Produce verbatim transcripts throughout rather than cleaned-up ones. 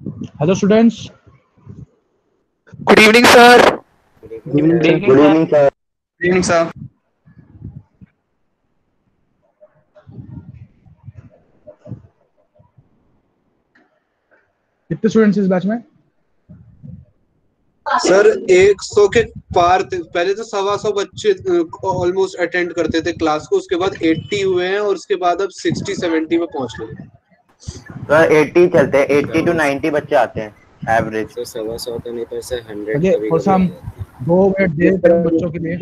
Hello students. Good evening, sir. Good evening, sir. Good evening, sir. Good evening, sir. कितने students इस batch में? Sir एक सौ के पार थे। पहले तो सवा सौ बच्चे ऑलमोस्ट अटेंड करते थे क्लास को, उसके बाद अस्सी हुए हैं और उसके बाद अब साठ सत्तर में पहुंच गए। सर अस्सी चलते हैं, अस्सी टू नब्बे बच्चे आते हैं एवरेज। तो सवा सौ तो नहीं पर सर हंड्रेड चलिए कभी थोड़ा सा हम दो मिनट दे देते हैं बच्चों के लिए।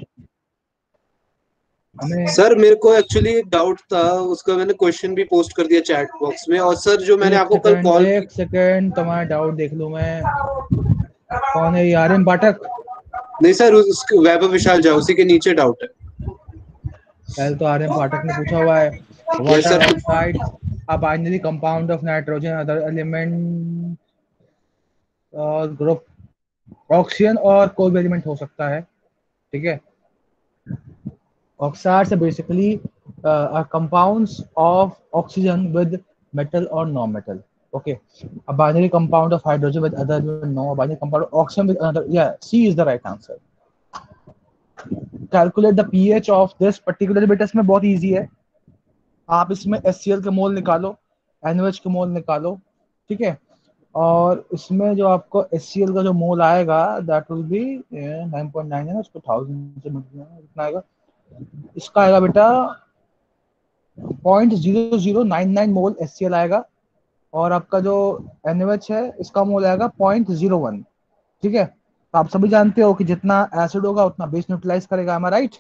हमें सर मेरे को एक्चुअली एक डाउट था, उसका मैंने क्वेश्चन भी पोस्ट कर दिया चैट बॉक्स में। और सर जो मैंने आपको कल कॉल एक सेकंड तुम्हारा डाउट देख लूं मैं। कौन है? R M Pathak? नहीं सर, उसके वैभव विशाल झा, उसी के नीचे डाउट है। पहले तो आर एम पाठक ने पूछा हुआ है water oxide a binary compound of nitrogen other element group oxygen और कोई भी एलिमेंट हो सकता है। ठीक है, oxides are basically uh, are compounds of oxygen with metal or non-metal. Okay, a binary compound of hydrogen with other no, a binary compound of oxygen with another. Yeah, C is the right answer. Calculate the pH of this particular bit. इसमें बहुत easy है। आप इसमें H C L के मोल निकालो, N O H के मोल निकालो, ठीक है। और इसमें जो आपको एच सी एल का जो मोल आएगा that will be nine point nine है ना, उसको थाउजेंड से कितना आएगा? इसका आएगा बेटा point zero zero nine nine mole H C L आएगा। और आपका जो एन ओ एच है इसका मोल आएगा पॉइंट जीरो वन। ठीक है, तो आप सभी जानते हो कि जितना एसिड होगा उतना बेस न्यूट्रलाइज करेगा। am I right?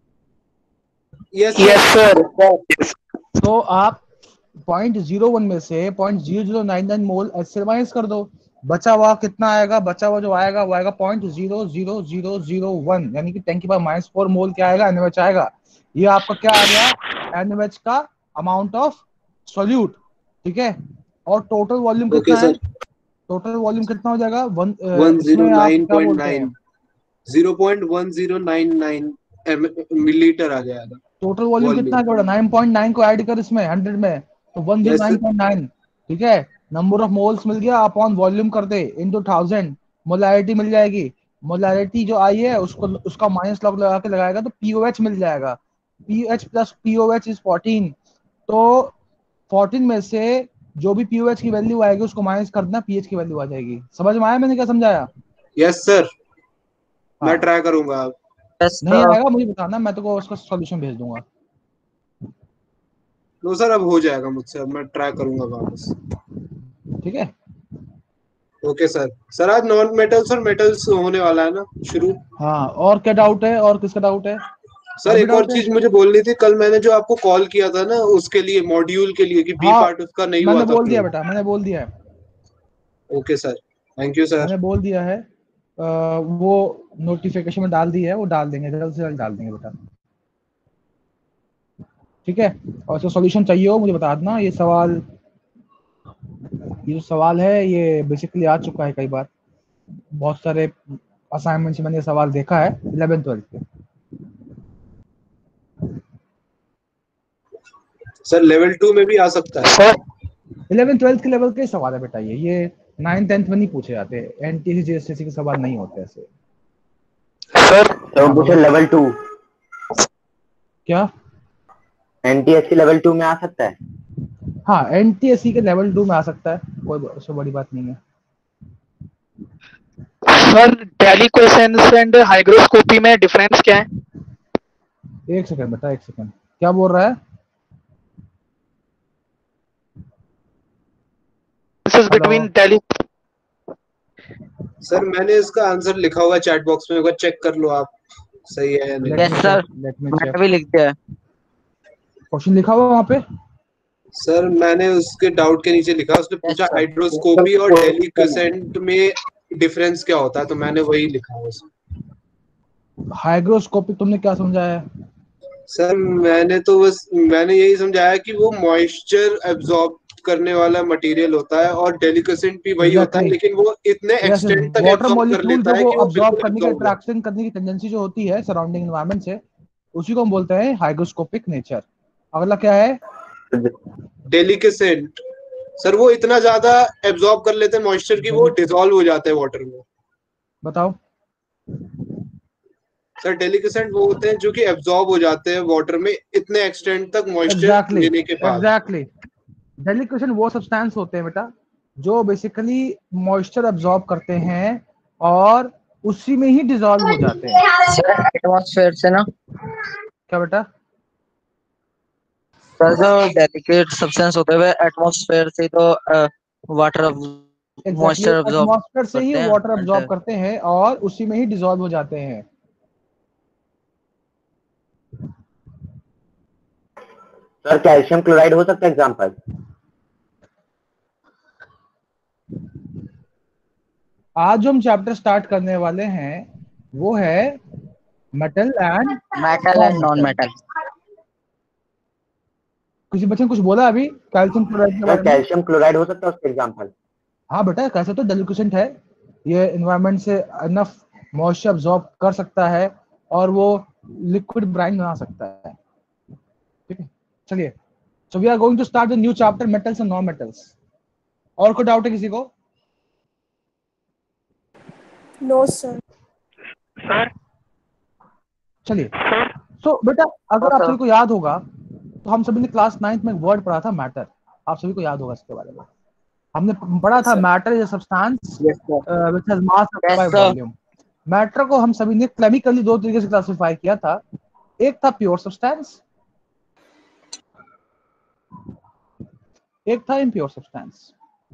Yes Yes, sir. तो आप पॉइंट जीरो वन में से point zero zero nine nine mole H C L minus कर दो, बचा हुआ कितना आएगा? बचा हुआ जो आएगा वो आएगा point zero zero zero zero one, यानी कि टेन की पावर माइनस फोर मोल क्या आएगा? एन ओ एच आएगा। ये आपका क्या आ गया? एन ओ एच का अमाउंट ऑफ सोल्यूट। ठीक है, और टोटल वॉल्यूम कितना है? टोटल वॉल्यूम कितना हो जाएगा? वन इसमें आप क्या बोलते हैं? Zero point one zero nine nine millilitre आ जाएगा। टोटल वॉल्यूम कितना है? नाइन पॉइंट नाइन को ऐड कर इसमें हंड्रेड में तो one zero nine point nine. ठीक है, नंबर ऑफ मोल्स मिल गया अपॉन वॉल्यूम कर दे इनटू थाउजेंड, मोलैरिटी मिल जाएगी। मोलैरिटी जो आई है उसको उसका माइनस लॉग लगा के लगाएगा तो पीओएच मिल जाएगा। PH plus pOH is fourteen. तो फोर्टीन में से जो भी पीओएच की वैल्यू आएगी उसको माइनस कर देना, पीएच की वैल्यू आ जाएगी। समझ में आया मैंने क्या समझाया? यस सर, मैं ट्राई करूंगा। आप नहीं आएगा मुझे बताना, मैं तो को उसका सॉल्यूशन भेज दूंगा। नो सर, अब हो जाएगा मुझसे, अब मैं ट्राई करूंगा वापस। ठीक है, ओके सर। सर आज नॉन मेटल्स और मेटल्स होने वाला है ना शुरू? हाँ, और क्या डाउट है? और किसका डाउट है? सर एक और चीज मुझे बोलनी थी, कल मैंने जो आपको कॉल किया था ना उसके लिए, मॉड्यूल के लिए, कि बी हाँ, पार्ट उसका नहीं हुआ मैंने था। बोल दिया बेटा, मैंने बोल दिया है। Okay sir, thank you sir. मैंने बोल दिया है, आ, वो नोटिफिकेशन में डाल दी है, वो डाल देंगे, जल्द से जल्द डाल देंगे बेटा। ठीक है, और जो सॉल्यूशन चाहिए हो मुझे बता देना। ये सवाल ये जो सवाल है ये बेसिकली आ चुका है कई बार, बहुत सारे असाइनमेंट में मैंने सवाल देखा है इलेवेंथ ट्वेल्थ के। सर लेवल टू में भी आ सकता है? सर इलेवेंथ ट्वेल्थ के लेवल के सवाल है बेटा, ये ये नाइन टेंथ में नहीं पूछे जाते, एनटीसी जेएसएससी के सवाल नहीं होते ऐसे। सर तो पूछे लेवल टू, क्या एनटीएससी लेवल टू में आ सकता है? हाँ, एनटीएससी के लेवल टू में आ सकता है, कोई उससे बड़ी बात नहीं है। Sir deliquescence and hygroscopy में डिफरेंस क्या है? एक सेकंड बेटा, एक सेकंड, क्या बोल रहा है? Between tally. सर मैंने इसका आंसर लिखा हुआ है चैट बॉक्स में, एक बार चेक कर लो आप, सही है या नहीं। यस सर, मैंने भी लिख दिया है। क्वेश्चन लिखा हुआ वहाँ पे? सर मैंने उसके डाउट के नीचे लिखा, उसने पूछा हाइड्रोस्कोपी और डेली क्वेसेंट में डिफरेंस क्या होता है, तो मैंने वही लिखा है। हाइग्रोस्कोपिक तुमने क्या समझाया? सर मैंने तो बस मैंने यही समझाया कि वो मॉइस्चर एब्जॉर्ब करने वाला मटेरियल होता है, और डेलिकेसेंट भी वही होता है, लेकिन वो इतने एक्सटेंट तक वाटर एब्जॉर्ब कर मॉलिक्यूल लेता जो है वो कि वो अब्जॉर्ब बिल्कुल करने की, अट्रैक्शन करने की टेंडेंसी जो होती है सराउंडिंग एनवायरनमेंट से, उसी को हम बोलते हैं हाइग्रोस्कोपिक नेचर। अगला क्या है? डेलिकेसेंट। सर वो इतना ज्यादा एब्जॉर्ब कर लेते हैं मॉइस्चर की वो डिसॉल्व हो जाते हैं वाटर में। बताओ। सर डेलिकेसेंट वो होते हैं जो कि एब्जॉर्ब हो जाते हैं वाटर में इतने एक्सटेंट तक मॉइस्चर एग्जैक्टली लेने के बाद। एग्जैक्टली डेलिकेशन वो सब्सटेंस होते हैं बेटा जो बेसिकली मॉइस्चर एब्जॉर्ब करते हैं और उसी में ही डिसॉल्व हो जाते हैं। एटमॉस्फेयर से ना क्या बेटा? सर जो डेलिकेट सब्सटेंस होते हैं एटमॉस्फेयर से तो वाटर मॉइस्चर एब्जॉर्ब एटमॉस्फेयर से ही करते हैं वाटर and- एब्जॉर्ब करते हैं और उसी में ही डिसॉल्व हो जाते हैं। सर कैल्शियम क्लोराइड हो सकता है एग्जाम्पल? आज जो हम चैप्टर स्टार्ट करने वाले हैं वो है metal and metal and non metal. किसी बच्चे ने कुछ बोला अभी कैल्शियम क्लोराइड के सर बारे में? कैल्शियम क्लोराइड हो सकता है उसका एग्जाम्पल? हाँ बेटा कैसे तो डेलिकेसेंट है, ये एनवायरनमेंट से इनफ मॉइस्चर एब्जॉर्ब कर सकता है और वो लिक्विड ब्राइन बना सकता है। ठीक है चलिए, so we are going to start the new chapter metals and non metals. और कोई डाउट है किसी को? No sir. सर चलिए सो so, बेटा अगर आप सभी को याद होगा तो हम सभी ने क्लास नाइन्थ में एक वर्ड पढ़ा था मैटर। आप सभी को याद होगा इसके बारे में। हमने पढ़ा था matter is a substance which has mass by volume. Matter को हम सभी ने केमिकली दो तरीके से क्लासिफाई किया था। एक था प्योर सब्सटेंस, एक था इम्प्योर सब्सटेंस।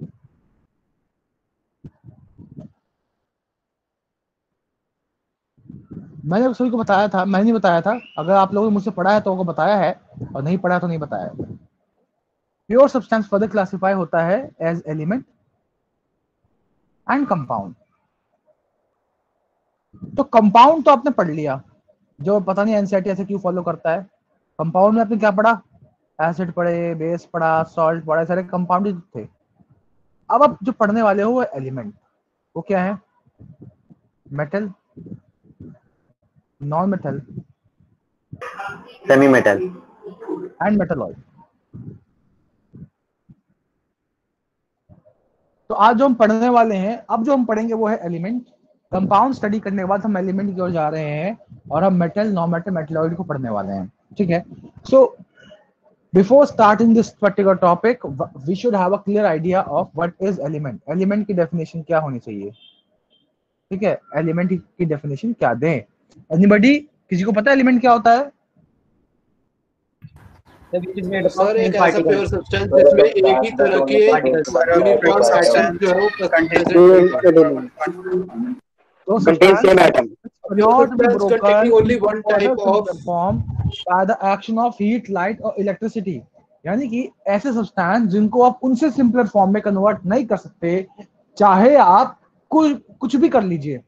मैंने आप सभी को बताया था, मैंने नहीं बताया था, अगर आप लोगों ने मुझसे पढ़ा है तो उनको बताया है और नहीं पढ़ा तो नहीं बताया। प्योर सब्सटेंस फर्दर क्लासिफाई होता है एज एलिमेंट एंड कंपाउंड। तो कंपाउंड तो आपने पढ़ लिया, जो पता नहीं एनसीईआरटी ऐसे क्यों फॉलो करता है। कंपाउंड में आपने क्या पढ़ा? एसिड पढ़े, बेस पढ़ा, सॉल्ट पढ़ा, सारे कंपाउंड ही थे। अब आप जो पढ़ने वाले हो वो एलिमेंट, वो क्या है? Metal, non metal, semi metal and metalloid. तो आज जो हम पढ़ने वाले हैं, अब जो हम पढ़ेंगे वो है एलिमेंट। कंपाउंड स्टडी करने के बाद हम एलिमेंट की ओर जा रहे हैं और हम मेटल, नॉन मेटल, मेटलॉइड को पढ़ने वाले हैं। ठीक है, so before starting this particular topic we should have a clear idea of what is element. Element की डेफिनेशन क्या होनी चाहिए? ठीक है, एलिमेंट की डेफिनेशन क्या दें? एनीबॉडी, किसी को पता है एलिमेंट क्या होता है? सर एक ऐसा प्योर सब्सटेंस जिसमें एक ही तरह के यूनिफॉर्म सब्सटेंस जो है वो प्रेजेंट तो contains same atom. not be broken containing only one type of form by the action of heat, light और electricity। यानी कि ऐसे सब्सटेंस जिनको आप उनसे सिंपलर फॉर्म में कन्वर्ट नहीं कर सकते, चाहे आप कुछ कुछ भी कर लीजिए।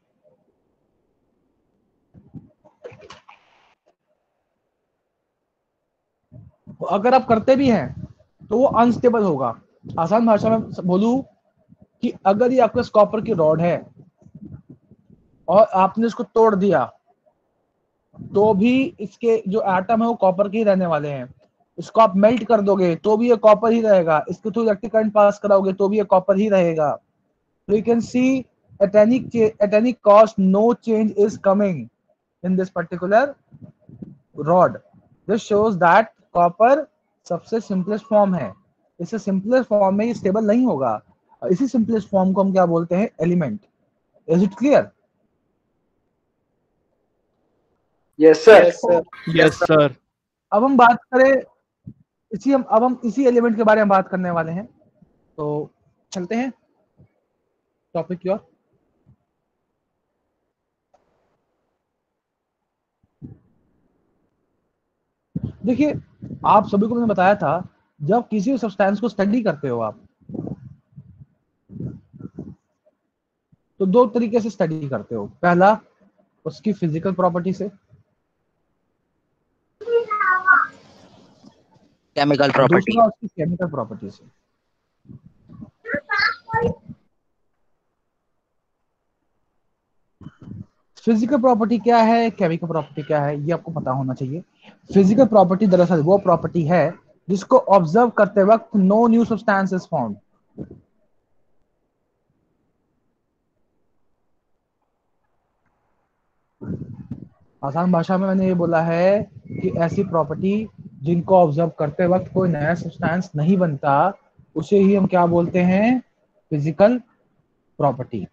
अगर आप करते भी हैं तो वो अनस्टेबल होगा। आसान भाषा में बोलूं कि अगर ये आपके कॉपर की रॉड है और आपने इसको तोड़ दिया तो भी इसके जो एटम है वो कॉपर के ही रहने वाले हैं। इसको आप मेल्ट कर दोगे तो भी ये कॉपर ही रहेगा। इसके थ्रू इलेक्ट्रिक करंट पास कराओगे तो भी ये कॉपर ही रहेगा। तो you can see at any at any cost no change is coming in this particular rod. This shows that copper सबसे सिंपलेस्ट फॉर्म है। इससे सिंपलेस्ट फॉर्म में ये स्टेबल नहीं होगा। इसी सिंपलेस्ट फॉर्म को हम क्या बोलते हैं? Element. Is it clear? Yes sir yes sir. अब हम बात करें इसी हम अब हम इसी एलिमेंट के बारे में बात करने वाले हैं। तो चलते हैं टॉपिक की ओर। देखिए, आप सभी को मैंने बताया था, जब किसी सब्सटेंस को स्टडी करते हो आप तो दो तरीके से स्टडी करते हो। पहला उसकी फिजिकल प्रॉपर्टी से, केमिकल प्रॉपर्टी। दूसरा उसकी केमिकल प्रॉपर्टी से। फिजिकल प्रॉपर्टी क्या है, केमिकल प्रॉपर्टी क्या है, ये आपको पता होना चाहिए। फिजिकल प्रॉपर्टी दरअसल वो प्रॉपर्टी है जिसको ऑब्जर्व करते वक्त no new substance is found. आसान भाषा में मैंने ये बोला है कि ऐसी प्रॉपर्टी जिनको ऑब्जर्व करते वक्त कोई नया सब्सटेंस नहीं बनता, उसे ही हम क्या बोलते हैं? Physical property.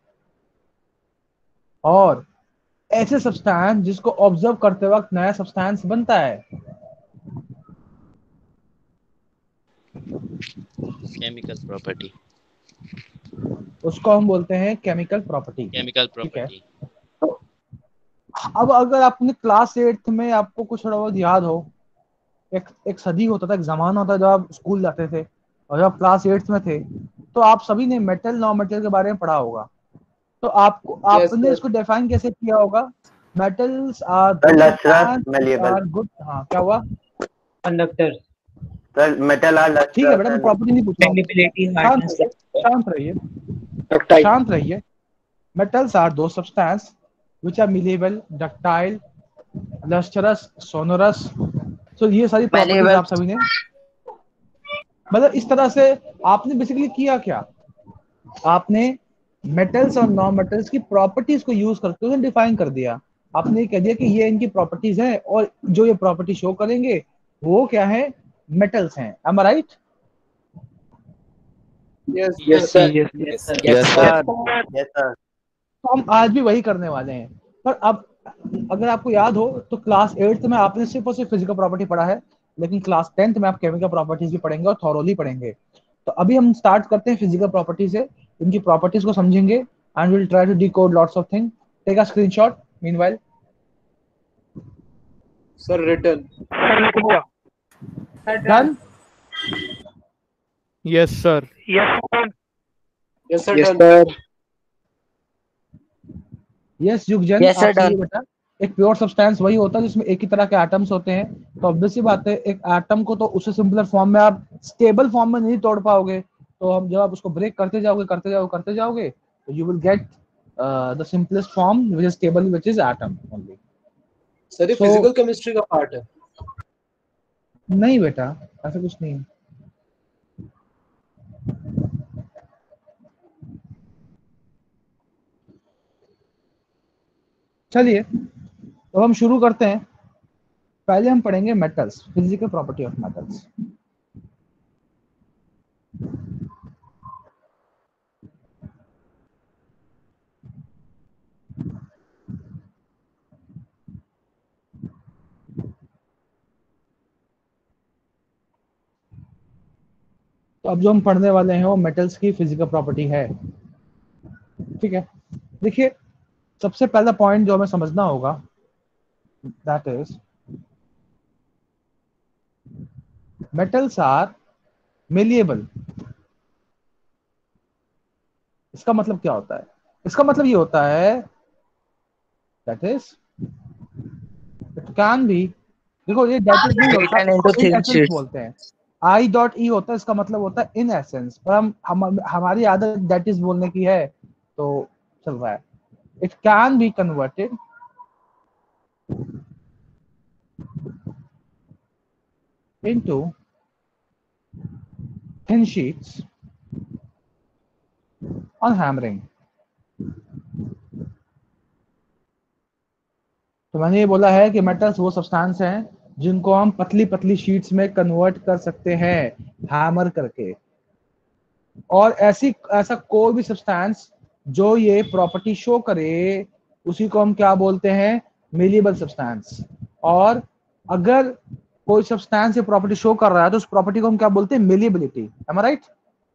और ऐसे सब्सटेंस जिसको ऑब्जर्व करते वक्त नया सब्सटेंस बनता है, केमिकल प्रॉपर्टी, उसको हम बोलते हैं केमिकल प्रॉपर्टी। केमिकल ठीक है। प्रॉपर्टी। अब अगर आपने क्लास एट्थ में आपको कुछ थोड़ा बहुत याद हो, एक एक सदी होता था, एक जमाना होता था जब आप स्कूल जाते थे और जब आप क्लास एट्थ में थे तो आप सभी ने मेटल नॉन मेटल के बारे में पढ़ा होगा। तो आपको आपने sir. इसको डिफाइन कैसे किया होगा? Metals are lustrous, malleable. Are good. हाँ, क्या हुआ? Conductor, sir metal are lustrous ठीक है बेटा, मैं and प्रॉपर्टी नहीं पूछ रहा हूँ। बेंडिबिलिटी, शांत हार्डनेस, रहिए, शांत रहिए, डक्टाइल। शांत रहिए। मेटल्स आर दो substance which are malleable, ductile, lustrous, sonorous. तो ये सारी प्रॉपर्टीज Malleable. आप सभी ने, मतलब इस तरह से आपने बेसिकली किया क्या? आपने मेटल्स और नॉन मेटल्स की प्रॉपर्टीज को यूज करके उन्हें डिफाइन कर दिया। आपने कह दिया कि ये इनकी प्रॉपर्टीज हैं और जो ये प्रॉपर्टी शो करेंगे वो क्या है? मेटल्स हैं। Am I right? Yes, yes sir. Sir. Yes, sir. yes sir. तो हम आज भी वही करने वाले हैं। पर अब अगर आपको याद हो तो क्लास एट्थ में आपने सिर्फ और सिर्फ फिजिकल प्रॉपर्टी पढ़ा है, लेकिन क्लास टेंथ में आप केमिकल प्रॉपर्टीज भी पढ़ेंगे और थॉरोली पढ़ेंगे। तो अभी हम स्टार्ट करते हैं फिजिकल प्रॉपर्टी से, इनकी प्रॉपर्टीज को समझेंगे and will try to decode lots of thing. Take a screenshot meanwhile. Sir, written. Done? Yes sir. Yes, sir. Yes Done. Sir. Yes युगजन, Yes, sir, आपसे ये done. बेटा, एक प्योर सब्सटेंस वही होता है जिसमें एक ही तरह के एटम्स होते हैं। तो ऑब्वियस सी बात है, एक एटम को तो उससे सिंपलर फॉर्म में आप स्टेबल फॉर्म में नहीं तोड़ पाओगे। तो हम जब आप उसको ब्रेक करते जाओगे करते जाओगे करते जाओगे तो you will get the simplest form which is stable, which is atom only. Sir, ये So- physical chemistry का part है. नहीं बेटा, ऐसा कुछ नहीं है। चलिए तो हम शुरू करते हैं। पहले हम पढ़ेंगे metals, physical property of metals. तो अब जो हम पढ़ने वाले हैं वो मेटल्स की फिजिकल प्रॉपर्टी है। ठीक है, देखिए सबसे पहला पॉइंट जो हमें समझना होगा, that is metals are malleable. इसका मतलब क्या होता है? इसका मतलब ये होता है that is it can be, देखो ये दैट इज नहीं होता, Written into in thin essence sheets. बोलते हैं। आई डॉट ई होता है, इसका मतलब होता है इन एसेंस। पर हम, हम हमारी आदत दैट इज बोलने की है तो चल रहा है। It can be converted into thin sheets on hammering। तो मैंने ये बोला है कि मेटल्स वो सब्सटेंस हैं जिनको हम पतली पतली शीट्स में कन्वर्ट कर सकते हैं हैमर करके। और ऐसी ऐसा कोई भी सब्सटेंस जो ये प्रॉपर्टी शो करे उसी को हम क्या बोलते हैं? Malleable substance. और अगर कोई सब्सटेंस ये प्रॉपर्टी शो कर रहा है तो उस प्रॉपर्टी को हम क्या बोलते हैं? Malleability. Am I right?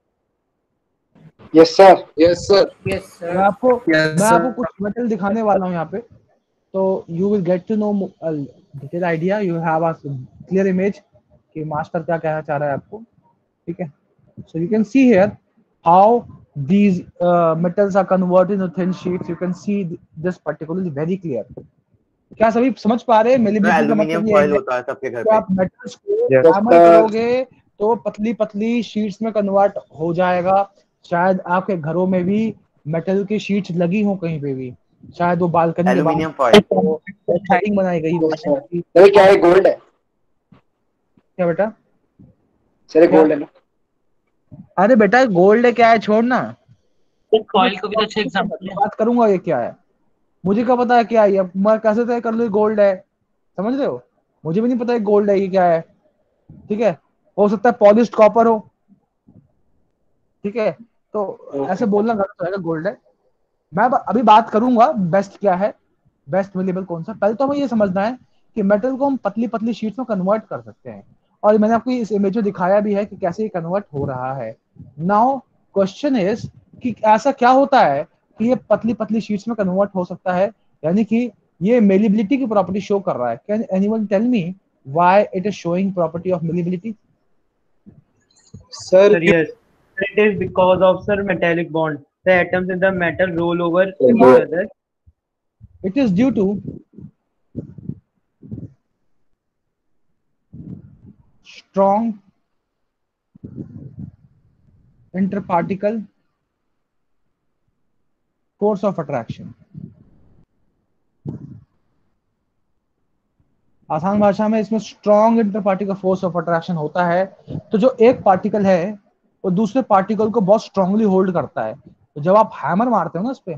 Yes sir. Yes, sir. मैं आपको Yes, मैं sir. आपको कुछ मेटल दिखाने वाला हूँ यहाँ पे, तो you will get to know detail idea, you have a clear image कि मास्टर क्या कहना चाह रहा है आपको। ठीक है, so you can see here how these uh, metals are converted into thin sheets. You can see this particularly very clear. क्या सभी समझ पा रहे हैं? मेलिबिलिटी का एल्यूमिनियम मतलब ये फॉइल है होता है सबके घर कि पे। आप मेटल्स को Yes, हैमर sir. करोगे तो पतली पतली शीट्स में कन्वर्ट हो जाएगा। शायद आपके घरों में भी मेटल की शीट्स लगी हो कहीं पे भी, शायद वो बालकनी के एल्यूमिनियम बाहर फॉइल। सेटिंग बनाई गई हो। Yes, sir. ये क्या है? गोल्ड है। क्या बेटा? सर गोल्ड है ना? अरे बेटा गोल्ड है क्या है, छोड़ना। कॉइल को भी तो अच्छे एग्जांपल है। बात करूंगा ये क्या है, मुझे क्या पता है क्या है ये, मैं कैसे तय कर लूं गोल्ड है, समझ रहे हो? मुझे भी नहीं पता है गोल्ड है ये क्या है, ठीक है। हो सकता है पॉलिश्ड कॉपर हो, ठीक है, तो ऐसे बोलना गलत रहेगा गोल्ड है। मैं अभी बात करूंगा बेस्ट क्या है, बेस्ट मिलेबल कौन सा। पहले तो हमें ये समझना है कि मेटल को हम पतली पतली शीट्स में कन्वर्ट कर सकते हैं, और मैंने आपको इस इमेज में दिखाया भी है कि कैसे ये कन्वर्ट हो रहा है। नाउ क्वेश्चन इज कि ऐसा क्या होता है कि ये पतली पतली शीट्स में कन्वर्ट हो सकता है, यानी कि ये मेलिबिलिटी की प्रॉपर्टी शो कर रहा है। Can anyone tell me why it is showing property of malleability? Sir yes, it is because of sir metallic bond. The atoms in the metal roll over each other. It is due to strong interparticle force of attraction. आसान भाषा में इसमें strong interparticle force of attraction होता है। तो जो एक particle है वो दूसरे पार्टिकल को बहुत स्ट्रांगली होल्ड करता है। तो जब आप हैमर मारते हो ना इस पे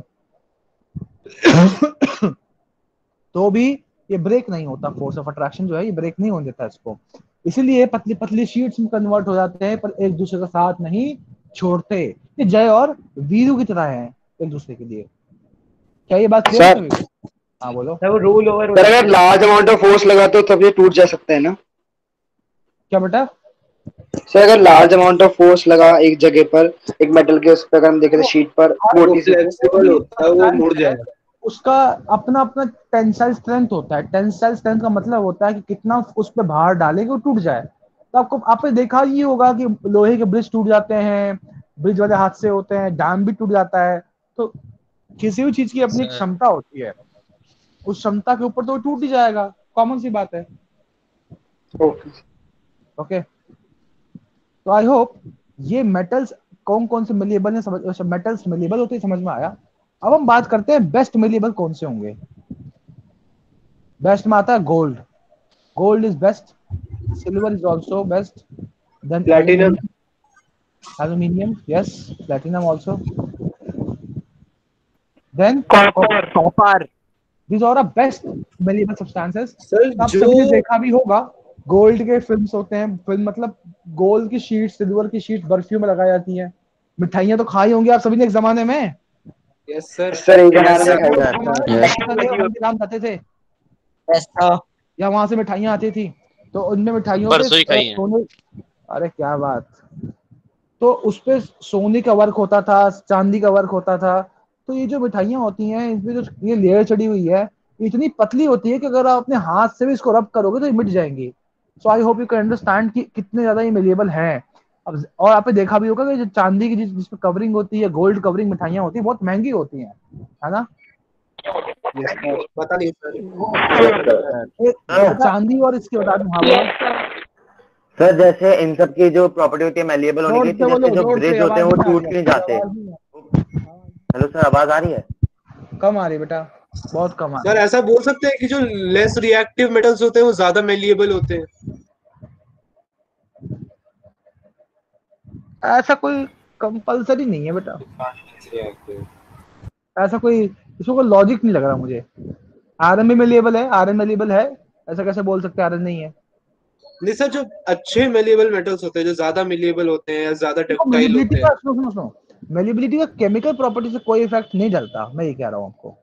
तो भी ये ब्रेक नहीं होता, फोर्स ऑफ अट्रैक्शन जो है ये ब्रेक नहीं होने देता इसको। इसीलिए पतली पतली शीट्स में कन्वर्ट हो जाते हैं, पर एक दूसरे का साथ नहीं छोड़ते। ये जय और वीरू की तरह है एक दूसरे के लिए। क्या ये बात क्लियर है? हाँ बोलो। वो रोल ओवर सर अगर लार्ज अमाउंट ऑफ फोर्स लगाते हो तब ये टूट जा सकते हैं ना? क्या बेटा? सर अगर लार्ज अमाउंट ऑफ फोर्स लगा एक जगह पर, एक मेटल के उस पर अगर हम देखें तो शीट पर मोटी फ्लेक्सिबल होता है, वो मुड़ जाएगा। उसका अपना अपना टेंसाइल स्ट्रेंथ होता है। टेंसाइल स्ट्रेंथ का मतलब होता है कि कितना उस पर भार डालेंगे वो टूट जाए। तो आपको आपने देखा ही होगा कि लोहे के ब्रिज टूट जाते हैं, ब्रिज वाले हादसे होते हैं, डैम भी टूट जाता है। तो किसी भी चीज की अपनी क्षमता होती है, उस क्षमता के ऊपर तो टूट ही जाएगा, कॉमन सी बात है। ओके ओके, तो आई होप ये मेटल्स कौन कौन से मिलेबल है, समझ मेटल्स मिलेबल होते समझ में आया। अब हम बात करते हैं बेस्ट मिलेबल कौन से होंगे। बेस्ट में आता है gold. Gold is best, silver is also best, then platinum, aluminium, yes platinum also, then copper. Copper These are the best malleable substances. आप सभी ने देखा भी होगा गोल्ड के फिल्म्स होते हैं, फिल्म मतलब गोल्ड की शीट, सिल्वर की शीट बर्फियों में लगाई जाती हैं। मिठाइयां तो खाई होंगी आप सभी ने एक जमाने में। Yes sir. सर एक जमाने में खाते थे या वहां से मिठाइयां आती थी, तो उनमें मिठाइयों पे सोने, अरे क्या बात, तो उस पे सोने का वर्क होता था, चांदी का वर्क होता था। तो ये जो मिठाइयाँ होती हैं इसमें जो ये लेयर चढ़ी हुई है इतनी पतली होती है कि अगर आप अपने हाथ से भी इसको रब करोगे तो ये मिट जाएंगी। So I hope you can understand कि कितने ज्यादा ये मेलेबल हैं। अब और आपने देखा भी होगा कि जो चांदी की जिस जिसमें कवरिंग होती है, गोल्ड कवरिंग मिठाइयाँ होती है, बहुत महंगी होती हैं, है ना? पता नहीं चांदी और इसके बता दूं। हाँ बोलो सर। जैसे इन सब की जो प्रॉपर्टी होती है मेलिएबल होने की, जैसे जो ब्रिज होते हैं वो टूट नहीं जाते। हेलो सर, आवाज आ रही है? कम आ रही बेटा, बहुत कम आ रही है। सर ऐसा बोल सकते हैं कि जो लेस रिएक्टिव मेटल्स होते हैं वो ज्यादा मेलिएबल होते हैं? ऐसा कोई कंपलसरी नहीं है बेटा, ऐसा कोई इसको कोई लॉजिक नहीं लग रहा मुझे। आयरन भी मेलिएबल है, आयरन मेलिएबल है, ऐसा कैसे बोल सकते हैं आयरन नहीं है? नहीं सर, जो अच्छे मेलिएबल मेटल्स होते हैं, जो ज्यादा मेलिएबल होते हैं या ज्यादा डक्टाइल होते हैं। सुनो सुनो सुनो, मेलिबिलिटी का केमिकल प्रॉपर्टी से कोई इफेक्ट नहीं डलता, मैं ये कह रहा हूँ आपको।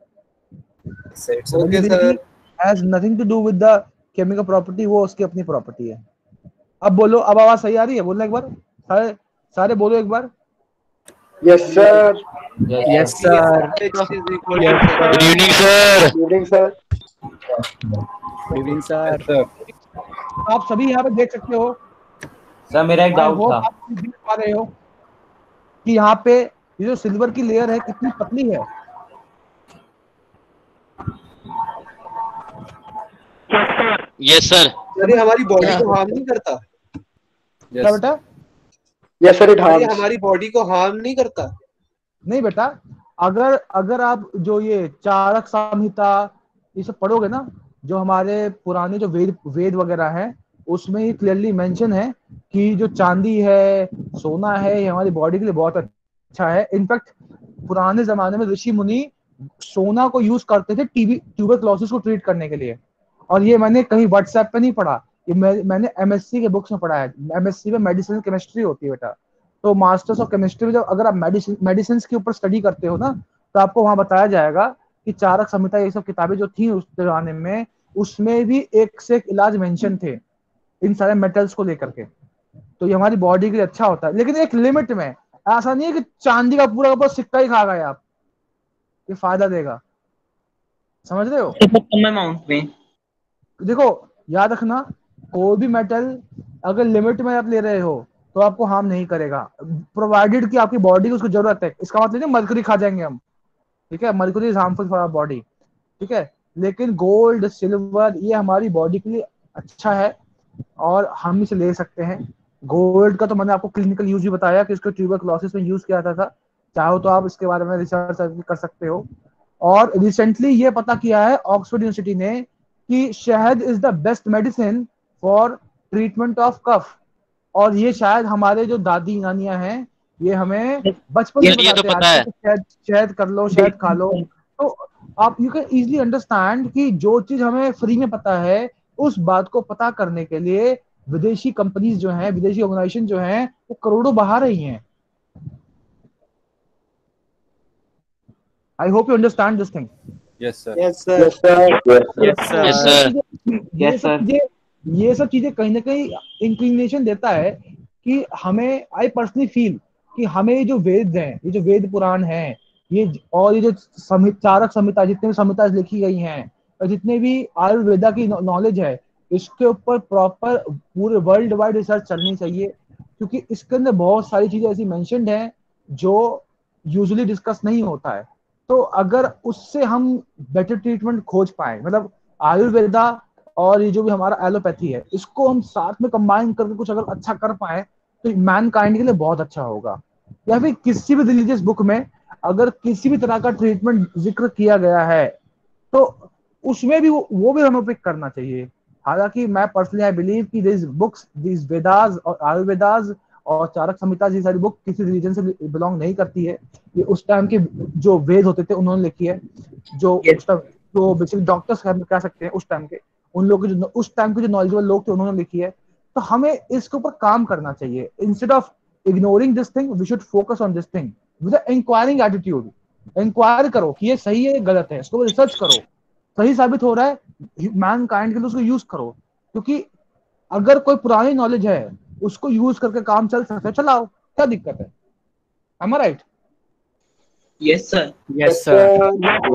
Malleability has nothing to do with the chemical property, वो उसकी अपनी प्रॉपर्टी है। अब बोलो, अब आवाज सही आ रही है? बोलना एक बार, सारे सारे बोलो एक बार। Yes sir. Yes sir. Good evening sir. Good evening sir. Good evening sir. आप सभी यहाँ पे देख सकते हो सर, मेरा एक डाउट था। आप देख पा रहे हो कि यहाँ पे ये जो सिल्वर की लेयर है कितनी पतली है। Yes sir. सर ये हमारी बॉडी को हार्म नहीं करता? क्या बेटा? Yes sir, it harms. हमारी बॉडी को हार्म नहीं करता? नहीं बेटा, अगर अगर आप जो ये चारक संहिता ये सब पढ़ोगे ना, जो हमारे पुराने जो वेद वेद वगैरह हैं उसमें ये क्लियरली मेंशन है कि जो चांदी है, सोना है, ये हमारी बॉडी के लिए बहुत अच्छा है। इनफैक्ट पुराने जमाने में ऋषि मुनि सोना को यूज करते थे टीबी ट्यूबरक्लोसिस को ट्रीट करने के लिए। और ये मैंने कहीं व्हाट्सएप पे नहीं पढ़ा, ये मैं, मैंने एमएससी के बुक्स में पढ़ा है। एमएससी में मेडिसिनल केमिस्ट्री होती है बेटा, तो मास्टर्स ऑफ केमिस्ट्री में जब अगर आप मेडिसिन मेडिसिन के ऊपर स्टडी करते हो ना, तो आपको वहां बताया जाएगा कि चारक संहिता, ये सब किताबें जो थी उस जमाने में, उसमें भी एक से एक इलाज मेंशन थे इन सारे मेटल्स को लेकर के। तो ये हमारी बॉडी के लिए अच्छा होता है, लेकिन एक लिमिट में। ऐसा नहीं है कि चांदी का पूरा का पूरा सिक्का ही खा गए आप, ये फायदा देगा, समझ रहे हो? कम अमाउंट में। देखो याद रखना, कोई भी मेटल अगर लिमिट में आप ले रहे हो तो आपको हार्म नहीं करेगा, प्रोवाइडेड कि आपकी बॉडी को उसकी जरूरत है। इसका मतलब नहीं मरकरी खा जाएंगे हम, ठीक है? Mercury is harmful for our body, ठीक है? लेकिन गोल्ड, सिल्वर, ये हमारी बॉडी के लिए अच्छा है और हम इसे ले सकते हैं। गोल्ड का तो मैंने आपको क्लिनिकल यूज भी बताया कि इसको ट्यूबरक्लोसिस में यूज किया था। चाहो तो आप इसके बारे में रिसर्च कर सकते हो। और रिसेंटली ये पता किया है ऑक्सफोर्ड यूनिवर्सिटी ने कि शहद is the best medicine for treatment of cough. और ये शायद हमारे जो दादी नानियां हैं, ये हमें बचपन से ये तो बताते पता है। हैं शहद शहद कर लो, शहद खा लो। तो आप यू कैन इजीली अंडरस्टैंड कि जो चीज हमें फ्री में पता है, उस बात को पता करने के लिए विदेशी कंपनीज जो हैं, विदेशी ऑर्गेनाइजेशन जो हैं, वो करोड़ों बहा रही हैं। I hope you understand this thing. Yes sir. Yes sir. Yes sir. Yes sir. ये सब चीजें ये सब चीजें कहीं ना कहीं इंक्लिनेशन देता है कि हमें, आई पर्सनली फील कि हमें ये जो वेद हैं, ये जो वेद पुराण हैं, ये और ये जो चारक संहिता, जितने भी संहिता लिखी गई हैं, और जितने भी आयुर्वेदा की नॉलेज है, इसके ऊपर प्रॉपर पूरे वर्ल्ड वाइड रिसर्च चलनी चाहिए, क्योंकि इसके अंदर बहुत सारी चीजें ऐसी मेंशन्ड हैं जो यूजुअली डिस्कस नहीं होता है। तो अगर उससे हम बेटर ट्रीटमेंट खोज पाए, मतलब आयुर्वेदा और ये जो भी हमारा एलोपैथी है, इसको हम साथ में कंबाइन करके कुछ अगर अच्छा कर पाए तो मैनकाइंड के लिए बहुत अच्छा होगा। या फिर किसी भी रिलीजियस बुक में अगर किसी भी तरह का ट्रीटमेंट जिक्र किया गया है तो उसमें भी वो, वो भी हमें पिक करना चाहिए। हालांकि मैं पर्सनली आई बिलीव कि दिस बुक्स, दिस वेदास और आयुर्वेदास और चारक संहिता, ये सारी बुक किसी रिलीजन से बिलोंग नहीं करती है। ये उस टाइम के जो वेद होते थे उन्होंने लिखी है, जो उस टाइम जो बेसिकली डॉक्टर्स कह सकते हैं उस टाइम के, उन लोग के जो उस टाइम के जो नॉलेजेबल लोग थे उन्होंने लिखी है। तो हमें इसके ऊपर काम करना चाहिए। Instead of ignoring this thing, we should focus on this thing with a inquiring attitude. Inquire करो कि ये सही है, गलत है, इसको रिसर्च करो, सही साबित हो रहा है मैनकाइंड के लिए, उसको यूज करो। क्योंकि अगर कोई पुरानी नॉलेज है, उसको यूज करके काम चल सकता है, चलाओ, क्या दिक्कत है? Am I right? Yes sir. Yes sir.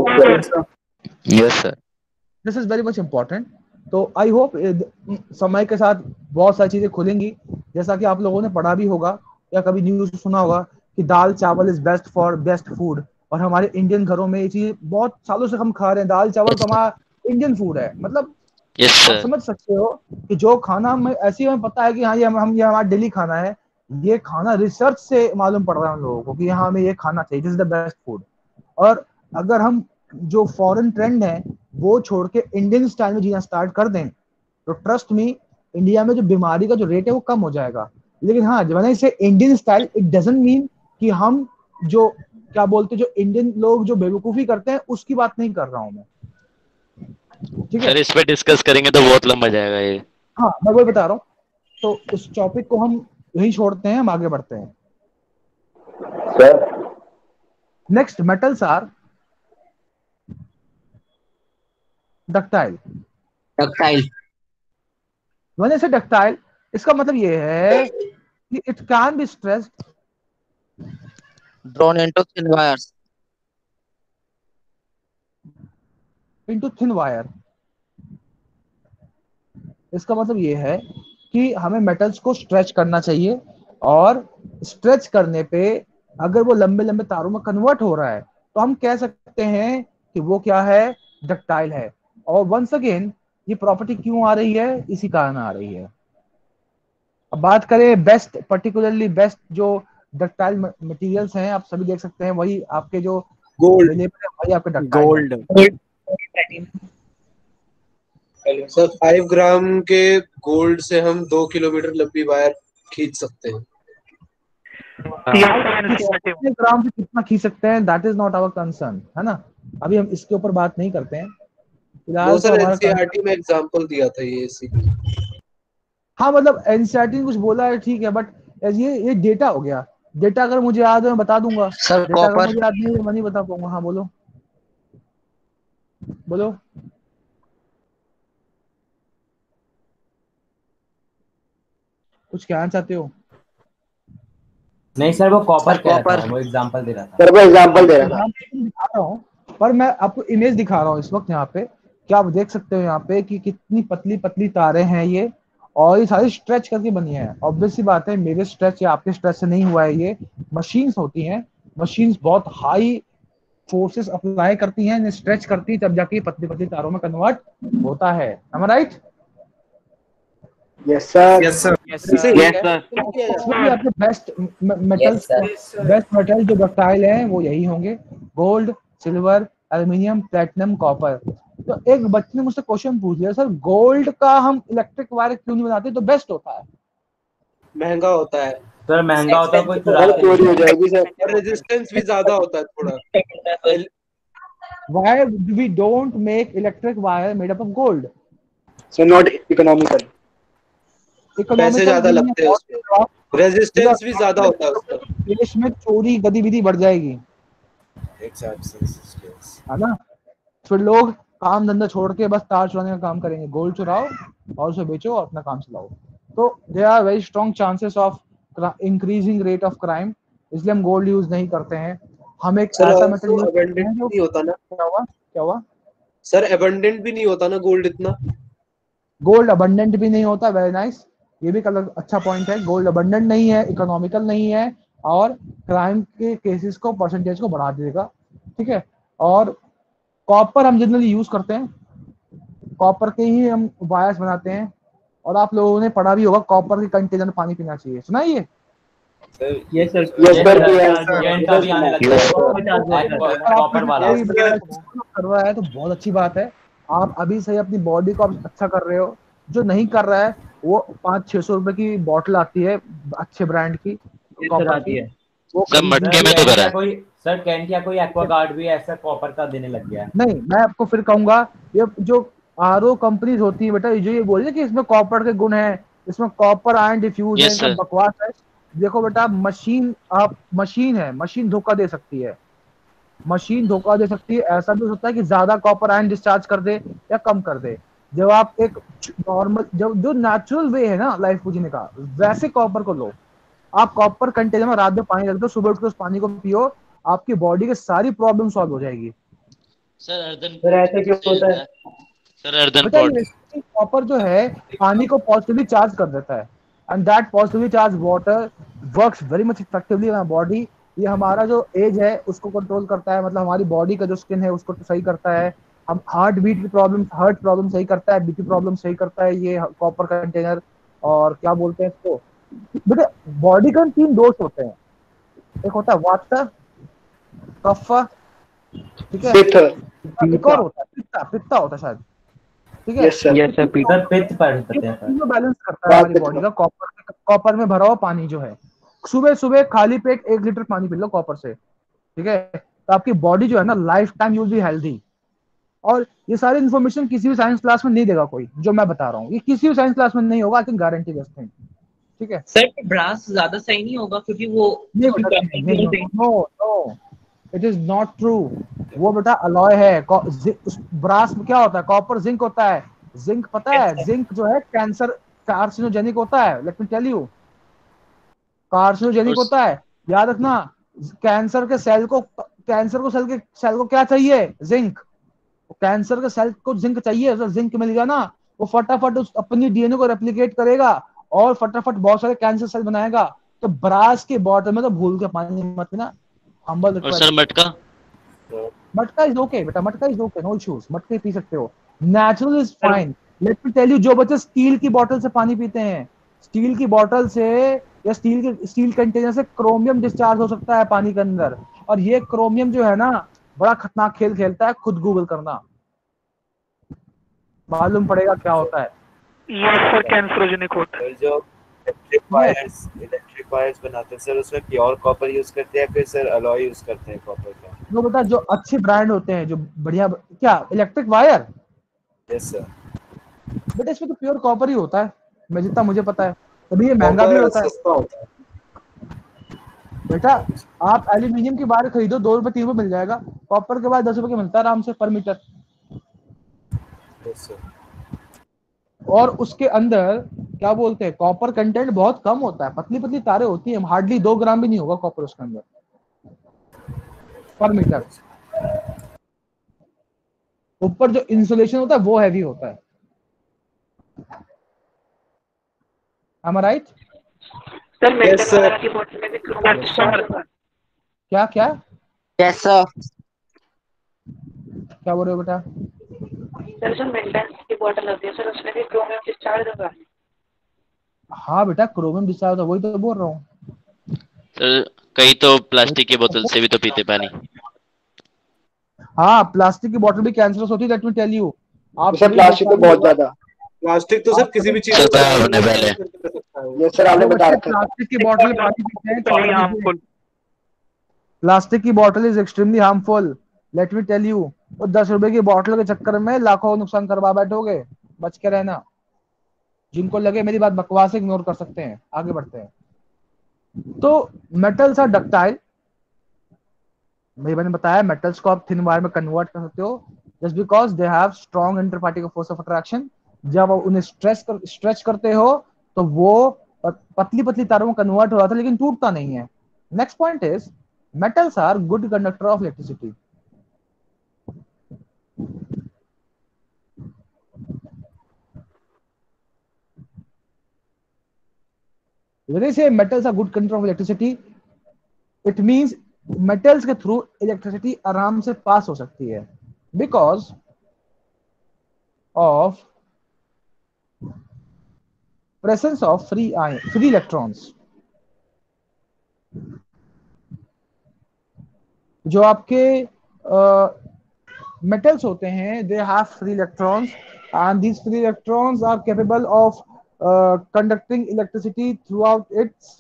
Yes sir. This is very much important. तो आई होप समय के साथ बहुत सारी चीजें खुलेंगी। जैसा कि आप लोगों ने पढ़ा भी होगा या कभी न्यूज सुना होगा कि dal chawal is best for best food, और हमारे इंडियन घरों में ये चीज बहुत सालों से हम खा रहे हैं। दाल चावल तो हमारा इंडियन फूड है। मतलब यस आप सर। समझ सकते हो कि जो खाना हमें ऐसे हमें पता है कि हाँ ये हम, हम ये हमारा डेली खाना है, ये खाना रिसर्च से मालूम पड़ रहा है हम लोगों को कि हाँ हमें ये खाना चाहिए, this is the best food. और अगर हम जो फॉरेन ट्रेंड है वो छोड़ के इंडियन स्टाइल में जीना स्टार्ट कर दें तो ट्रस्ट मी, इंडिया में जो बीमारी का जो रेट है वो कम हो जाएगा। लेकिन हाँ, जब मैंने इसे Indian style, it doesn't mean कि हम जो क्या बोलते जो इंडियन लोग जो बेवकूफी करते हैं उसकी बात नहीं कर रहा हूं मैं, ठीक है? सर इस पे डिस्कस करेंगे तो बहुत लंबा जाएगा ये। हाँ, मैं वही बता रहा हूँ। तो उस टॉपिक को हम यही छोड़ते हैं, हम आगे बढ़ते हैं। Sir next, metals are ductile. Ductile. मैंने से डक्टाइल, इसका मतलब ये है कि it can be stressed, drawn into thin wires. into thin wire। इसका मतलब ये है कि हमें मेटल्स को स्ट्रेच करना चाहिए, और स्ट्रेच करने पे अगर वो लंबे लंबे तारों में कन्वर्ट हो रहा है तो हम कह सकते हैं कि वो क्या है, डक्टाइल है। और वंस अगेन ये प्रॉपर्टी क्यों आ रही है, इसी कारण आ रही है। अब बात करें बेस्ट, पर्टिकुलरली बेस्ट जो डक्टाइल मटेरियल्स हैं, आप सभी देख सकते हैं, वही आपके जो गोल्ड, अवेलेबल है वही आपके ductile gold, platinum. Sir five gram के गोल्ड से हम दो किलोमीटर लंबी वायर खींच सकते हैं। कितने ग्राम से कितना खींच सकते हैं that is not our concern, है ना। अभी हम इसके ऊपर बात नहीं करते हैं वो फिलहाल। तो सर हमारा एनसीईआरटी में एग्जांपल दिया था ये इसीलिए। हाँ मतलब एनसीईआरटी ने कुछ बोला है ठीक है, बट ये ये डेटा हो गया। डेटा अगर मुझे याद है मैं बता दूंगा, सर डेटा अगर कॉपर मुझे याद नहीं है मैं नहीं बता पाऊंगा। हाँ बोलो बोलो। कुछ कहना चाहते हो? नहीं सर वो कॉपर कह रहा कॉपर था, वो एग्जांपल दे रहा था। सर वो एग्जांपल दे रहा था। एग्जाम्पल दिखा रहा हूँ, पर मैं आपको इमेज दिखा रहा हूँ इस वक्त यहाँ पे। क्या आप देख सकते हो यहाँ पे कि कितनी पतली पतली तारें हैं ये, और ये सारी स्ट्रेच करके बनी है। ऑब्वियस सी बात है मेरे स्ट्रेच या आपके स्ट्रेच से नहीं हुआ है, ये मशीन्स होती हैं। मशीन्स बहुत हाई फोर्सेस अप्लाई करती हैं, स्ट्रेच करती है, तब जाके पतली पतली तारों में कन्वर्ट होता है। Am I right? Yes sir. Yes sir. Yes ठीक सर। है। Yes sir. इसमें भी आपके बेस्ट मेटल्स, बेस्ट मेटल जो डक्टाइल हैं वो यही होंगे, gold, silver, aluminium, platinum, copper. तो एक बच्चे ने मुझसे क्वेश्चन पूछ लिया, सर गोल्ड का हम इलेक्ट्रिक वायर क्यों नहीं बनाते? तो बेस्ट होता है, महंगा होता है सर महंगा होता है, कोई चुरा सर के चोरी ले हो जाएगा। जाएगी सर। और रेजिस्टेंस भी ज्यादा होता है थोड़ा। why we don't make electric wire made up of gold? Sir not economical. पैसे इकोनॉमिकल ज्यादा नहीं लगते हैं है, उसमें, रेजिस्टेंस भी ज्यादा होता है उसका। देश में चोरी गतिविधि बढ़ जाएगी, है ना। फिर लोग काम धंधा छोड़ के बस तार चुराने का काम करेंगे। गोल्ड चुराओ और उसे बेचो और अपना काम चलाओ। तो there are very strong chances of increasing rate of crime, इसलिए हम गोल्ड यूज नहीं करते हैं। हम एक सर ऐसा मेटल also यूज करते abundant हैं जो, नहीं होता ना। क्या हुआ क्या हुआ सर abundant भी नहीं होता ना गोल्ड इतना। गोल्ड अबंडेंट भी नहीं होता। वेरी नाइस, ये भी कल अच्छा पॉइंट है। गोल्ड अबंडेंट नहीं है, इकोनॉमिकल नहीं है, और क्राइम के केसेस को, परसेंटेज को बढ़ा देगा। ठीक है। और कॉपर हम जनरली यूज करते हैं, कॉपर के ही हम वायर्स बनाते हैं। और आप लोगों ने पढ़ा भी होगा कॉपर के कंटेनर में पानी पीना चाहिए, सुना है ये? Yes sir. Yes sir trend का भी आने लगा है कॉपर वाला। कर रहा है तो बहुत अच्छी बात है। आप अभी से अपनी बॉडी को आप अच्छा कर रहे हो। जो नहीं कर रहा है वो पाँच छह सौ रुपए की बॉटल आती है अच्छे ब्रांड की कॉपर की, वो सब मटके में तो करा है। कोई सर कैन क्या कोई एक्वागार्ड भी ऐसा कॉपर का देने लग गया है? नहीं, मैं आपको फिर कहूंगा, ये जो आर ओ कंपनीज होती है बेटा, जो ये बोल कि इसमें कॉपर के गुण है, इसमें कॉपर आयन डिफ्यूज है, Yes, इनका sir. बकवास है। देखो बेटा, मशीन आप मशीन है, मशीन धोखा दे सकती है, मशीन धोखा दे सकती है। ऐसा भी हो सकता है कि ज्यादा कॉपर आयन डिस्चार्ज कर दे या कम कर दे। जब आप एक नॉर्मल, जब जो नेचुरल वे है ना लाइफ को जीने का, वैसे कॉपर को लो। आप कॉपर कंटेनर में रात में पानी रख दो, सुबह उठ के उस पानी को पियो, आपकी बॉडी की सारी प्रॉब्लम सॉल्व हो जाएगी। सर अर्धन सर ऐसा क्यों होता है? सर अर्धन बेटा पॉट ये कॉपर जो है पानी को पॉजिटिवली चार्ज कर देता है, and that positively charge water works very much effectively in our body. ये हमारा जो एज है उसको कंट्रोल करता है, मतलब हमारी बॉडी का जो स्किन है उसको सही करता है। हम हार्ट बीट की प्रॉब्लम, हार्ट प्रॉब्लम सही करता है, बीपी प्रॉब्लम सही करता है ये कॉपर कंटेनर। और क्या बोलते हैं इसको, बेटा बॉडी का तीन दोष होते हैं, एक होता है वाता, कफ, ठीक है, एक और होता है पित्ता, पित्ता होता है शायद, ठीक है। Yes sir. यस सर पीटर पित्त पढ़ सकते हैं तीनों बैलेंस करता है हमारी बॉडी का कॉपर, कॉपर में भरा हुआ पानी जो है। सुबह सुबह खाली पेट एक लीटर पानी पी लो कॉपर से, ठीक है, तो आपकी बॉडी जो है ना lifetime use be healthy. और ये सारी इन्फॉर्मेशन किसी भी साइंस क्लास में नहीं देगा कोई, जो मैं बता रहा हूँ ये किसी भी साइंस क्लास में नहीं होगा, I can guarantee this thing, ठीक है। सर ब्रास ज्यादा सही नहीं होगा क्योंकि वो no no it is not true. वो बेटा अलॉय है। ब्रास में क्या होता है, कॉपर जिंक होता है। जिंक पता है, जिंक जो है कैंसर कार्सिनोजेनिक होता है। Let me tell you, carcinogenic होता है, याद रखना। कैंसर के सेल को, कैंसर को सेल के सेल को क्या चाहिए, जिंक। कैंसर के सेल को जिंक चाहिए, उसे जिंक मिल गया ना, वो फटाफट उस अपनी डीएनए को रेप्लिकेट करेगा और फटाफट बहुत सारे कैंसर सेल बनाएगा। तो ब्रास के बॉटल में तो भूल के पानी मत पीना, हम्बल और सर मटका मटका इज ओके बेटा, matka is okay, no issues, मटके पी सकते हो, natural is fine. Let me tell you, जो बच्चे स्टील की बोतल से पानी पीते हैं, स्टील की बोतल से या स्टील के स्टील कंटेनर से क्रोमियम डिस्चार्ज हो सकता है पानी के अंदर, और ये क्रोमियम जो है ना बड़ा खतरनाक खेल खेलता है, खुद गूगल करना। मालूम पड़ेगा क्या होता है। यस सर, कैंसरोजेनिक होता है। जो इलेक्ट्रिक वायर्स इलेक्ट्रिक वायर्स बनाते हैं सर, उसमें प्योर कॉपर यूज करते हैं फिर सर अलॉय यूज करते हैं कॉपर का? वो बता, जो अच्छे ब्रांड होते हैं, जो बढ़िया, क्या इलेक्ट्रिक वायर? Yes sir. बेटा इसमें तो प्योर कॉपर ही होता है, मैं जितना मुझे पता है, तभी ये महंगा भी होता है। सस्ता होता है बेटा आप एल्यूमिनियम की वायर खरीदो, दो रुपए तीन रुपए मिल जाएगा, कॉपर के बाद दस रुपए के मिलता है आराम से पर मीटर। Yes sir. और उसके अंदर क्या बोलते हैं, कॉपर कंटेंट बहुत कम होता है, पतली पतली तारें होती हैं, हार्डली दो ग्राम भी नहीं होगा कॉपर उसके अंदर पर मीटर। ऊपर जो इंसुलेशन होता है वो हैवी होता है। Am I right? Sir Yes, sir. Metal की बोतल में भी क्रोमियम डिस्चार्ज होता है। क्या क्या यस सर। क्या बोल रहे हो बेटा? सर जो मेटल की बोतल होती है सर, उसमें भी क्रोमियम डिस्चार्ज होगा? हाँ बेटा, क्रोमियम डिस्चार्ज होता है, वही तो बोल रहा हूँ। सर कई तो प्लास्टिक की बोतल से भी तो पीते पानी। हाँ, प्लास्टिक की बोतल भी कैंसरस होती है, लेट मी टेल यू। आप सर प्लास्टिक तो बहुत ज्यादा, प्लास्टिक तो सर किसी भी चीज सर आपने पहले ये सर आपने बता रखा है। प्लास्टिक की बोतल पानी पीते हैं Very harmful. प्लास्टिक की बोतल is extremely harmful, let me tell you. वो दस रुपए की बोतल के चक्कर में लाखों नुकसान करवा बैठोगे, बच के रहना। जिनको लगे मेरी बात बकवास, इग्नोर कर सकते हैं, आगे बढ़ते हैं। तो मेटल्स आर डक्टाइल, मैंने बताया मेटल्स को आप थिन वायर में कन्वर्ट कर सकते हो just because they have strong interparticle force of attraction. जब उन्हें स्ट्रेच कर स्ट्रेच करते हो तो वो पतली पतली तारों में कन्वर्ट हो जाता है, लेकिन टूटता नहीं है। Next point is metals are good conductor of electricity. When I say metals are good conductor of electricity, it means metals के थ्रू इलेक्ट्रिसिटी आराम से पास हो सकती है because of presence of free ion free electrons. जो आपके metals uh, होते हैं, they have free electrons and these free electrons are capable of conducting electricity throughout its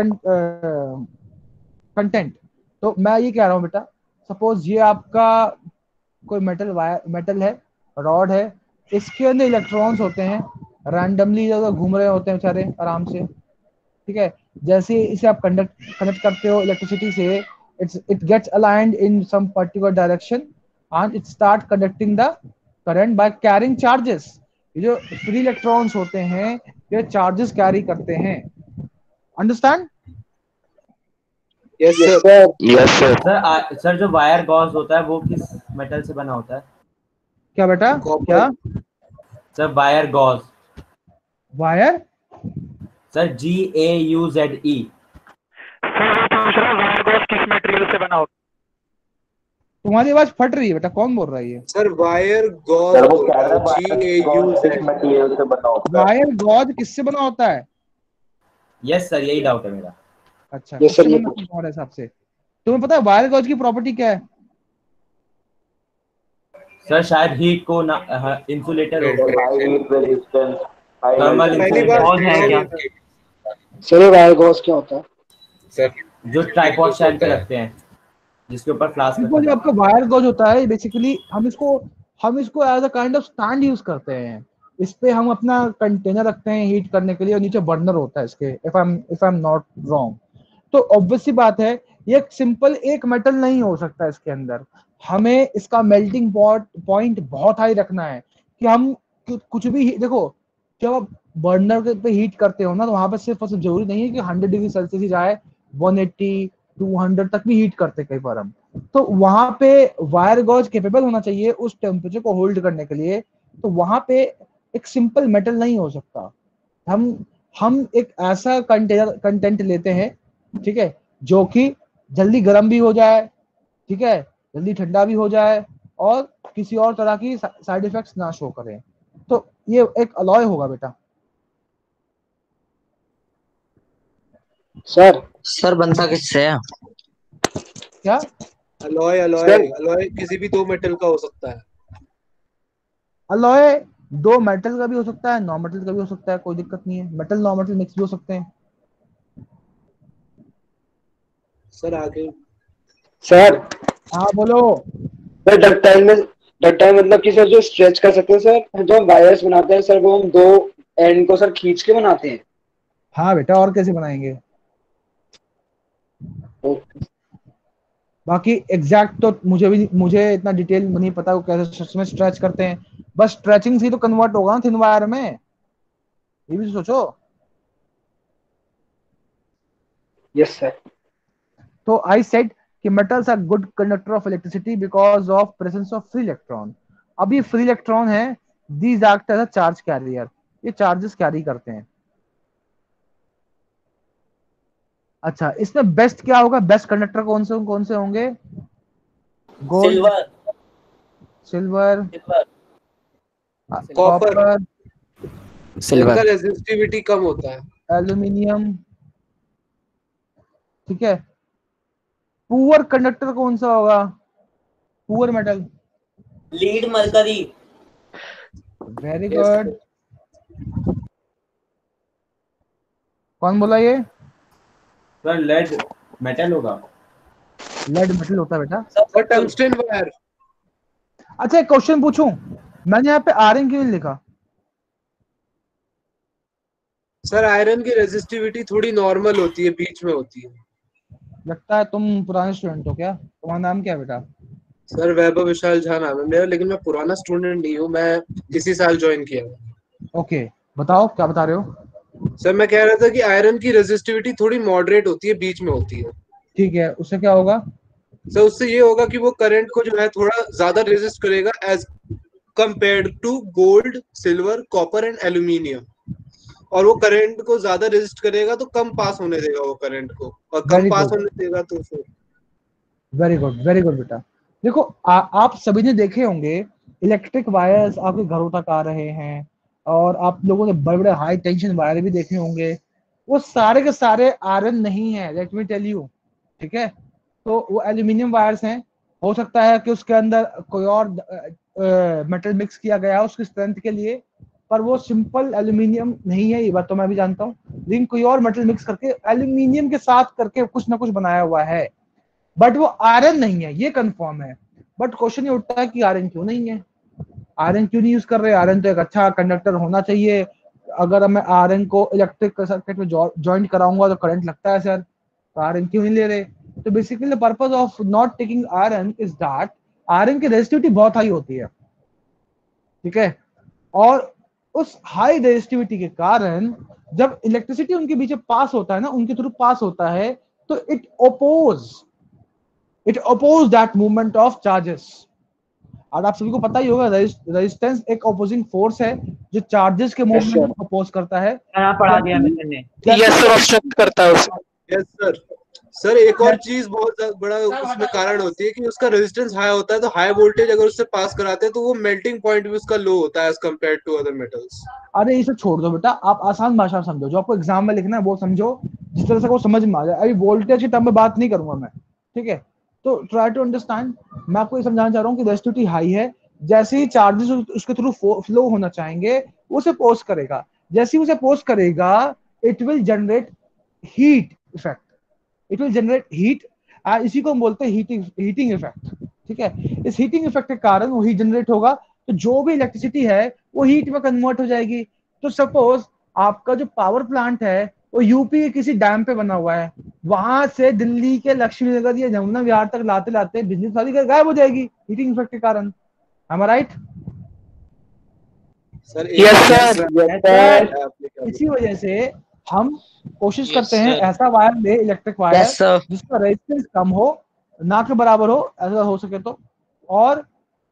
content. तो मैं ये कह रहा हूँ बेटा, सपोज ये आपका कोई मेटल वायर मेटल है, रॉड है, इसके अंदर इलेक्ट्रॉन्स होते हैं, रैंडमली जगह घूम रहे होते हैं बेचारे आराम से, ठीक है। जैसे इसे आप कंडक्ट कनेक्ट करते हो इलेक्ट्रिसिटी से, it's it gets aligned in some particular direction and it start conducting the current by carrying charges. ये जो फ्री इलेक्ट्रॉन्स होते हैं ये चार्जेस कैरी करते हैं। Understand? Yes sir. Yes sir. Sir sir जो वायर गॉज होता है वो किस मेटल से बना होता है? क्या बेटा? क्या sir wire gauge? Wire sir G A U Z E. Wire gauge किस मटेरियल से बना होता है? तुम्हारी आवाज फट रही है बेटा, कौन बोल रहा है ये? Sir wire gauge G A U material से बना होता है। वायर गॉज किससे बना होता है? यस सर, यही डाउट है मेरा। अच्छा, yes, sir, ये तुम्हारे हिसाब से तुम्हें पता है वायर गॉज की प्रॉपर्टी क्या है? सर शायद हीट को ना इंसुलेटर होगा। High heat resistance, thermal insulator है क्या? सर वायर गॉज क्या होता है? सर जो ट्राइपॉड स्टैंड पे रखते हैं जिसके ऊपर फ्लास्क देखो, जो आपका वायर गॉज होता है बेसिकली हम इसको हम इसको as a kind of stand use करते हैं। इस पे हम अपना कंटेनर रखते हैं हीट करने के लिए, और नीचे बर्नर होता है इसके, if I am if I am not wrong. तो ऑब्वियस सी बात है ये एक सिंपल एक मेटल नहीं हो सकता इसके अंदर। हमें इसका मेल्टिंग पॉइंट बहुत हाई रखना है कि हम कुछ भी देखो, जब आप बर्नर पे हीट करते हो ना तो वहां पर सिर्फ जरूरी नहीं है कि हंड्रेड डिग्री सेल्सियस ही जाए, वन एटी टू हंड्रेड तक भी हीट करते कई बार हम। तो वहां पे वायर गॉज कैपेबल होना चाहिए उस टेम्परेचर को होल्ड करने के लिए। तो वहां पे एक सिंपल मेटल नहीं हो सकता। हम हम एक ऐसा कंटेनर कंटेंट लेते हैं, ठीक है, जो कि जल्दी गर्म भी हो जाए, ठीक है, जल्दी ठंडा भी हो जाए, और किसी और तरह की साइड इफेक्ट्स ना शो करें। तो ये एक अलॉय होगा बेटा। सर सर बनता किससे है? क्या? अलॉय अलॉय अलॉय किसी भी दो मेटल का हो सकता है। अलॉय दो मेटल का भी हो सकता है, नॉन मेटल का भी हो सकता है, कोई दिक्कत नहीं है। मेटल नॉन मेटल मिक्स भी हो सकते हैं। सर आगे सर हाँ बोलो। सर डक्टाइल में डक्टाइल मतलब कि सर जो स्ट्रेच कर सकते हैं सर, जो हम वायर्स बनाते हैं सर वो हम दो एंड को सर खींच के बनाते हैं। हाँ बेटा, और कैसे बनाएंगे? बाकी एग्जैक्ट तो मुझे भी मुझे इतना डिटेल नहीं पता वो कैसे सच में स्ट्रेच करते हैं, बस स्ट्रेचिंग से ही तो कन्वर्ट होगा ना थिन वायर में, ये भी तो सोचो। Yes sir. तो आई सेड कि metals are good conductor of electricity because of presence of free electron. अब ये फ्री इलेक्ट्रॉन है, these act as a charge carrier, ये चार्जेस कैरी करते हैं। अच्छा, इसमें बेस्ट क्या होगा? बेस्ट कंडक्टर कौन से कौन से होंगे? Gold, silver, silver, copper, copper, इनका रेजिस्टिविटी कम होता है, एल्यूमिनियम। ठीक है। पुअर कंडक्टर कौन सा होगा? Poor metal, lead, mercury. Very good. कौन बोला ये? सर लेड मेटल होगा। लेड मेटल होता है बेटा। और टंगस्टन वायर। अच्छा एक क्वेश्चन पूछूं, मैंने यहाँ पे आयरन क्यों नहीं लिखा? सर आयरन की रेजिस्टिविटी थोड़ी नॉर्मल होती है, बीच में होती है। लगता है तुम पुराने स्टूडेंट हो क्या? तुम्हारा नाम क्या है बेटा? सर वैभव विशाल झा नाम है मेरा, लेकिन मैं पुराना स्टूडेंट नहीं हूँ, मैं इसी साल ज्वाइन किया है। ओके, बताओ क्या बता रहे हो? सर मैं कह रहा था कि आयरन की रेजिस्टिविटी थोड़ी मॉडरेट होती है, बीच में होती है। ठीक है, उससे क्या होगा? सर उससे ये होगा कि वो करंट को जो है थोड़ा ज्यादा रेजिस्ट करेगा as compared to gold, silver, copper and aluminium. और वो करंट को ज्यादा रेजिस्ट करेगा तो कम पास होने देगा वो करंट को, और कम Very पास good. होने देगा तो फिर वेरी गुड, वेरी गुड बेटा। देखो आ, आप सभी ने देखे होंगे इलेक्ट्रिक वायर्स आपके घरों तक आ रहे हैं, और आप लोगों ने बड़े बड़े हाई टेंशन वायर भी देखे होंगे। वो सारे के सारे आयरन नहीं है, लेट मी टेल यू। ठीक है, तो वो एल्यूमिनियम वायर्स हैं। हो सकता है कि उसके अंदर कोई और मेटल मिक्स किया गया है उसकी स्ट्रेंथ के लिए, पर वो सिंपल एल्यूमिनियम नहीं है, ये बात तो मैं भी जानता हूँ। लेकिन कोई और मेटल मिक्स करके एल्यूमिनियम के साथ करके कुछ ना कुछ बनाया हुआ है, बट वो आयरन नहीं है, ये कंफर्म है। बट क्वेश्चन ये उठता है कि आयरन क्यों नहीं है? आयरन क्यों नहीं यूज कर रहे? आयरन तो एक अच्छा कंडक्टर होना चाहिए। अगर मैं आयरन को इलेक्ट्रिक सर्किट में जॉइंट कराऊंगा तो करंट लगता है सर, तो आयरन क्यों नहीं ले रहे? तो basically the purpose of not taking iron is that iron की रेजिस्टिविटी बहुत हाई होती है। ठीक है, और उस हाई रेजिस्टिविटी के कारण जब इलेक्ट्रिसिटी उनके बीच पास होता है ना, उनके थ्रू पास होता है, तो it oppose it oppose that movement of charges. और आप सभी को पता ही होगा रेजिस्टेंस एक अपोजिंग फोर्स है जो चार्जेस के मूवमेंट को अपोज करता है। पढ़ा दिया मैंने। यस सर, ऑब्स्ट्रक्ट करता है उसे। Yes sir. सर एक और चीज बहुत बड़ा उसमें कारण होती है कि उसका रेजिस्टेंस हाई होता है, तो हाई वोल्टेज अगर उससे पास कराते हैं तो वो मेल्टिंग पॉइंट भी उसका लो होता है as compare to other metals. अरे इसे छोड़ दो बेटा, आप आसान भाषा में समझो, जो आपको एग्जाम में लिखना है वो समझो, जिस तरह से वो समझ में आ जाए। अभी वोल्टेज की टर्म में बात नहीं करूंगा मैं, ठीक है? तो ट्राई टू अंडरस्टैंड। मैं आपको ये समझाना चाह रहा हूँ कि रेजिस्टिविटी हाई है, जैसे ही चार्जेस उसके थ्रू फ्लो होना चाहेंगे वो उसे पोस्ट करेगा। जैसे ही उसे पोस्ट करेगा it will generate heat effect, it will generate heat, इसी को हम बोलते हैं हीटिंग हीटिंग इफेक्ट। ठीक है, इस हीटिंग इफेक्ट के कारण वो हीट जनरेट होगा, तो जो भी इलेक्ट्रिसिटी है वो हीट में कन्वर्ट हो जाएगी। तो सपोज आपका जो पावर प्लांट है वो यूपी के किसी डैम पे बना हुआ है, वहां से दिल्ली के लक्ष्मी नगर या जमुना विहार तक लाते लाते बिजली सारी गायब हो जाएगी हीटिंग इफेक्ट के कारण। am I right? Sir yes sir. इसी वजह से हम कोशिश Yes, करते हैं sir. ऐसा वायर ले, इलेक्ट्रिक वायर Yes, sir. जिसका रेजिस्टेंस कम हो, ना के बराबर हो, ऐसा हो सके तो, और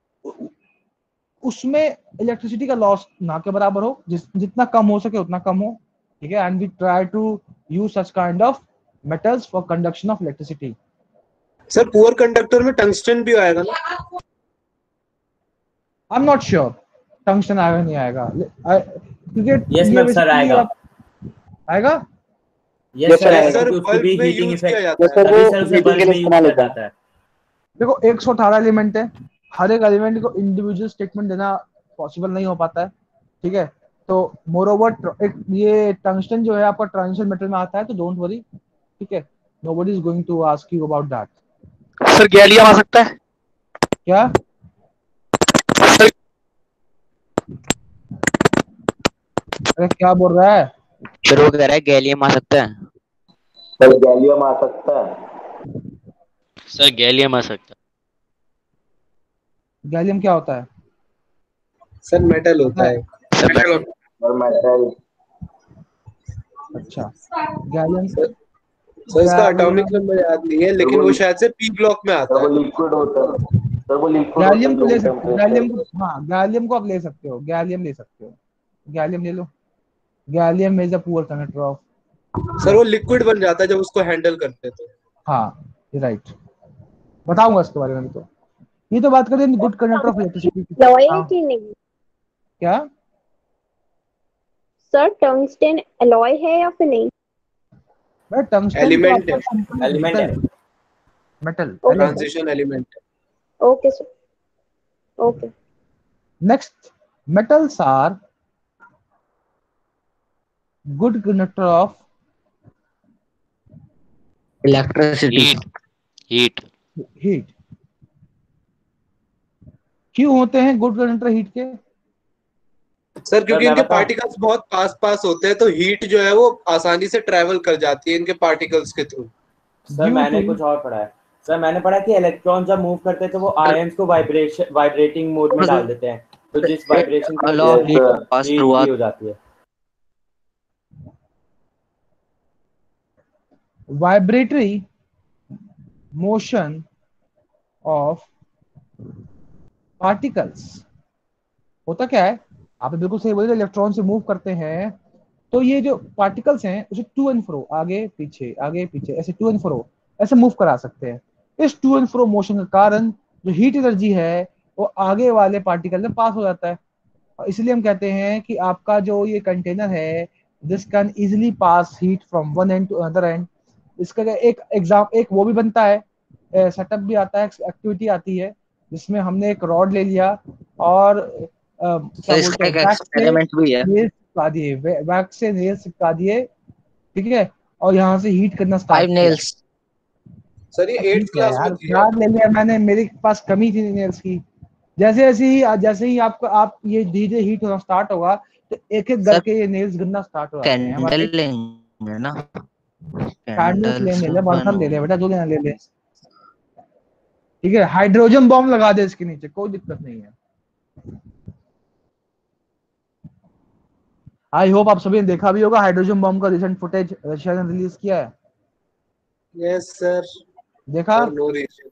उसमें इलेक्ट्रिसिटी का लॉस ना के बराबर हो, जिस जितना कम हो सके उतना कम हो। ठीक है, and we try to use such kind of metals for conduction of electricity. Sir poor conductor में टंगस्टन भी आएगा ना? I am not sure tungsten आएगा नहीं आएगा, क्योंकि यस मैम सर आएगा आएगा। यस सर आएगा, सर क्योंकि उसको भी बल्ब में हीटिंग यूज किया इफेक्ट जाता है। सर अभी वो सर उसे हीटिंग बल्ब के में लिए यूज इस्तेमाल किया होता है। जाता है। देखो एक सौ अठारह एलिमेंट है, हर एक एलिमेंट को इंडिविजुअल स्टेटमेंट देना पॉसिबल नहीं हो पाता है। ठीक है, तो मोरोवर एक ये टंगस्टन जो है आपका ट्रांजिशन मेटल में आता है, तो डोंट वरी, ठीक है, nobody is going to ask you about that. Sir gallium आ सकता है क्या सर? अरे क्या बोल रहा है फिर वो कह रहा है गैलियम आ सकता है। सर गैलियम आ सकता है। सर गैलियम आ सकता गैलियम क्या होता है? सर मेटल होता है। मेटल होता और मेटल। अच्छा, गैलियम सर सर इसका एटॉमिक नंबर याद नहीं है, लेकिन वो शायद से पी ब्लॉक में आता वो है। लिक्विड होता है सर, वो लिक्विड होता गैलियम है को ले रूम सकते हो, गैलियम टेम्परेचर। को, हाँ गैलियम को आप ले सकते हो, गैलियम ले सकते हो, गैलियम ले लो। Gallium is a poor conductor of. Sir वो लिक्विड बन जाता है जब उसको हैंडल करते तो। हाँ राइट, बताऊंगा इसके बारे में। तो ये तो बात करें गुड कंडक्टर ऑफ इलेक्ट्रिसिटी की। एलॉय है हाँ, कि नहीं क्या सर? टंगस्टन एलॉय है या फिर नहीं? भाई टंगस्टन तो एलिमेंट आपका है, simple एलिमेंट है। Metal, metal transition element. Okay sir, okay. Next, metals are good conductor of electricity. Heat heat heat। क्यों होते हैं गुड कंडक्टर हीट के? सर क्योंकि मैं इनके बताऊं? पार्टिकल्स बहुत पास पास होते हैं, तो हीट जो है वो आसानी से ट्रेवल कर जाती है इनके पार्टिकल्स के थ्रू। सर Due मैंने to- कुछ और पढ़ा है। सर मैंने पढ़ा कि इलेक्ट्रॉन जब मूव करते हैं तो वो आयंस को वाइब्रेशन वाइब्रेटिंग मोड में डाल देते हैं, तो जिस वाइब्रेशन की Allow वजह से heat to pass heat through भी a- हो जाती है। vibratory motion of particles होता क्या है? आपने बिल्कुल सही बोला, इलेक्ट्रॉन से मूव करते हैं तो ये जो पार्टिकल्स हैं उसे टू एंड फ्रो, आगे पीछे आगे पीछे, ऐसे टू एंड फ्रो ऐसे मूव करा सकते हैं। इस टू एंड फ्रो मोशन के कारण जो हीट एनर्जी है वो आगे वाले पार्टिकल में पास हो जाता है, और इसलिए हम कहते हैं कि आपका जो ये कंटेनर है, this can easily pass heat from one end to another end. इसका एक एग्जाम एक वो भी बनता है, सेटअप भी आता है, एक्टिविटी आती है जिसमें हमने एक रॉड ले लिया और अ, क्या तो बोलते इसका हैं, एक वैक्स से एक्सपेरिमेंट भी है। नेल्स चिपका दिए, वैक्स से नेल्स चिपका दिए, ठीक है, और यहाँ से हीट करना स्टार्ट फाइव किया। नेल्स। सर ये एट्थ ठीक है क्लास में यार, थी। याद ले लिया मैंने, मेरे पास कमी थी नेल्स की। जैसे जैसे ही जैसे ही आपको आप ये धीरे हीट होना स्टार्ट होगा तो एक एक सर करके ये नेल्स गिरना स्टार्ट हो जाते हैं कैंडल हमारे। लेंगे ना? कैंडल्स कैंडल्स ले ले, बर्तन ले ले बनवा- बेटा, जो लेना ले ले, ठीक है। हाइड्रोजन बॉम्ब लगा दे इसके नीचे, कोई दिक्कत नहीं है। आई होप आप सभी ने देखा भी होगा हाइड्रोजन बॉम्ब का रिसेंट फुटेज रशिया ने रिलीज किया है, यस सर। देखा? और नो रीजन।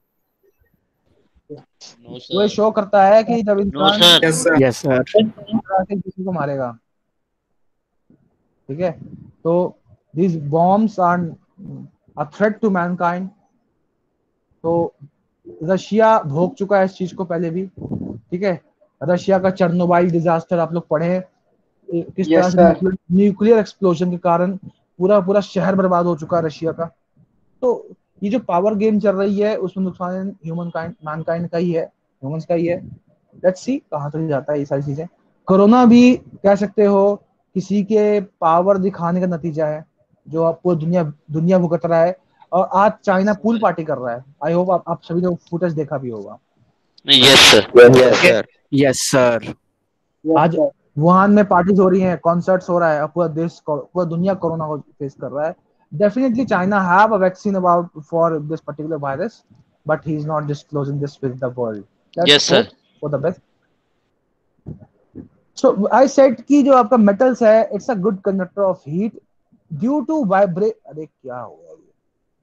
नो वो ये सर शो करता है कि जब नो इंसान sir yes sir. Yes sir. से किसी को मारेगा, ठीक है, तो these bombs are a threat to mankind। तो रशिया भोग चुका है इस चीज को पहले भी, ठीक है। रशिया का चेर्नोबाइल डिजास्टर आप लोग पढ़े हैं, किस तरह यस से सर। न्यूक्लियर एक्सप्लोजन के कारण पूरा पूरा शहर बर्बाद हो चुका है रशिया का। तो ये जो पावर गेम चल रही है उसमें नुकसान ह्यूमन काइंड मैनकाइंड का ही है, ह्यूमंस का ही है। लेट्स सी कहाँ तक जाता है ये सारी चीजें। कोरोना भी कह सकते हो किसी के पावर दिखाने का नतीजा है, जो आप पूरी दुनिया दुनिया भुगत रहा है। और आज चाइना पूल पार्टी कर रहा है, आई होप आप, आप सभी ने फुटेज देखा भी होगा। Yes sir yes sir. Yes sir. आज वुहान में पार्टीज हो रही हैं, कॉन्सर्ट्स हो रहा है, और पूरा देश पूरा दुनिया कोरोना को फेस कर रहा है। Definitely China have a vaccine about for this particular virus, but he is not disclosing this with the world. Yes sir for the best. So I said कि जो आपका मेटल्स है, it's a good conductor of heat due to vibra अरे क्या हो गया ये,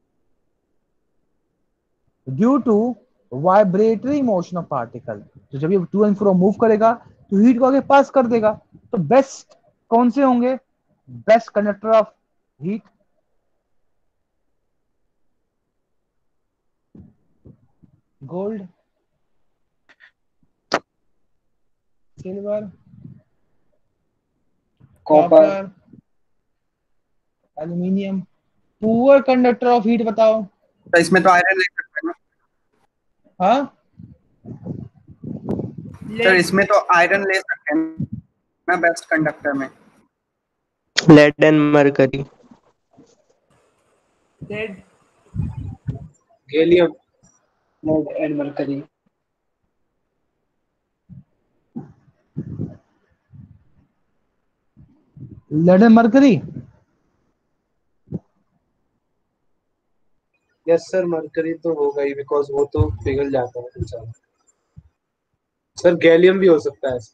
due to vibratory motion of particle. तो जब ये टू एंड फ्रो मूव करेगा तो हीट को आगे पास कर देगा। तो बेस्ट कौन से होंगे best conductor of heat? Gold, silver, copper. Copper, aluminium. Poor conductor of heat बताओ। तो इसमें तो आयरन ले सकते हैं ना हाँ सर? इसमें तो आयरन ले सकते हैं। मैं बेस्ट कंडक्टर में lead and mercury. Lead gallium lead and mercury. Lead and mercury. Yes sir, mercury तो होगा ही बिकॉज वो तो पिघल जाता है बेचारा। सर गैलियम भी हो सकता है।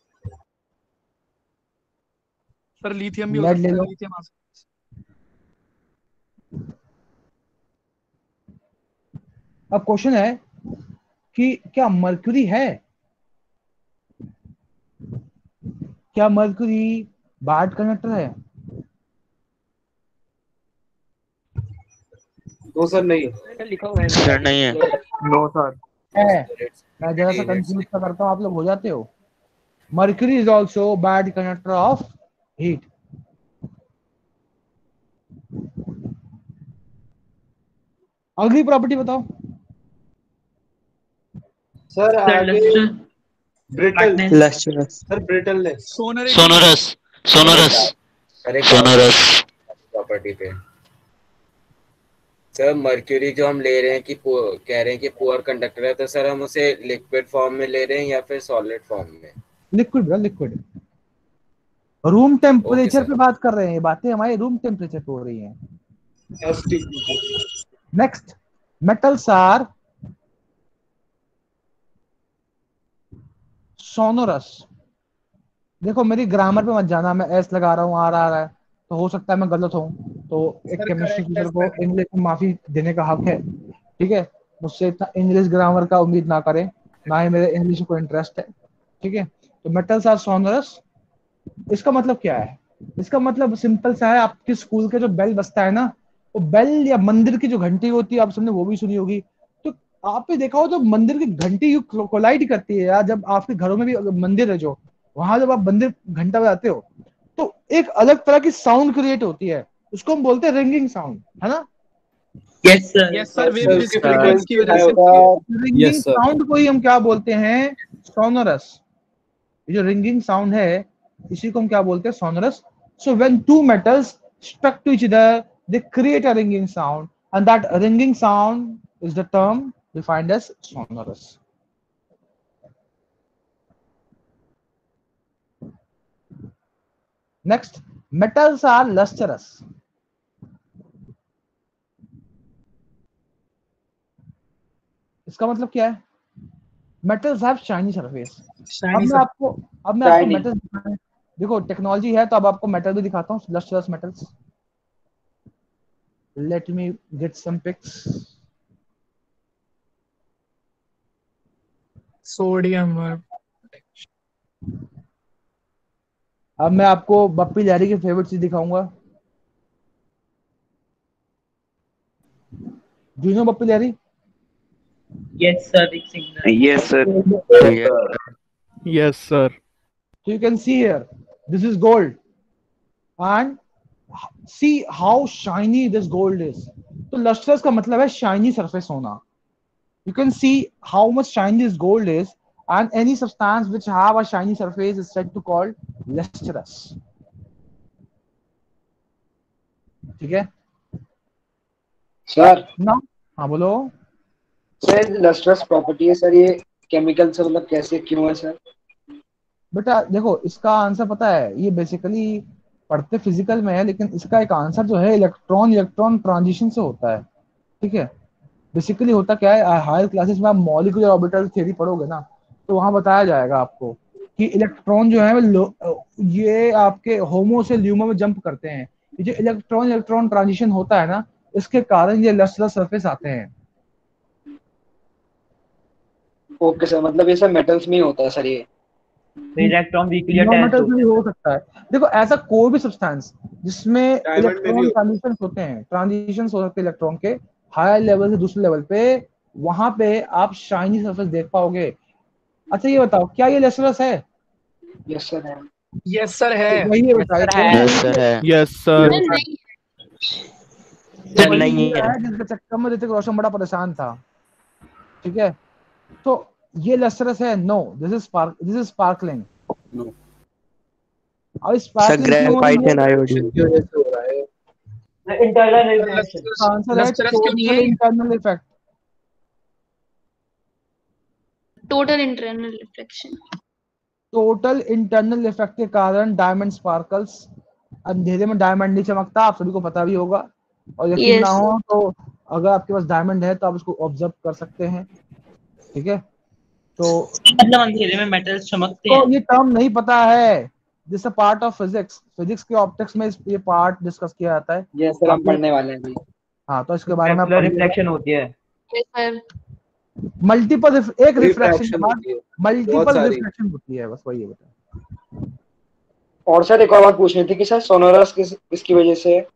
सर लिथियम भी हो लेड सकता ले है, लो। लिथियम आ सकता अब क्वेश्चन है कि क्या मरकरी है, क्या मरकरी बैड कंडक्टर है? नो सर नहीं सर लिखा हुआ है सर नहीं है। नो सर है। मैं जरा सा कंफ्यूज करता हूँ, आप लोग हो जाते हो। Mercury is also bad conductor of heat. अगली प्रॉपर्टी बताओ। सर आगे brittle. Lustrous. Sir brittleness. Sonorous sonorous अरे सोनोरस। प्रॉपर्टी पे सर मर्क्यूरी जो हम ले रहे हैं कि पु- कह रहे हैं कि पुअर कंडक्टर है, तो सर हम उसे लिक्विड फॉर्म में ले रहे हैं या फिर सॉलिड फॉर्म में? Liquid liquid room temperature sir. पे बात कर रहे हैं, ये बातें हमारे रूम टेम्परेचर पे हो रही हैं। Next, metals are sonorous. देखो मेरी ग्रामर पे मत जाना, मैं एस लगा रहा हूँ, आर आ रहा है, तो हो सकता है मैं गलत हूँ, तो एक केमिस्ट्री टीचर को इंग्लिश में माफी देने का हक है, ठीक है। मुझसे इतना इंग्लिश ग्रामर का उम्मीद ना करें, ना ही मेरे इंग्लिश को इंटरेस्ट है, ठीक है। तो मेटल्स आर सोनोरस, इसका मतलब क्या है? इसका मतलब सिंपल सा है, आपके स्कूल के जो बेल बजता है ना, वो बेल या मंदिर की जो घंटी होती है, आप सबने वो भी सुनी होगी, तो आपने देखा हो तो मंदिर की घंटी यू कोलाइड करती है यार। जब आपके घरों में भी मंदिर है जो, वहां जब आप मंदिर घंटा बजाते हो तो एक अलग तरह की साउंड क्रिएट होती है, उसको हम बोलते हैं रिंगिंग साउंड, है ना? Yes sir yes sir, wave उसकी डिस्टर्बेंस फ्रीक्वेंसी की वजह हाई से। होती है। Ringing Yes, sir. साउंड को ही हम क्या बोलते हैं? सोनोरस। ये जो रिंगिंग साउंड है, इसी को हम क्या बोलते हैं? Sonorous. So when two metals struck to each other, they create a ringing sound, and that ringing sound is the term defined as sonorous. Next, metals are lustrous. इसका मतलब क्या है? Metals have shiny surface. अब मैं आपको अब मैं आपको मेटल्स दिखाने, देखो टेक्नोलॉजी है तो अब आपको मेटल भी दिखाता हूँ, lustrous metals. Let me get some pics. Sodium. अब मैं आपको बप्पी लहरी की फेवरेट चीज दिखाऊंगा। Do you know Bappi Lahiri? Yes sir, एक signal. Yes sir. Yes sir. So you can see here, this is gold, and see how shiny this gold is. तो lustrous का मतलब है shiny surface होना. You can see how much shiny this gold is, and any substance which have a shiny surface is said to called lustrous. ठीक है sir? ना? हाँ बोलो। सर लस्ट्रस प्रॉपर्टी है सर, ये केमिकल से मतलब कैसे क्यों है सर? बेटा देखो, इसका आंसर पता है, ये बेसिकली पढ़ते फिजिकल में है, लेकिन इसका एक आंसर जो है इलेक्ट्रॉन इलेक्ट्रॉन ट्रांजिशन से होता है, ठीक है। बेसिकली होता क्या है, हायर क्लासेस में आप मॉलिक्यूलर ऑर्बिटल थ्योरी पढ़ोगे ना, तो वहां बताया जाएगा आपको कि इलेक्ट्रॉन जो है ये आपके होमो से ल्यूमो में जंप करते हैं। ये जो इलेक्ट्रॉन इलेक्ट्रॉन ट्रांजिशन होता है ना, इसके कारण ये लस्ट्रस सरफेस आते हैं। ओके सर, मतलब ये सब मेटल्स में ही होता है सर ये? इलेक्ट्रॉन वीकली अटैच्ड मेटल्स में भी हो सकता है। देखो ऐसा कोई भी सब्सटेंस जिसमें में भी इलेक्ट्रॉन होता ट्रांजिशन होते हैं, ट्रांजिशन हो सकते हैं इलेक्ट्रॉन के हायर लेवल से दूसरे लेवल पे, वहां पे आप शाइनी सरफेस देख पाओगे। अच्छा ये बताओ, क्या ये लस्ट्रस है? यस सर है। यस सर है। वही है बेटा, यस सर है। Yes sir. तो वही नहीं है है। जिसके चक्कर में ऋतिक रोशन बड़ा परेशान था, ठीक है। तो ये लस्ट्रस है? No, this is spark this is sparkling. No. अब स्पार्कलिंग क्यों हो रही है? रिफ्लेक्शन की वजह से हो रहा है। Internal reflection. आंसर है total internal effect. Total internal reflection. Total internal effect के कारण डायमंड स्पार्कल्स, अंधेरे में डायमंड नहीं चमकता, आप सभी को पता भी होगा। और यकीन Yes. ना हो तो अगर आपके पास डायमंड है तो आप उसको ऑब्जर्व कर सकते हैं, ठीक है। तो मतलब अंधेरे में मेटल्स चमकते तो हैं। ये टर्म नहीं पता है, this a part of physics. Physics के ऑप्टिक्स में इस- ये पार्ट डिस्कस किया जाता है। ये सर हम पढ़ने वाले हैं अभी। हाँ, तो इसके बारे में आप रिफ्लेक्शन होती है। Yes, sir. मल्टीपल एक रिफ्लेक्शन के Refraction बाद होती है, बहुत मल्टीपल सारी। रिफ्लेक्शन होती है, बस वही है बेटा। और सर एक और बात पूछनी थी कि सर सोनोरस किस किसकी वजह से है?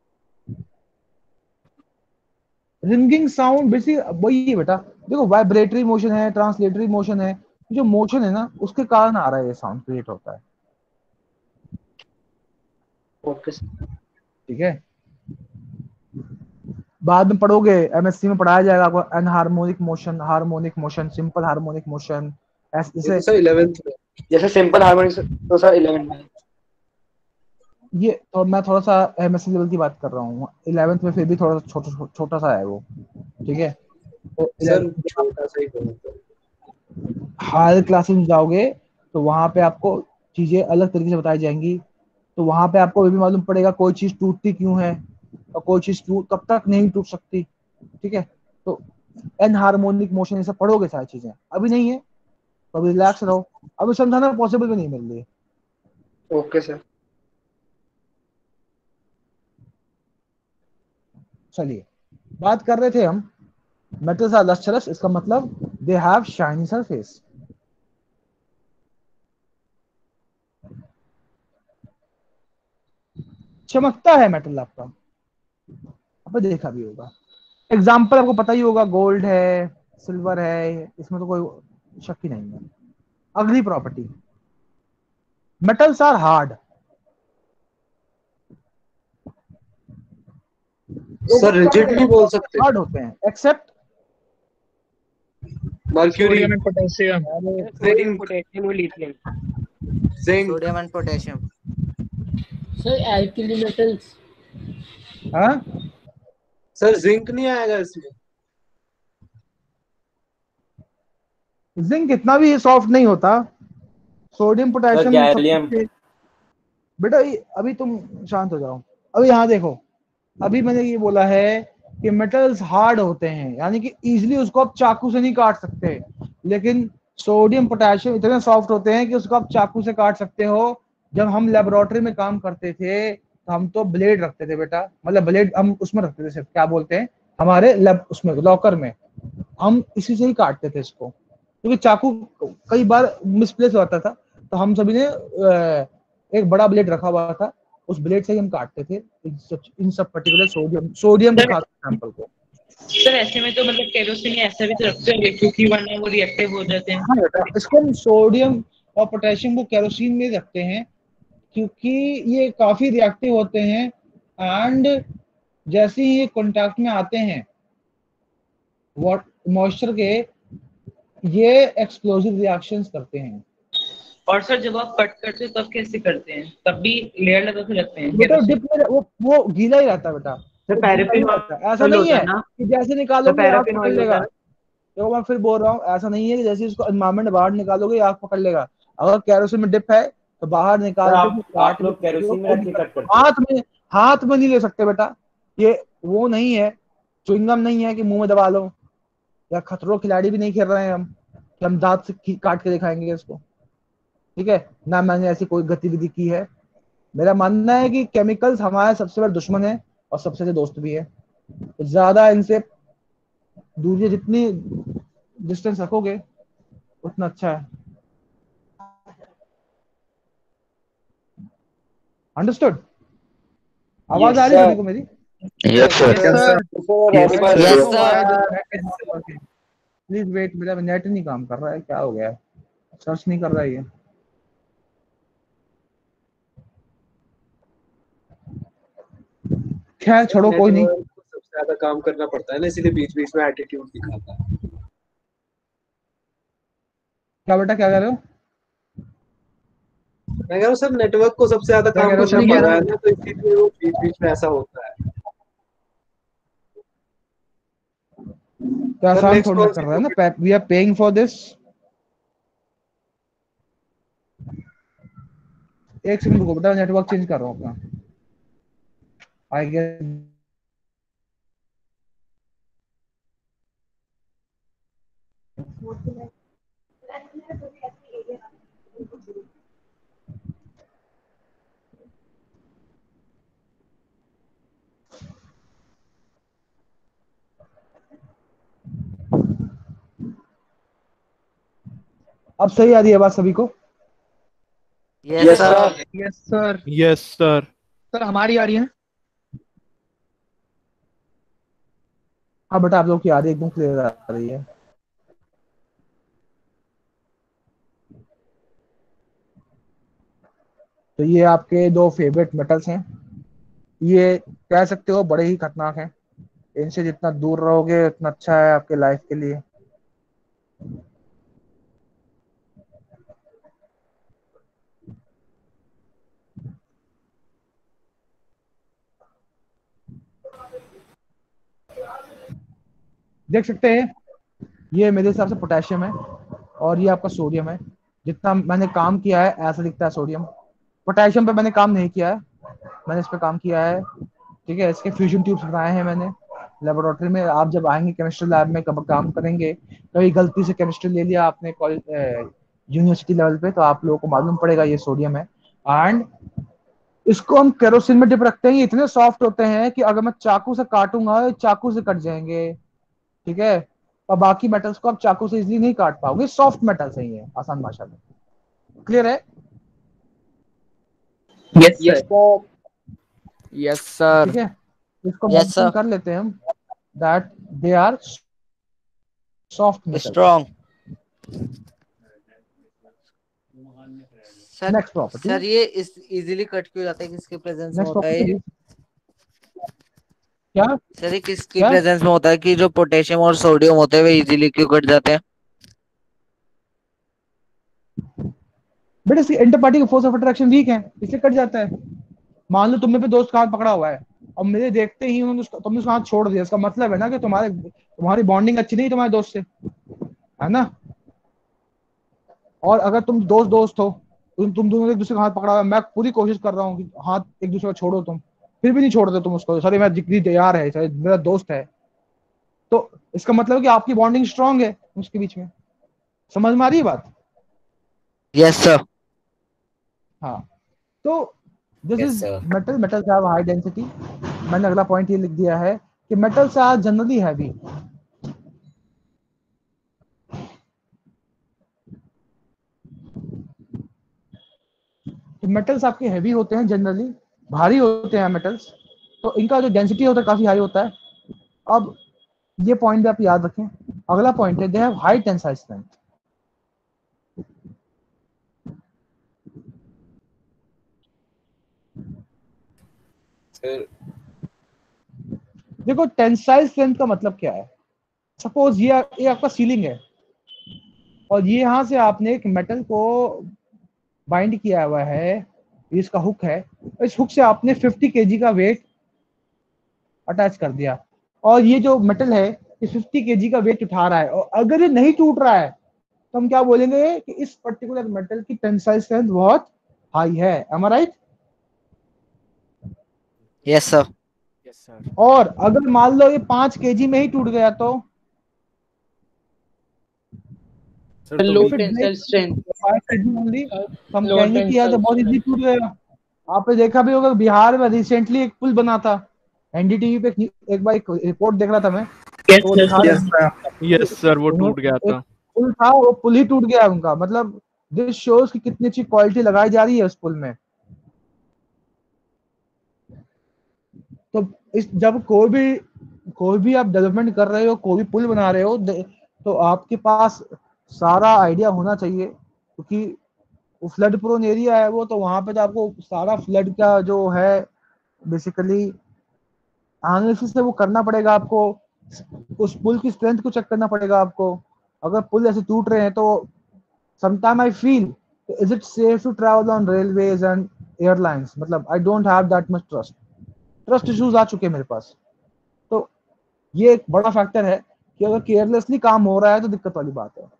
रिंगिंग साउंड बेसिक वही है बेटा। देखो वाइब्रेटरी मोशन है, ट्रांसलेटरी मोशन है, जो मोशन है ना उसके कारण आ रहा है ये साउंड क्रिएट होता है, ओके ठीक है। बाद में पढ़ोगे, एमएससी में पढ़ाया जाएगा आपको anharmonic motion, harmonic motion, simple harmonic motion, ये ऐसे तो सर इलेवेंथ में। जैसे सिंपल हार्मोनिक तो सर इलेवन में है। ये तो मैं थोड़ा सा एमएससी लेवल की बात कर रहा हूँ, इलेवेंथ में फिर भी थोड़ा छोटा छोटा सा है वो, ठीक है। तो सर छोटा सा ही बहुत हायर क्लासेस में जाओगे तो वहां पे आपको चीजें अलग तरीके से बताई जाएंगी। तो वहां पे आपको ये भी मालूम पड़ेगा कोई चीज टूटती क्यों है और कोई चीज टूट कब तक नहीं टूट सकती, ठीक है। तो एनहार्मोनिक मोशन ये सब पढ़ोगे सारी चीजें, अभी नहीं है तो अभी रिलैक्स रहो, अभी समझाना पॉसिबल भी नहीं मिल रही है। Okay sir. चलिए बात कर रहे थे हम मेटल्स आर लस्ट्रस, इसका मतलब दे हैव शाइनी सरफेस। चमकता है मेटल आपका, आपने देखा भी होगा। एग्जाम्पल आपको पता ही होगा, गोल्ड है, सिल्वर है, इसमें तो कोई शक ही नहीं है। अगली property, metals are hard. Sir rigid नहीं बोल सकते। हार्ड होते हैं except mercury, sodium and potassium. Sodium, potassium और lithium. Zinc. Sodium and potassium. Sir alkali metals. हाँ सर जिंक नहीं आएगा इसमें। जिंक इतना भी सॉफ्ट नहीं होता। Sodium sir potassium gallium. बेटा ये- अभी तुम शांत हो जाओ। अभी यहाँ देखो, अभी मैंने ये बोला है कि मेटल्स हार्ड होते हैं, यानी कि इजीली उसको आप चाकू से नहीं काट सकते, लेकिन सोडियम पोटेशियम इतने सॉफ्ट होते हैं कि उसको आप चाकू से काट सकते हो। जब हम लेबोरेटरी में काम करते थे तो हम तो ब्लेड रखते थे बेटा, मतलब ब्लेड हम उसमें रखते थे, सिर्फ क्या बोलते हैं हमारे लैब उसमें लॉकर में, हम इसी से ही काटते थे इसको, क्योंकि चाकू कई बार मिसप्लेस होता था। तो हम सभी ने अ, एक बड़ा ब्लेड रखा हुआ था, उस ब्लेड से ही हम काटते थे इन सब इन सब पर्टिकुलर सोडियम सोडियम के खास सैंपल को। सर ऐसे में तो मतलब केरोसिन ऐसा भी तो रखते होंगे क्योंकि वरना वो रिएक्टिव हो जाते हैं। हाँ बेटा, इसको हम सोडियम और पोटेशियम को केरोसिन में रखते हैं क्योंकि ये काफी रिएक्टिव होते हैं, एंड जैसे ही ये कॉन्टैक्ट में आते हैं मॉइस्चर के, ये एक्सप्लोसिव रिएक्शंस करते हैं। और सर जब आप कट करते हैं तब कैसे करते हैं? तब भी लेयर लगा के रखते हैं वो तो केरोसिन? डिप में वो वो गीला ही रहता है बेटा, सर वो पैराफिन गीला ही रहता है। ऐसा ऑयल नहीं होता है है ना? कि जैसे सर निकालोगे आग पैराफिन पकड़ ऑयल होता लेगा। है ना? तो मैं फिर बोल रहा हूँ, ऐसा नहीं है कि जैसे इसको एनवायरमेंट बाहर निकालोगे आग पकड़ लेगा। अगर केरोसिन में डिप है तो बाहर निकाल सर के आप काट आप लोग के केरोसिन में रख के कट करते हैं? हाथ में हाथ में नहीं ले सकते बेटा, ये वो नहीं है, च्युइंगम नहीं है कि मुंह में दबा लो, या खतरों खिलाड़ी भी नहीं खेल रहे हैं हम कि हम दांत से खी- काट के दिखाएंगे इसको, ठीक है ना। मैंने ऐसी कोई गतिविधि की है। मेरा मानना है कि केमिकल्स हमारे सबसे बड़े दुश्मन है और सबसे बड़े दोस्त भी है। तो ज्यादा इनसे दूरी, जितनी डिस्टेंस रखोगे उतना अच्छा है। अंडरस्टूड? आवाज आ रही है सभी को मेरी? Yes sir. प्लीज वेट, मेरा नेट नहीं काम कर रहा है, क्या हो गया है, सर्च नहीं कर रहा है ये। खैर छोड़ो, कोई नहीं। सबसे ज्यादा काम करना पड़ता है ना, इसीलिए बीच बीच में एटीट्यूड दिखाता है। क्या बेटा क्या कर रहे हो? मैं कह रहा हूँ सर नेटवर्क को सबसे ज्यादा क्या काम कह रहे कुछ हो नहीं सर? कर रहा है ना, तो इसीलिए वो बीच बीच में ऐसा होता है। तो सर आसान नेक्स्ट थोड़ी ना कौन कर सी रहा है ना, we are paying for this. एक सेकंड रुको बेटा, नेटवर्क चेंज कर रहा हूँ अपना। आई गेट अब सही आ रही है बात सभी को? Yes sir. Yes sir. Yes sir. Sir हमारी आ रही है? हाँ बेटा, आप लोग की आ रही है, एकदम क्लियर आ रही है। तो ये आपके दो फेवरेट मेटल्स हैं। ये कह सकते हो बड़े ही खतरनाक हैं। इनसे जितना दूर रहोगे उतना अच्छा है आपके लाइफ के लिए। देख सकते हैं, ये मेरे हिसाब से पोटेशियम है और ये आपका सोडियम है। जितना मैंने काम किया है ऐसा दिखता है सोडियम। पोटेशियम पे मैंने काम नहीं किया है, मैंने इस पे काम किया है। ठीक है, इसके फ्यूजन ट्यूब्स बनाए हैं मैंने लेबोरेटरी में। आप जब आएंगे केमिस्ट्री लैब में, कब काम करेंगे, कभी गलती से केमिस्ट्री ले लिया आपने कॉलेज यूनिवर्सिटी लेवल पे, तो आप लोगों को मालूम पड़ेगा ये सोडियम है। एंड इसको हम केरोसिन में डिप रखते हैं। ये इतने सॉफ्ट होते हैं कि अगर मैं चाकू से काटूंगा ये चाकू से कट जाएंगे। ठीक है, और बाकी मेटल्स को आप चाकू से इजीली नहीं काट पाओगे। सॉफ्ट मेटल्स है ये, आसान भाषा में। क्लियर है? Yes yes sir. Yes sir. ठीक है, इसको Yes, मेंशन sir. कर लेते हैं हम that they are soft metals. Strong. Sir next property, sir ये इस इजीली कट क्यों जाता है, किसके प्रेजेंस में नेक्स्ट होता है ये? प्रॉपर्टी क्या? सर ये किसकी क्या? प्रेजेंस में होता है कि जो पोटेशियम और सोडियम होते हैं वे इजीली क्यों कट जाते हैं? बट इसकी interparty force of attraction weak है, इसलिए कट जाता है। मान लो तुमने पे दोस्त का हाथ पकड़ा हुआ है और मेरे देखते ही उन्होंने उसका, तुमने उसका हाथ छोड़ दिया, इसका मतलब है ना कि तुम्हारे तुम्हारी बॉन्डिंग अच्छी नहीं तुम्हारे दोस्त से, है ना? और अगर तुम दोस्त दोस्त हो, तुम तुम दोनों एक दूसरे का हाथ पकड़ा हुआ है, मैं पूरी कोशिश कर रहा हूँ कि हाथ एक दूसरे का छोड़ो, तुम फिर भी नहीं छोड़ते तुम उसको। सॉरी, मैं जिक्री तैयार है, सॉरी मेरा दोस्त है, तो इसका मतलब है कि आपकी बॉन्डिंग स्ट्रांग है उसके बीच में। समझ में आ रही है बात? Yes sir. हाँ, तो this Yes, is sir. Metal metals have high density. मैंने अगला पॉइंट ये लिख दिया है कि मेटल्स आर जनरली हैवी। तो मेटल्स आपके हैवी होते हैं, जनरली भारी होते हैं मेटल्स, तो इनका जो डेंसिटी होता है काफी हाई होता है। अब ये पॉइंट भी आप याद रखें। अगला पॉइंट है they have high tensile strength. Sir देखो टेंसाइल स्ट्रेंथ का मतलब क्या है। सपोज ये ये आपका सीलिंग है और ये यहां से आपने एक मेटल को बाइंड किया हुआ है, इसका हुक है, इस हुक से आपने फिफ्टी केजी का वेट अटैच कर दिया और ये जो मेटल है ये फिफ्टी केजी का वेट उठा रहा है, और अगर ये नहीं टूट रहा है तो हम क्या बोलेंगे कि इस पर्टिकुलर मेटल की टेंसाइल स्ट्रेंथ बहुत हाई है। Am I right? Yes sir. Yes sir. और अगर मान लो ये पांच केजी में ही टूट गया तो सर लो तो tensile strength. Five KG only, हम लो कहेंगे कि यार तो बहुत इजी टूट गया। आपने देखा भी होगा बिहार में रिसेंटली एक पुल बना था, एनडीटीवी पे एक, एक बार एक रिपोर्ट देख रहा था मैं, तो वो दिखा यस रहे सर। यस सर, वो टूट गया एक था। पुल था, वो पुल ही टूट गया उनका। मतलब दिस शोज कि कितनी अच्छी क्वालिटी लगाई जा रही है उस पुल में। तो इस जब कोई भी कोई भी आप डेवलपमेंट कर रहे हो, कोई भी पुल बना रहे हो, तो आपके पास सारा आइडिया होना चाहिए, क्योंकि वो फ्लड प्रोन एरिया है वो, तो वहां पे तो आपको सारा फ्लड का जो है बेसिकली एनालिसिस से वो करना पड़ेगा आपको। उस पुल की स्ट्रेंथ को चेक करना पड़ेगा आपको। अगर पुल ऐसे टूट रहे हैं तो sometime I feel is it safe to travel on railways and airlines? मतलब I don't have that much trust. Trust issues आ चुके हैं मेरे पास। तो ये एक बड़ा फैक्टर है कि अगर केयरलेसली काम हो रहा है तो दिक्कत वाली बात है।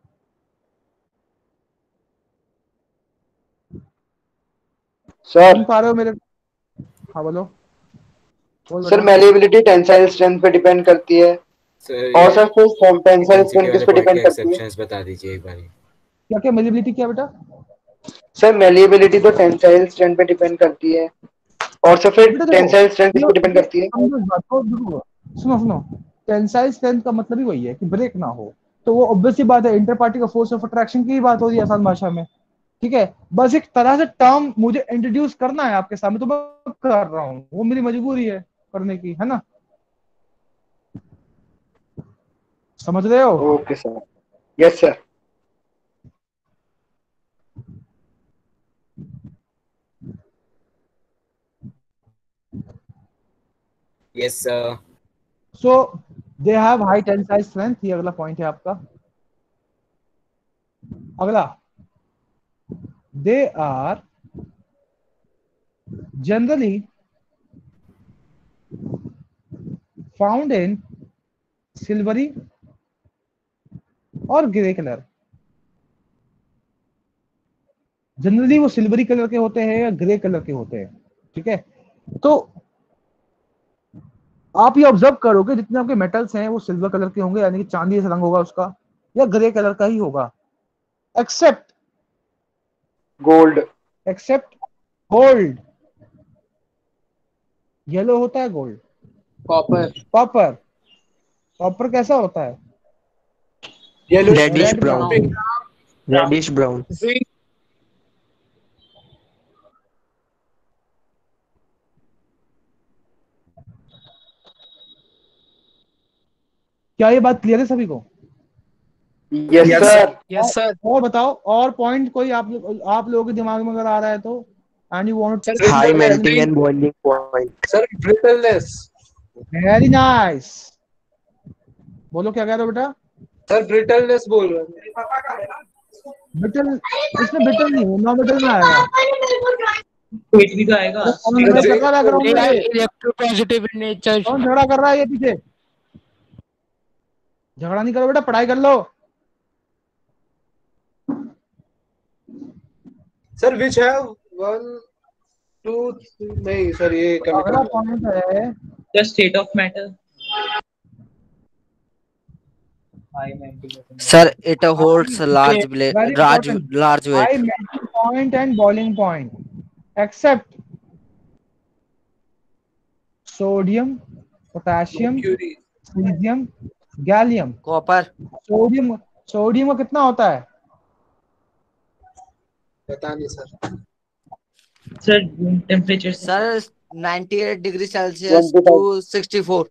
सर सुन पा रहे हो मेरे? हाँ बोलो। सर मैलिएबिलिटी टेंसाइल स्ट्रेंथ पे डिपेंड करती है और सर फिर टेंसाइल स्ट्रेंथ किस पे डिपेंड करती है? एक्सेप्शंस बता दीजिए एक बार। क्या क्या मैलिएबिलिटी क्या बेटा? सर मैलिएबिलिटी तो टेंसाइल स्ट्रेंथ पे डिपेंड करती है और सर फिर टेंसाइल स्ट्रेंथ किस पे डिपेंड करती है? सुनो सुनो, टेंसाइल स्ट्रेंथ का मतलब ही वही है कि ब्रेक ना हो। तो वो ऑब्वियसली बात है, इंटर पार्टी का फोर्स ऑफ अट्रैक्शन की बात हो रही है आसान भाषा में, ठीक है। बस एक तरह से टर्म मुझे इंट्रोड्यूस करना है आपके सामने, तो मैं कर रहा हूँ, वो मेरी मजबूरी है करने की, है ना। समझ रहे हो? Okay sir. Yes sir. Yes sir. So they have high tensile strength, ये अगला पॉइंट है आपका। अगला, they are generally found in silvery और ग्रे कलर। जनरली वो सिल्वरी कलर के होते हैं या ग्रे कलर के होते हैं, ठीक है। तो आप ये ऑब्जर्व करोगे जितने आपके मेटल्स हैं वो सिल्वर कलर के होंगे, यानी कि चांदी जैसा रंग होगा उसका, या ग्रे कलर का ही होगा, except gold. Except gold. Yellow होता है गोल्ड। कॉपर। कॉपर। कॉपर कैसा होता है? Yellow, reddish brown. Reddish brown. क्या ये बात क्लियर है सभी को? Yes sir. Yes sir. और बताओ, और पॉइंट कोई आप आप लोगों के दिमाग में अगर आ रहा है तो, and you want to high melting and boiling point. Sir brittleness. Very nice. बोलो क्या कह रहे हो बेटा? सर ब्रिटलनेस बोल रहे हैं। ब्रिटल, इसमें ब्रिटल नहीं है, नॉन ब्रिटल में आएगा। वेट भी तो आएगा। Electropositive in nature. कौन झगड़ा कर रहा है ये पीछे? झगड़ा नहीं करो बेटा, पढ़ाई कर लो। सर विच है वन टू नहीं सर, ये अगला पॉइंट है the state of matter. Sir, it holds large large large weight. High melting point and boiling point, except sodium, potassium, cesium, gallium. Copper. Sodium, sodium का कितना होता है? पता नहीं sir. Sir temperature sir ninety-eight degree Celsius to sixty-four.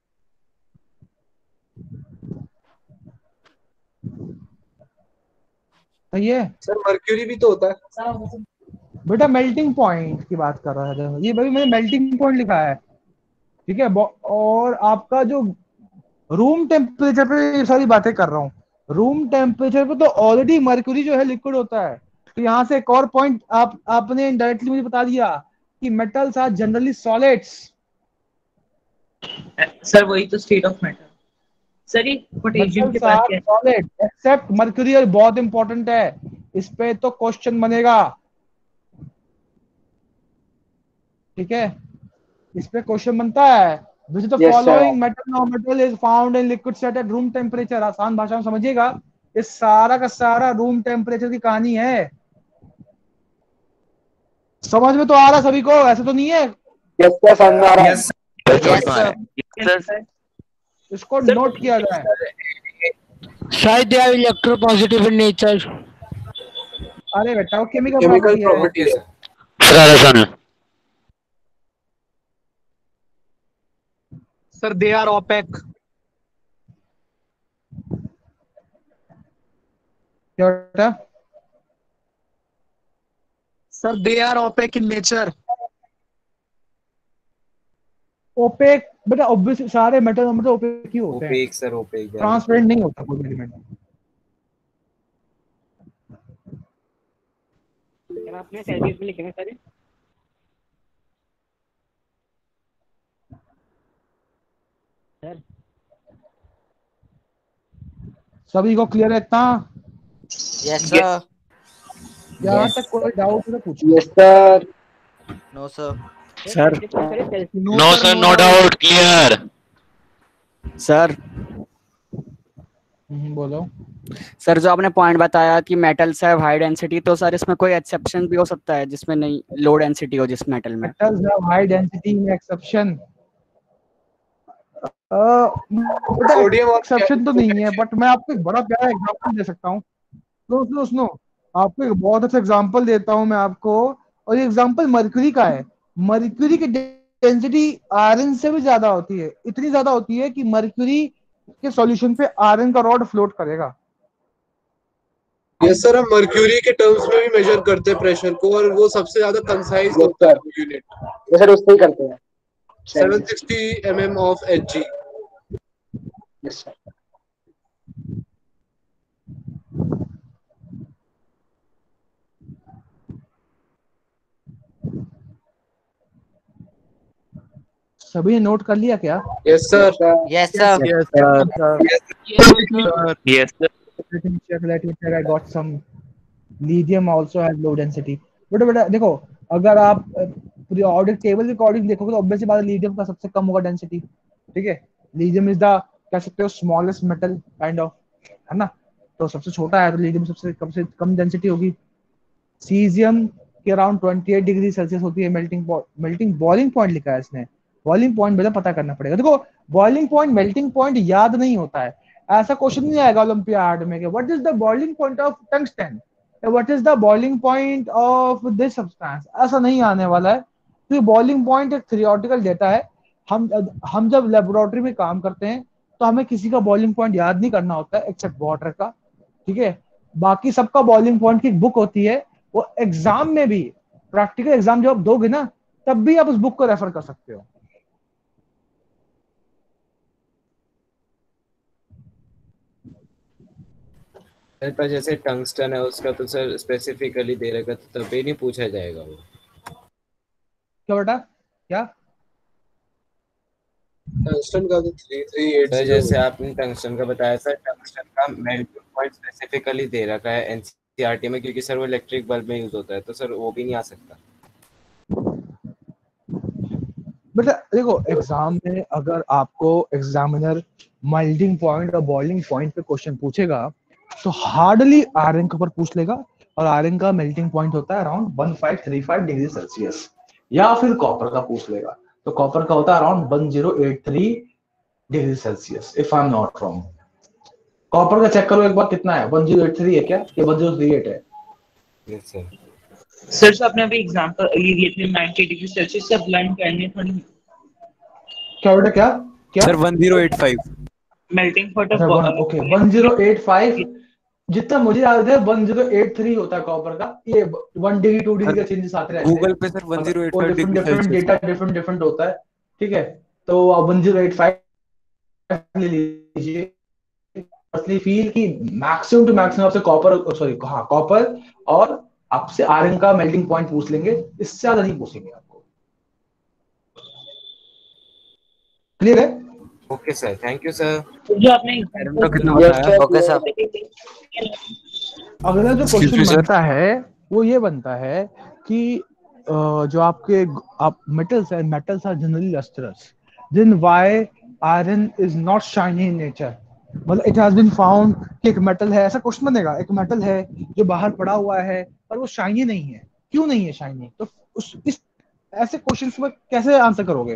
ये sir mercury भी तो होता है बेटा। मेल्टिंग पॉइंट की बात कर रहा है ये भाई, मैंने मेल्टिंग पॉइंट लिखा है, ठीक है। और आपका जो रूम टेम्परेचर पे सारी बातें कर रहा हूँ, रूम टेम्परेचर पे तो ऑलरेडी मर्क्यूरी जो है लिक्विड होता है। तो यहाँ से एक और पॉइंट आप आपने इनडायरेक्टली मुझे बता दिया कि metals are generally solids. Sir वही तो स्टेट ऑफ मैटर। सर ये पोटेशियम के पास क्या है? Solid except mercury. और बहुत इंपॉर्टेंट है, इस पे तो क्वेश्चन बनेगा, ठीक है। इस पे क्वेश्चन बनता है, which of the Yes, following sir. metal or metal is found in liquid state at room temperature। आसान भाषा में समझिएगा, ये सारा का सारा रूम टेम्परेचर की कहानी है। समझ में तो आ रहा सभी को? ऐसा तो नहीं है? यस सर, समझ आ रहा है। Yes sir. इसको नोट किया जाए। शायद they are electropositive in nature. अरे बेटा वो केमिकल केमिकल प्रॉपर्टी है। प्रॉपर्टी है। Sir they are opaque. क्या बेटा? Sir they are opaque in nature. Opaque बेटा, ऑब्वियसली सारे मेटल मतलब ओपेक ही होते हैं। OPEC sir, OPEC. ट्रांसपेरेंट नहीं होता कोई एलिमेंट। सर आपने सेल्सियस में लिखे हैं सारे। सर सभी को क्लियर है इतना? Yes sir. यहाँ तक कोई डाउट है तो पूछो। Yes sir. No sir. Sir no sir, no doubt, clear. Sir बोलो। सर जो आपने पॉइंट बताया कि मेटल्स है हाई डेंसिटी, तो सर इसमें कोई एक्सेप्शन भी हो सकता है जिसमें नहीं लो डेंसिटी हो जिस मेटल में? मेटल्स हैव हाई डेंसिटी में एक्सेप्शन एक्सेप्शन तो नहीं है, बट मैं आपको एक बड़ा प्यारा एग्जांपल दे सकता हूँ। सुनो सुनो सुनो आपको एक बहुत अच्छा एग्जांपल देता हूँ मैं आपको, और ये एग्जांपल मरक्यूरी का है। मरक्यूरी की डेंसिटी आयरन से भी ज्यादा होती है, इतनी ज्यादा होती है कि मरक्यूरी के सॉल्यूशन पे आयरन का रॉड फ्लोट करेगा। यस सर, हम मर्क्यूरी के टर्म्स में भी मेजर करते हैं प्रेशर को, और वो सबसे ज्यादा कंसाइज होता है यूनिट। ये सर उससे ही करते हैं। Seven sixty MM of HG. Yes sir. सभी ने नोट कर लिया क्या? Yes sir. Yes sir. Yes sir yes sir. Let me check, let me check. I got some. Lithium also has low density. But बेटा देखो, अगर आप periodic table के अकॉर्डिंग देखोगे तो ऑब्वियसली बात है लीथियम का सबसे कम होगा डेंसिटी। ठीक है, लीथियम इज द कह सकते हो स्मॉलेस्ट मेटल काइंड ऑफ, है ना? तो सबसे छोटा है तो लीथियम सबसे कम से कम डेंसिटी होगी। सीजियम के अराउंड अट्ठाईस डिग्री सेल्सियस होती है मेल्टिंग मेल्टिंग बॉइलिंग पॉइंट लिखा है इसने। बॉइलिंग पॉइंट बेटा पता करना पड़ेगा। देखो बॉइलिंग पॉइंट मेल्टिंग पॉइंट याद नहीं होता है, ऐसा क्वेश्चन नहीं आएगा ओलंपियाड में कि what is the boiling point of tungsten, what is the boiling point of this substance, ऐसा नहीं आने वाला है। तो बॉइलिंग पॉइंट एक थ्योरेटिकल डेटा है। हम हम जब लेबोरेटरी में काम करते हैं तो हमें किसी का बॉइलिंग पॉइंट याद नहीं करना होता है एक्सेप्ट वाटर का। ठीक है, बाकी सबका बॉइलिंग पॉइंट की एक बुक होती है, वो एग्जाम में भी, प्रैक्टिकल एग्जाम जब आप दोगे ना तब भी आप उस बुक को रेफर कर सकते हो। पर जैसे टंगस्टन है उसका तो सर स्पेसिफिकली दे रखा, तो तभी नहीं पूछा जाएगा वो। क्या बेटा क्या? टंगस्टन का तो थ्री थ्री एट सर जैसे आपने टंगस्टन का बताया सर, टंगस्टन का मेल्टिंग पॉइंट स्पेसिफिकली दे रखा है एनसीईआरटी में, क्योंकि सर वो इलेक्ट्रिक बल्ब में यूज होता है, तो सर वो भी नहीं आ सकता। बेटा देखो एग्जाम में अगर आपको एग्जामिनर मेल्टिंग पॉइंट और बॉइलिंग पॉइंट पे क्वेश्चन पूछेगा तो हार्डली आयरन के ऊपर पूछ लेगा, और आयरन का मेल्टिंग पॉइंट होता है अराउंड पंद्रह सौ पैंतीस डिग्री सेल्सियस। या फिर कॉपर का पूछ लेगा तो कॉपर का होता है अराउंड वन थाउज़ेंड तिरासी degree Celsius if I am not wrong. Copper का चेक करो एक बार कितना है, वन थाउज़ेंड तिरासी है क्या या वन थाउज़ेंड थर्टी एट है? Yes sir. सर सर आपने अभी एग्जांपल ली दिए थे नब्बे डिग्री सेल्सियस से ब्लेंड करने थोड़ी। क्या बेटा क्या क्या सर वन थाउज़ेंड पचासी melting point of okay one thousand पचासी, जितना मुझे याद है वन थाउज़ेंड तिरासी होता है कॉपर का। ये वन डिग्री टू डिग्री का चेंजेस आते रहते हैं गूगल पे सर वन थाउज़ेंड पचासी different degree different data different different होता है। ठीक है, तो आप वन थाउज़ेंड पचासी ले लीजिए। असली फील की मैक्सिमम टू मैक्सिमम आपसे कॉपर सॉरी हाँ कॉपर और आपसे आयरन का मेल्टिंग पॉइंट पूछ लेंगे, इससे ज्यादा नहीं पूछेंगे आपको। क्लियर है? Okay sir, thank you sir. जो आपने ओके सर। अगला जो क्वेश्चन बनता है वो ये बनता है कि जो आपके आप मेटल्स है, metals are generally lustrous, then why iron is not shiny in nature. मतलब इट हैज बीन फाउंड कि एक मेटल है, ऐसा क्वेश्चन बनेगा, एक मेटल है जो बाहर पड़ा हुआ है पर वो शाइनी नहीं है, क्यों नहीं है शाइनी? तो उस इस ऐसे क्वेश्चंस में कैसे आंसर करोगे?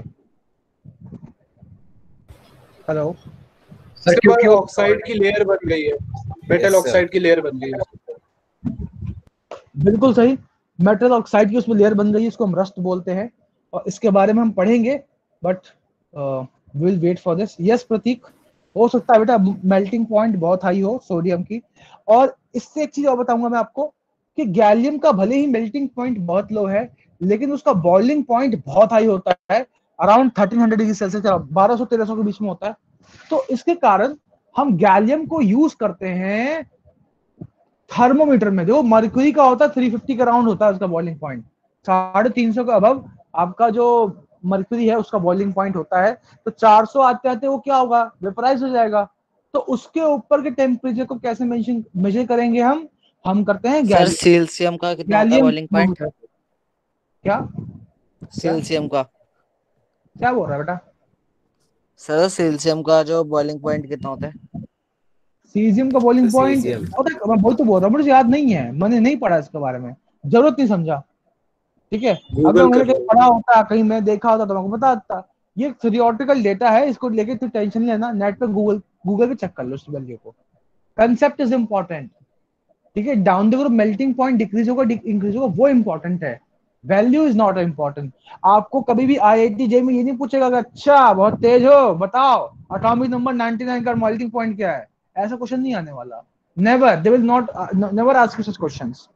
हेलो सर, क्योंकि ऑक्साइड की लेयर बन गई है, मेटल ऑक्साइड की लेयर बन गई है। बिल्कुल सही, मेटल ऑक्साइड की उसमें लेयर बन गई है, इसको हम रस्ट बोलते हैं, और इसके बारे में हम पढ़ेंगे, but will wait for this. Yes Prateek, हो सकता है बेटा मेल्टिंग पॉइंट बहुत हाई हो सोडियम की। और इससे एक चीज और बताऊंगा मैं आपको कि गैलियम का भले ही मेल्टिंग पॉइंट बहुत लो है लेकिन उसका बॉइलिंग पॉइंट बहुत हाई होता है, around thirteen hundred degree Celsius, बारह सौ तेरह सौ के बीच में होता है। तो इसके कारण हम गैलियम को यूज करते हैं थर्मोमीटर में देखो मर्क्यूरी का होता है थ्री फिफ्टी का राउंड होता है उसका बॉइलिंग पॉइंट, साढ़े तीन सौ का अबव आपका जो मर्क्यूरी है उसका बॉइलिंग पॉइंट होता है। तो चार सौ आते आते वो क्या होगा, वेपराइज हो जाएगा। तो उसके ऊपर के टेम्परेचर को कैसे मेंशन मेजर करेंगे हम हम करते हैं सर सील्सियम का कितना होता है बॉइलिंग पॉइंट? क्या सील्सियम का क्या बोल रहा है बेटा? सर सील्सियम का जो बॉइलिंग पॉइंट कितना होता है? सीजियम का बॉइलिंग पॉइंट मैं बोल तो बोल रहा हूँ, मुझे याद नहीं है, मैंने नहीं पढ़ा इसके बारे में, जरूरत नहीं समझा। ठीक है, अगर मैंने कहीं पढ़ा होता, कहीं मैं देखा होता तो मैं बता देता। ये थ्योरेटिकल डेटा है, इसको लेके तू टेंशन नहीं लेना, नेट पे गूगल गूगल पे चेक कर लो इस वैल्यू को। Concept is important. ठीक है, down the group melting point decrease होगा इंक्रीज होगा वो इंपॉर्टेंट है, वैल्यू इज नॉट इंपॉर्टेंट। आपको कभी भी आईआईटी जे में ये नहीं पूछेगा कि अच्छा बहुत तेज हो बताओ एटॉमिक नंबर निन्यानवे का मेल्टिंग पॉइंट क्या है, ऐसा क्वेश्चन नहीं आने वाला। Never, they will not never ask you such questions.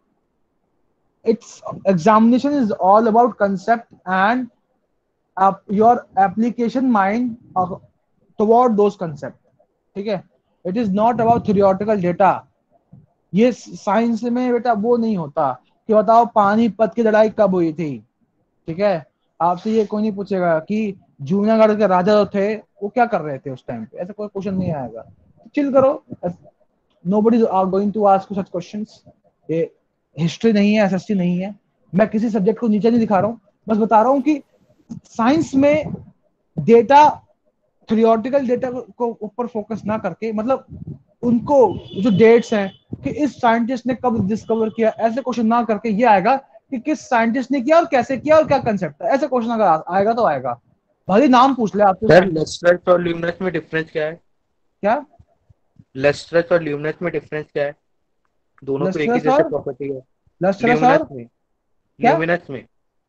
It's examination is all about concept and your application mind toward those concept. ठीक है, it is not about theoretical data. ये science में बेटा वो नहीं होता कि बताओ पानीपत की लड़ाई कब हुई थी। ठीक है, आपसे ये कोई नहीं पूछेगा कि जूनागढ़ के राजा जो थे वो क्या कर रहे थे उस टाइम पे, ऐसा कोई क्वेश्चन नहीं आएगा। चिल करो, nobody are going to ask such questions. ये हिस्ट्री नहीं है, एसएसटी नहीं है, मैं किसी सब्जेक्ट को नीचे नहीं दिखा रहा हूँ, बस बता रहा हूँ कि साइंस में डेटा थ्योरेटिकल डेटा को ऊपर फोकस ना करके, मतलब उनको जो डेट्स हैं कि इस साइंटिस्ट ने कब डिस्कवर किया, ऐसे क्वेश्चन ना करके ये आएगा कि किस साइंटिस्ट ने किया और कैसे किया और क्या कंसेप्ट है, ऐसे क्वेश्चन अगर आएगा तो आएगा। भले नाम पूछ ले आपसे। सर लस्ट्रस और ल्यूमिनस में डिफरेंस क्या है? क्या लस्ट्रस और ल्यूमिनस में डिफरेंस क्या है? दोनों तो एक ही जैसे प्रॉपर्टी है। लस्ट्रस और में क्या? ल्यूमिनस में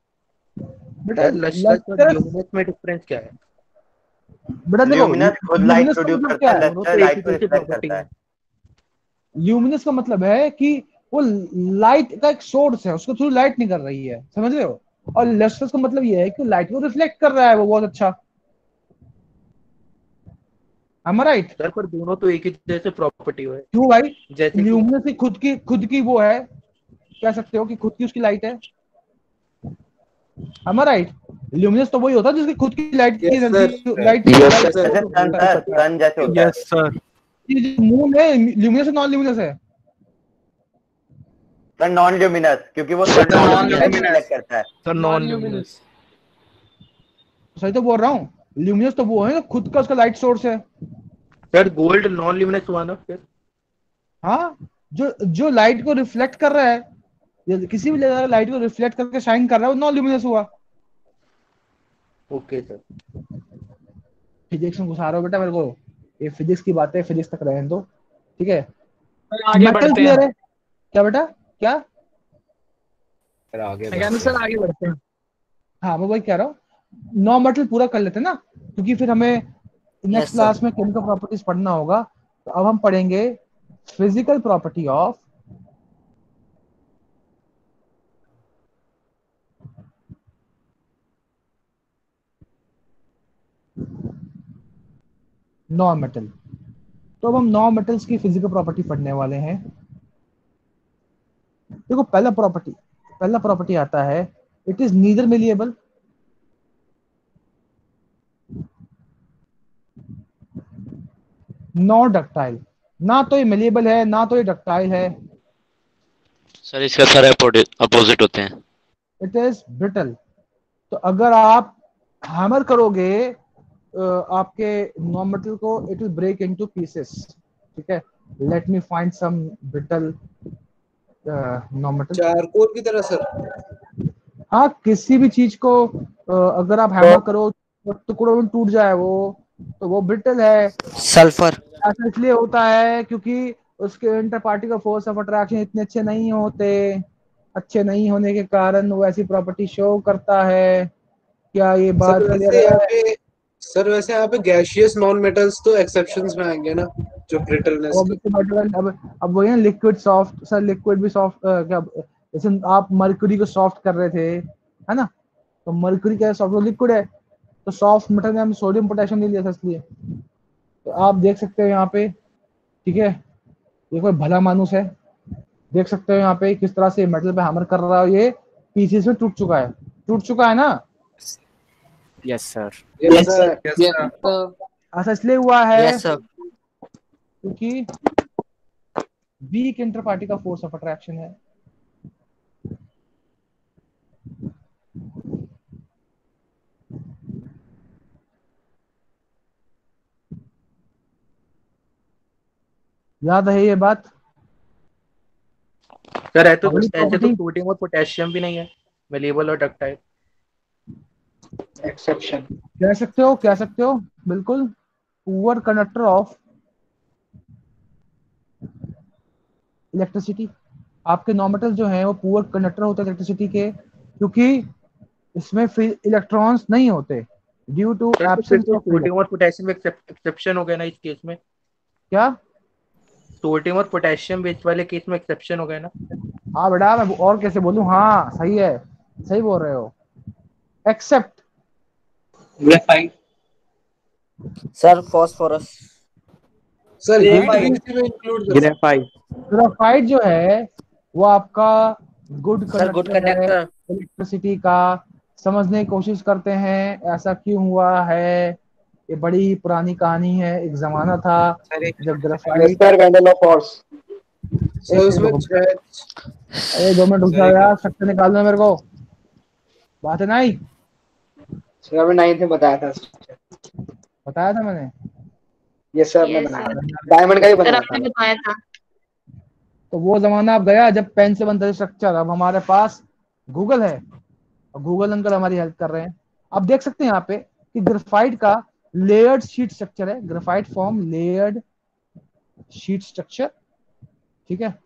बेटा लस्ट्रस और ल्यूमिनस में डिफरेंस क्या है? बेटा देखो ल्यूमिनस खुद लाइट प्रोड्यूस करता है, लस्टर लाइट को रिफ्लेक्ट करता है। ल्यूमिनस का मतलब है कि वो लाइट का एक सोर्स है, उसको थ्रू लाइट निकल रही है, समझ रहे हो? और लस्ट्रस का मतलब ये है कि लाइट को रिफ्लेक्ट कर रहा है वो बहुत अच्छा। Am I right? सर पर दोनों तो एक ही जैसे प्रॉपर्टी है। क्यों भाई? जैसे ल्यूमिनस की खुद की खुद की वो है, कह सकते हो कि खुद की उसकी लाइट है। Am I right? ल्यूमिनस तो वही होता है जिसकी खुद की लाइट की एनर्जी लाइट सन जैसे होता है। Yes sir. मून है ल्यूमिनस है नॉन ल्यूमिनस है? सर नॉन ल्यूमिनस, क्योंकि वो नॉन ल्यूमिनस करता है। Sir non luminous. सही तो बोल रहा हूँ, ल्यूमिनस तो वो है ना खुद का उसका लाइट सोर्स है। सर गोल्ड नॉन ल्यूमिनस हुआ ना फिर? हाँ, जो जो लाइट को रिफ्लेक्ट कर रहा है, किसी भी जगह लाइट को रिफ्लेक्ट करके शाइन कर रहा है वो नॉन ल्यूमिनस हुआ। Okay sir. फिजिक्स में घुसा रहा हो बेटा मेरे को, ये फिजिक्स की बातें फिजिक्स तक रहने दो। ठीक है, आगे बढ़ते हैं। है क्या बेटा? क्या सर आगे सर आगे बढ़ते हैं। हाँ मैं वही कह रहा हूँ, नौ मेटल पूरा कर लेते हैं ना, क्योंकि फिर हमें नेक्स्ट क्लास में केमिकल प्रॉपर्टीज पढ़ना होगा। तो अब हम पढ़ेंगे physical property of non metal. तो अब हम नॉन मेटल्स की फिजिकल प्रॉपर्टी पढ़ने वाले हैं। देखो पहला प्रॉपर्टी पहला प्रॉपर्टी आता है, it is neither malleable not ductile. ना तो ये मेलिएबल है ना तो ये डक्टाइल है। सर इसका सारे अपोजिट होते हैं। It is brittle. तो अगर आप हैमर करोगे आपके नॉन मेटल को, it will break into pieces. ठीक है, let me find some brittle non metal. Charcoal की तरह सर। हाँ, किसी भी चीज को अगर आप हैमर करो टुकड़ों में टूट जाए वो, तो वो ब्रिटल है। सल्फर ऐसा इसलिए होता है क्योंकि उसके inter particle force of attraction इतने अच्छे नहीं होते। अच्छे नहीं होने के कारण वो ऐसी प्रॉपर्टी शो करता है। क्या ये बात क्लियर है? सर वैसे यहाँ पे गैसियस नॉन मेटल्स तो एक्सेप्शंस में आएंगे ना, जो ब्रिटलनेस। अब अब वही ना लिक्विड सॉफ्ट। सर लिक्विड भी सॉफ्ट क्या, जैसे आप मर्क्यूरी को सॉफ्ट कर रहे थे है ना, तो मर्क्यूरी क्या सॉफ्ट लिक्विड है, तो सॉफ्ट मेटल में हम सोडियम पोटेशियम ले लिया था इसलिए। तो आप देख सकते हो यहाँ पे, ठीक है, ये कोई भला मानुस है, देख सकते हो यहाँ पे किस तरह से मेटल पे हैमर कर रहा है, ये पीसीस में टूट चुका है, टूट चुका है ना। Yes sir. Yes sir. Yes sir. ऐसा इसलिए हुआ है यस सर। क्योंकि वीक इंटर पार्टी का फोर्स ऑफ अट्रैक्शन है। याद है ये बात सर? है तो अगली ऐसे तो property- सोडियम और पोटेशियम भी नहीं है मेलेबल और डक्टाइल। एक्सेप्शन कह सकते हो, कह सकते हो बिल्कुल। पुअर कंडक्टर ऑफ इलेक्ट्रिसिटी, आपके नॉर्मेटल जो है वो पुअर कंडक्टर होते हैं इलेक्ट्रिसिटी के, क्योंकि इसमें इलेक्ट्रॉन्स नहीं होते due to absence of sodium और पोटेशियम एक्सेप्शन हो गया ना इस केस में। क्या सोडियम और पोटेशियम बेस वाले केस में एक्सेप्शन हो गया ना। हाँ बेटा, मैं और कैसे बोलूं, हाँ सही है, सही बोल रहे हो। Except graphite sir phosphorus. Sir heat graphite इसी में इंक्लूड कर ग्रेफाइट ग्रेफाइट जो है वो आपका गुड सर गुड कंडक्टर है कंडक्टर। इलेक्ट्रिसिटी का। समझने की कोशिश करते हैं ऐसा क्यों हुआ है, ये बड़ी ही पुरानी कहानी है। एक जमाना था जब graphite sir Van der of force sir उसमें अरे दो मिनट रुक जाओ यार, स्ट्रक्चर निकाल दो मेरे को, बात है नहीं। सर अभी नाइन्थ में बताया था। बताया था मैंने। यस सर, मैं Yes, बनाया sir. था, डायमंड का ही सर बनाया आपने था। बताया था। तो वो जमाना अब गया जब पेन से बनता था स्ट्रक्चर। अब हमारे पास गूगल है और गूगल अंकल हमारी हेल्प कर रहे हैं। अब देख सकते हैं यहाँ पे कि ग्रेफाइट का लेयर्ड शीट स्ट्रक्चर है। Graphite form layered sheet structure, ठीक है।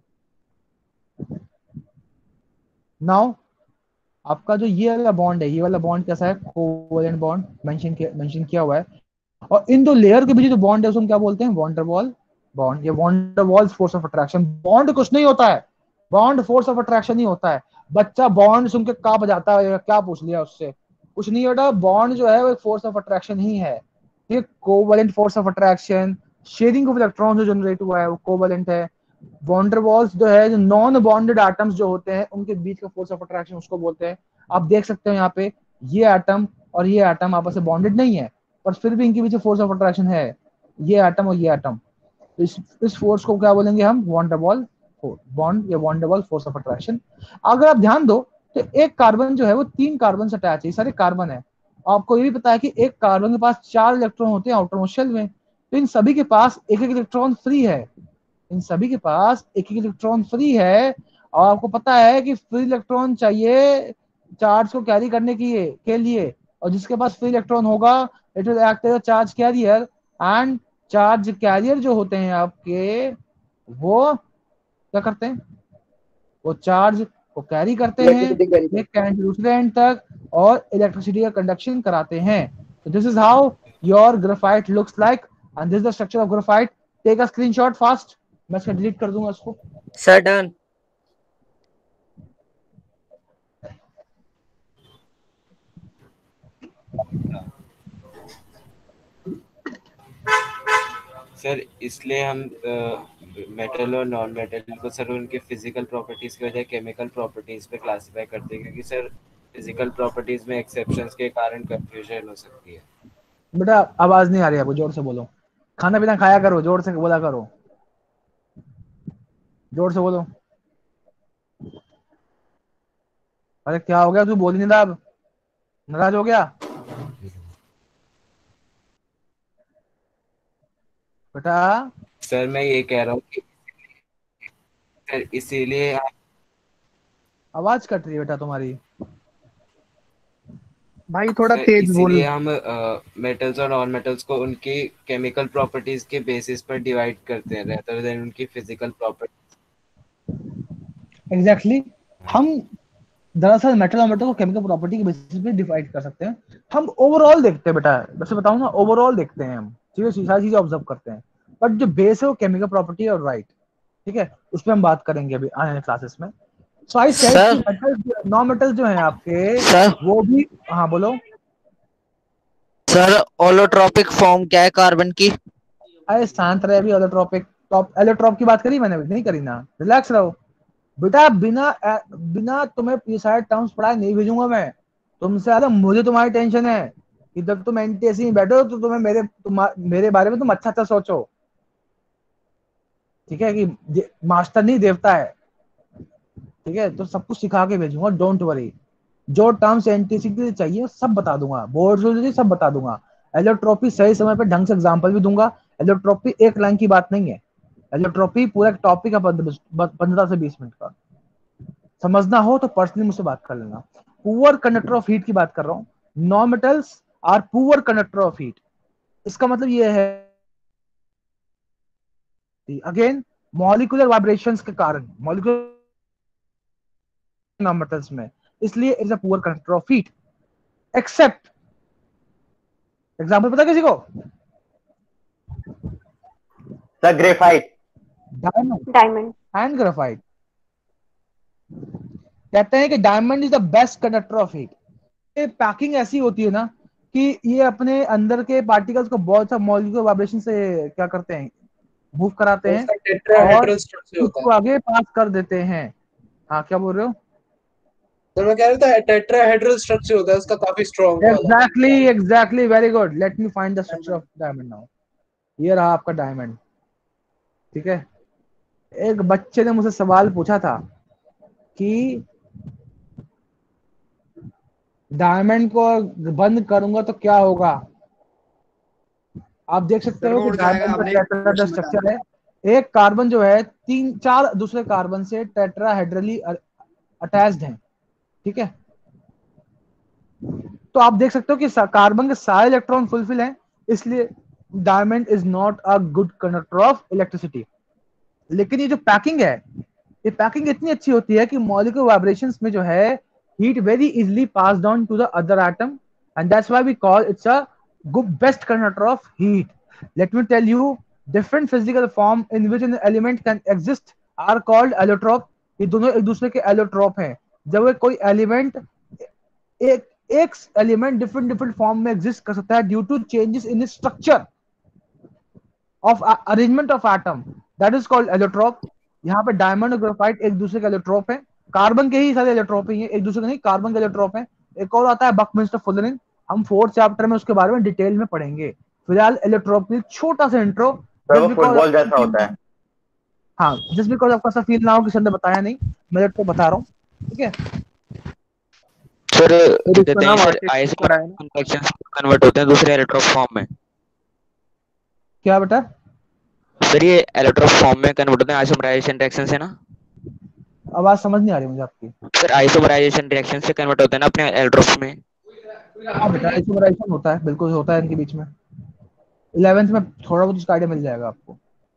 नाउ आपका जो ये वाला बॉन्ड है, ये वाला बॉन्ड कैसा है, कोवेलेंट बॉन्ड मेंशन किया मेंशन किया हुआ है। और इन दो लेयर के बीच जो बॉन्ड है उसको हम क्या बोलते हैं, वॉन डेर वाल बॉन्ड। ये Van der Waals force of attraction. Bond कुछ नहीं होता है, बॉन्ड फोर्स ऑफ अट्रैक्शन ही होता है। बच्चा बॉन्ड सुन के का बजाता है, क्या पूछ लिया उससे, कुछ नहीं होता। बॉन्ड जो है वो एक फोर्स ऑफ अट्रैक्शन ही है, ठीक है। Covalent force of attraction, sharing of electron जो जनरेट हुआ है वो कोवेलेंट है। वॉन डेर वाल्स जो है, जो नॉन बॉन्डेड एटम्स जो होते हैं उनके बीच का फोर्स ऑफ अट्रैक्शन उसको बोलते हैं। आप देख सकते हो यहाँ पे ये एटम और ये एटम आपस में बॉन्डेड नहीं है, पर फिर भी इनके पीछे फोर्स ऑफ अट्रैक्शन है, ये एटम और ये एटम। तो इस इस फोर्स को क्या बोलेंगे हम, वॉन डेर वाल बॉन्ड या van der Waals force of attraction. अगर आप ध्यान दो तो एक कार्बन जो है वो तीन कार्बन से अटैच है, ये सारे कार्बन है। आपको ये भी पता है कि एक कार्बन के पास चार इलेक्ट्रॉन होते हैं आउटर मोस्ट शेल में, तो इन सभी के पास एक एक इलेक्ट्रॉन फ्री है। इन सभी के पास एक एक इलेक्ट्रॉन फ्री है। और आपको पता है कि फ्री इलेक्ट्रॉन चाहिए चार्ज को कैरी करने की के लिए, और जिसके पास फ्री इलेक्ट्रॉन होगा it will act as a charge carrier. And charge carrier जो होते हैं आपके, वो क्या करते हैं, वो चार्ज को कैरी करते हैं एक एंड से दूसरे एंड तक और इलेक्ट्रिसिटी का कंडक्शन कराते हैं। तो this is how your graphite looks like and this is the structure of graphite. Take a screenshot fast, मैं इसको डिलीट कर दूंगा इसको। Sir done. सर इसलिए हम मेटल और नॉन मेटल को सर उनके फिजिकल प्रॉपर्टीज की वजह केमिकल प्रॉपर्टीज पे क्लासिफाई करते हैं, क्योंकि सर फिजिकल प्रॉपर्टीज में एक्सेप्शंस के कारण कंफ्यूजन हो सकती है। बेटा आवाज नहीं आ रही है आपको, जोर से बोलो। खाना पीना खाया करो, जोर से बोला करो, जोर से बोलो। अरे क्या हो गया, तू बोल नहीं रहा, अब नाराज हो गया बेटा? सर मैं ये कह रहा हूँ कि सर इसीलिए आवाज कट रही है बेटा तुम्हारी। भाई थोड़ा सर तेज बोल। इसीलिए हम मेटल्स और नॉन मेटल्स को उनकी केमिकल प्रॉपर्टीज के बेसिस पर डिवाइड करते हैं रेदर देन उनकी फिजिकल प्रॉपर्टीज। Exactly exactly. हम दरअसल मेटल और मेटल को केमिकल प्रॉपर्टी के बेसिस पे डिवाइड कर सकते हैं। हम ओवरऑल देखते हैं बेटा, वैसे बताऊं ना, ओवरऑल देखते हैं हम, ठीक है, सारी चीजें ऑब्जर्व करते हैं, बट जो बेस है वो केमिकल प्रॉपर्टी और राइट, ठीक है, उस पर हम बात करेंगे अभी आने वाले क्लासेस में। सो आई सेड कि मेटल नॉन मेटल जो है आपके सर, वो भी, हाँ बोलो सर। ऑलोट्रोपिक फॉर्म क्या है कार्बन की? अरे शांत रहे, अभी ऑलोट्रोपिक टॉप एलोट्रॉप की बात करी मैंने, नहीं करी ना, रिलैक्स रहो बेटा, बिना बिना तुम्हें ये सारे टर्म्स पढ़ाए नहीं भेजूंगा मैं तुमसे ज्यादा, मुझे तुम्हारी टेंशन है कि जब तुम एनटीएससी में बैठो तो तुम्हें मेरे तुम मेरे बारे में तुम अच्छा अच्छा सोचो, ठीक है, कि मास्टर नहीं देवता है, ठीक है, तो सब कुछ सिखा के भेजूंगा, डोंट वरी। जो टर्म्स एनटीएससी के लिए चाहिए सब बता दूंगा, बोर्ड से सब बता दूंगा। एलोट्रॉपी सही समय पे ढंग से एग्जाम्पल भी दूंगा। एलोट्रॉपी एक लाइन की बात नहीं है, एलोट्रॉपी पूरा टॉपिक है पंद्रह से बीस मिनट का। समझना हो तो पर्सनली मुझसे बात कर लेना। पुअर कंडक्टर ऑफ हीट की बात कर रहा हूँ। Non metals are poor conductor of heat, इसका मतलब ये है अगेन मॉलिक्यूलर वाइब्रेशंस के कारण, मॉलिक्यूलर नॉन मेटल्स में, इसलिए is a poor conductor of heat except, example पता किसी को? Sir graphite, diamond diamond and graphite. कहते हैं कि diamond is the best conductor of heat. ये पैकिंग ऐसी होती है ना कि ये अपने अंदर के पार्टिकल्स को बहुत सा मॉलिक्यूलर वाइब्रेशन से क्या करते हैं, मूव कराते हैं और उसको आगे पास कर देते हैं। हाँ क्या बोल रहे हो? तो मैं कह रहा था टेट्राहेड्रल स्ट्रक्चर होता है उसका, काफी स्ट्रांग वाला। Exactly exactly, very good, let me find the structure of diamond now. ये रहा आपका डायमंड, ठीक है। एक बच्चे ने मुझसे सवाल पूछा था कि डायमंड को बंद करूंगा तो क्या होगा। आप देख सकते हो कि डायमंड का टेट्राहेड्रल स्ट्रक्चर है। एक कार्बन जो है तीन चार दूसरे कार्बन से टेट्राहेड्रली अटैच्ड है, ठीक है। तो आप देख सकते हो कि कार्बन के सारे इलेक्ट्रॉन फुलफिल हैं, इसलिए diamond is not a good conductor of electricity. लेकिन ये जो पैकिंग है, ये पैकिंग इतनी अच्छी होती है कि मॉलिक्यूलर वाइब्रेशंस में जो है heat very easily passed on to the other atom, and that's why we call it's a good best conductor of heat. Let me tell you, different physical form in which an element can exist are called allotrope. ये दोनों एक दूसरे के allotrope हैं। जब कोई element एक एक एलिमेंट डिफरेंट डिफरेंट फॉर्म में एग्जिस्ट कर सकता है due to changes in its structure of arrangement of atom, that is called allotrope. यहाँ पे डायमंड और ग्रेफाइट एक दूसरे के एलोट्रोप है। कार्बन के ही सारे एलोट्रोप ही है, एक दूसरे के नहीं, कार्बन के एलोट्रोप है। एक और आता है बकमिंस्टर फुलरिन, हम फोर्थ चैप्टर में उसके बारे में डिटेल में पढ़ेंगे। फिलहाल एलोट्रोप की छोटा सा इंट्रो, फुटबॉल जैसा होता है। हाँ, जस्ट बिकॉज आपका सा फील ना हो कि सर ने बताया नहीं, मैं तो बता रहा हूँ, ठीक है। सर कहते हैं सर आइसोमराइज रिएक्शंस कन्वर्ट होते हैं दूसरे एलोट्रोप फॉर्म में। क्या बेटा? सर ये एलोट्रोप फॉर्म में कन्वर्ट होते हैं आइसोमराइजेशन रिएक्शन से ना? आवाज समझ नहीं आ रही मुझे आपकी। सर आइसोमराइजेशन रिएक्शन से कन्वर्ट होते हैं ना अपने एलोट्रोप में? हाँ बेटा, आइसोमराइजेशन होता है, बिल्कुल होता है इनके बीच में। इलेवेंथ में थोड़ा बहुत इसका आइडिया मिल जाएगा आपको।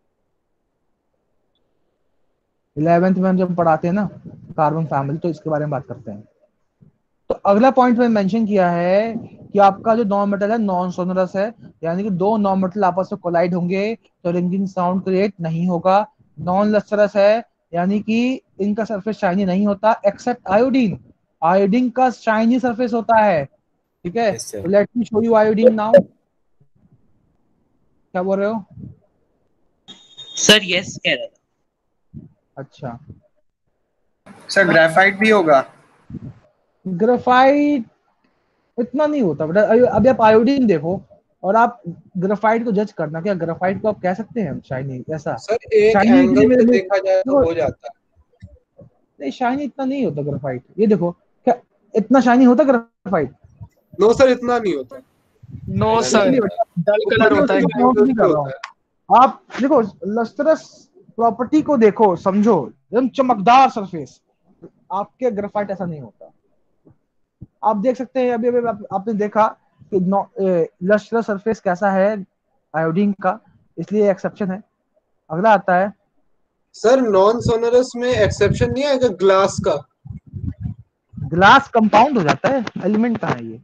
इलेवेंथ में हम जब पढ़ाते हैं ना कार्बन फैमिली, तो इसके बारे में बात करते हैं। तो अगला पॉइंट में मेंशन किया है कि आपका जो नॉन मेटल है नॉन सोनरस है, यानी कि दो नॉन मेटल आपस में कोलाइड होंगे तो रिंगिंग साउंड क्रिएट नहीं होगा। नॉन लस्टरस है, यानी कि इनका सरफेस शाइनी नहीं होता एक्सेप्ट आयोडीन। आयोडीन का शाइनी सरफेस होता है, ठीक है। तो let me show you iodine now. क्या बोल रहे हो सर? यस कह रहा था। अच्छा सर ग्रेफाइट भी होगा? ग्रेफाइट इतना नहीं होता बेटा। अभी आप आयोडीन देखो और आप ग्रेफाइट को जज करना, क्या ग्रेफाइट को आप कह सकते हैं शाइनी? ऐसा सर एक एंगल से देखा जाए तो हो जाता है। नहीं, शाइनी इतना नहीं होता ग्रेफाइट। ये देखो, क्या इतना शाइनी होता ग्रेफाइट? नो सर, इतना नहीं होता। नो सर, डल कलर होता है। आप देखो लस्टरस प्रॉपर्टी को देखो, समझो, एकदम चमकदार सरफेस। आपके ग्रेफाइट ऐसा नहीं होता। आप देख सकते हैं अभी अभी आप, आपने देखा कि लस्टरस सरफेस कैसा है आयोडीन का, इसलिए एक्सेप्शन है। अगला आता है सर नॉन सोनरस में एक्सेप्शन नहीं आएगा ग्लास का? ग्लास कंपाउंड हो जाता है, एलिमेंट कहाँ है ये?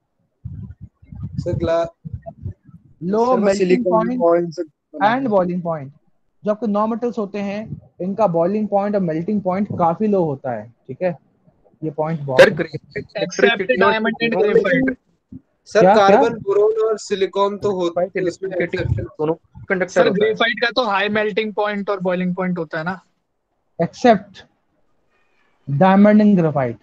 Sir glass low melting point and boiling point. जो आपके नॉन मेटल्स होते हैं इनका बॉइलिंग पॉइंट और मेल्टिंग पॉइंट काफी लो होता है, ठीक है। ये पॉइंट बहुत except diamond and graphite. Sir क्या क्या कार्बन बोरोन और सिलिकॉन तो होते हैं उसमें exception। दोनों कंडक्टर सर होता है। ग्रेफाइट का तो हाई मेल्टिंग पॉइंट और बॉइलिंग पॉइंट होता है ना। Except diamond and graphite.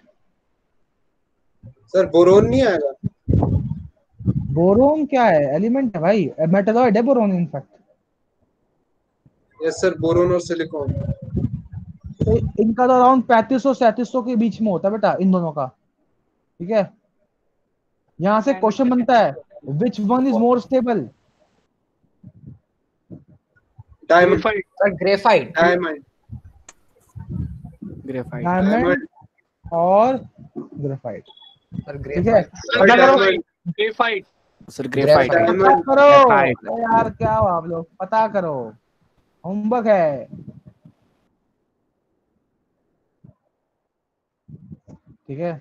Sir boron नहीं आएगा। बोरोन क्या है? एलिमेंट है भाई, मेटलॉइड है boron in fact. Yes sir boron और सिलिकॉन। तो इनका तो अराउंड पैंतीस सौ सैंतीस सौ के बीच में होता है बेटा इन दोनों का, ठीक है। यहां से क्वेश्चन बनता है which one is more stable? Diamond. Sir graphite. Diamond. Graphite diamond और ग्रेफाइट, सर ठीक है। पता करो भाई ग्रेफाइट। सर ग्रेफाइट पता करो अरे यार, क्या हो आप लोग, पता करो, होमवर्क है। ठीक है।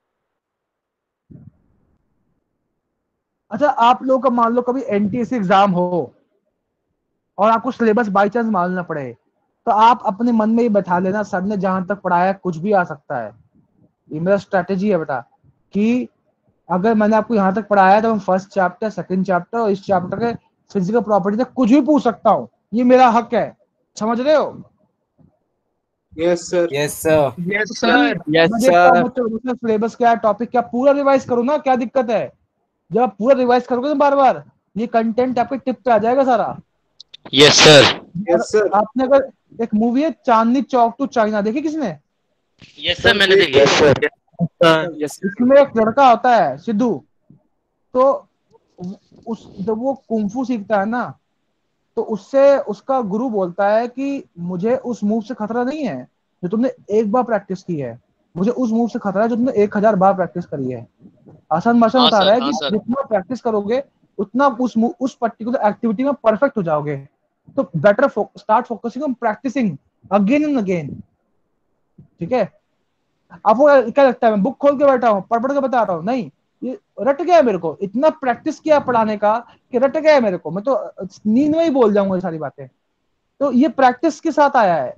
अच्छा, आप लोगों का मान लो कभी एनटीएससी एग्जाम हो और आपको सिलेबस बाई चांस मालूम ना पड़े, तो आप अपने मन में ही बैठा लेना सर ने जहां तक पढ़ाया कुछ भी आ सकता है। ये मेरा स्ट्रेटेजी है बेटा कि अगर मैंने आपको यहाँ तक पढ़ाया तो मैं फर्स्ट चैप्टर, सेकंड चैप्टर और इस चैप्टर के फिजिकल प्रॉपर्टी तक कुछ भी पूछ सकता हूँ। ये मेरा हक है, समझ रहे हो? Yes sir. Yes sir. Yes sir. Yes sir. Syllabus क्या, टॉपिक क्या, पूरा रिवाइज करो ना, क्या दिक्कत है? जब आप पूरा रिवाइज करोगे ना बार बार, ये कंटेंट आपके टिप पे आ जाएगा सारा। Yes sir. Yes sir. आपने अगर एक मूवी है चांदनी चौक टू चाइना, देखी किसने? यस सर मैंने देखी। Yes sir. इसमें एक लड़का होता है सिद्धू, तो उस जब वो कुंफू सीखता है ना, तो उससे उसका गुरु बोलता है कि मुझे उस मूव से खतरा नहीं है जो तुमने एक बार प्रैक्टिस की है, मुझे उस मूव से खतरा है जो तुमने एक हजार बार प्रैक्टिस करी है। आसान भाषा में हाँ बता सर, रहा है हाँ कि सर। जितना प्रैक्टिस करोगे उतना उस उस पर्टिकुलर एक्टिविटी में परफेक्ट हो जाओगे। तो better start focusing on practising again and again, ठीक है। आपको क्या लगता है मैं बुक खोल के बैठा हूँ पढ़ पढ़ के बता रहा हूँ? नहीं, ये रट गया है मेरे को, इतना प्रैक्टिस किया पढ़ाने का कि रट गया है मेरे को, मैं तो नींद में ही बोल जाऊंगा ये सारी बातें। तो ये प्रैक्टिस के साथ आया है,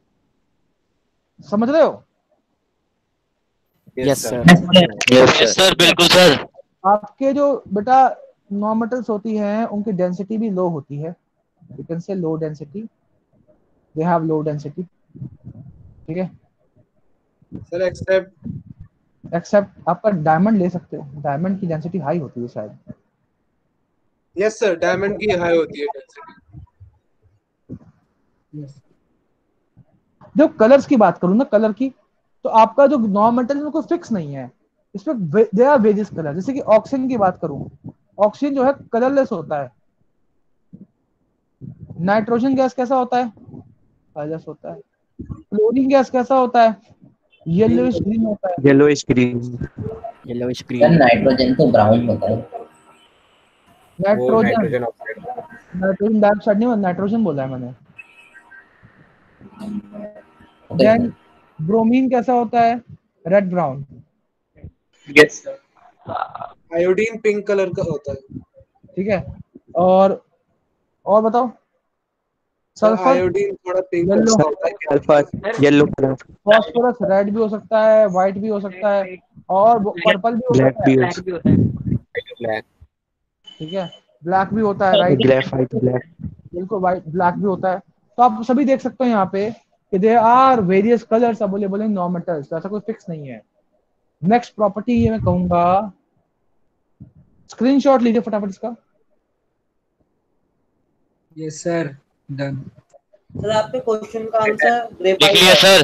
समझ रहे हो? Yes sir. यस सर बिल्कुल सर। आपके जो बेटा नॉर्मेटल्स होती हैं उनकी डेंसिटी भी लो होती है, you can say low density, they have low density, ठीक है। सर एक्सेप्ट एक्सेप्ट आपका डायमंड ले सकते हो, डायमंड की डेंसिटी हाई होती है शायद। यस सर डायमंड की हाई होती है डेंसिटी। जो कलर्स की बात करूं ना, कलर की, तो आपका जो नॉन मेटल में कोई फिक्स नहीं है, इसमें देयर आर वेरियस कलर। जैसे कि ऑक्सीजन की बात करूं, ऑक्सीजन जो है कलरलेस होता है। नाइट्रोजन गैस कैसा होता है? कलरलेस होता है। क्लोरीन गैस कैसा होता है? येलोइश ग्रीन होता है। Yellowish green. Yellowish sir green. Nitrogen तो ब्राउन होता है। Nitrogen nitrogen oxide. Nitrogen dioxide नहीं, नाइट्रोजन बोला है मैंने। Okay then sir. ब्रोमीन कैसा होता है? Red brown. Yes sir. Iodine pink colour का होता है। ठीक है। और और बताओ। सर सल्फर आयोडीन थोड़ा पिंक येलो, कलर होता है। Sulphur yellow colour. Phosphorus red भी हो सकता है, व्हाइट भी हो सकता है, और पर्पल भी हो ब्लैक सकता भी है, हो सकता ब्लैक। ठीक है। ब्लैक भी होता है, है। Right, graphite black. बिल्कुल व्हाइट ब्लैक भी होता है। तो आप सभी देख सकते हो यहाँ पे कि there are various colours available in non metals, तो ऐसा कोई फिक्स नहीं है। नेक्स्ट प्रॉपर्टी ये मैं कहूंगा, स्क्रीनशॉट लीजिए फटाफट इसका। Yes sir done. सर आपके क्वेश्चन का आंसर लिख ग्रेफाइट लिया है। सर।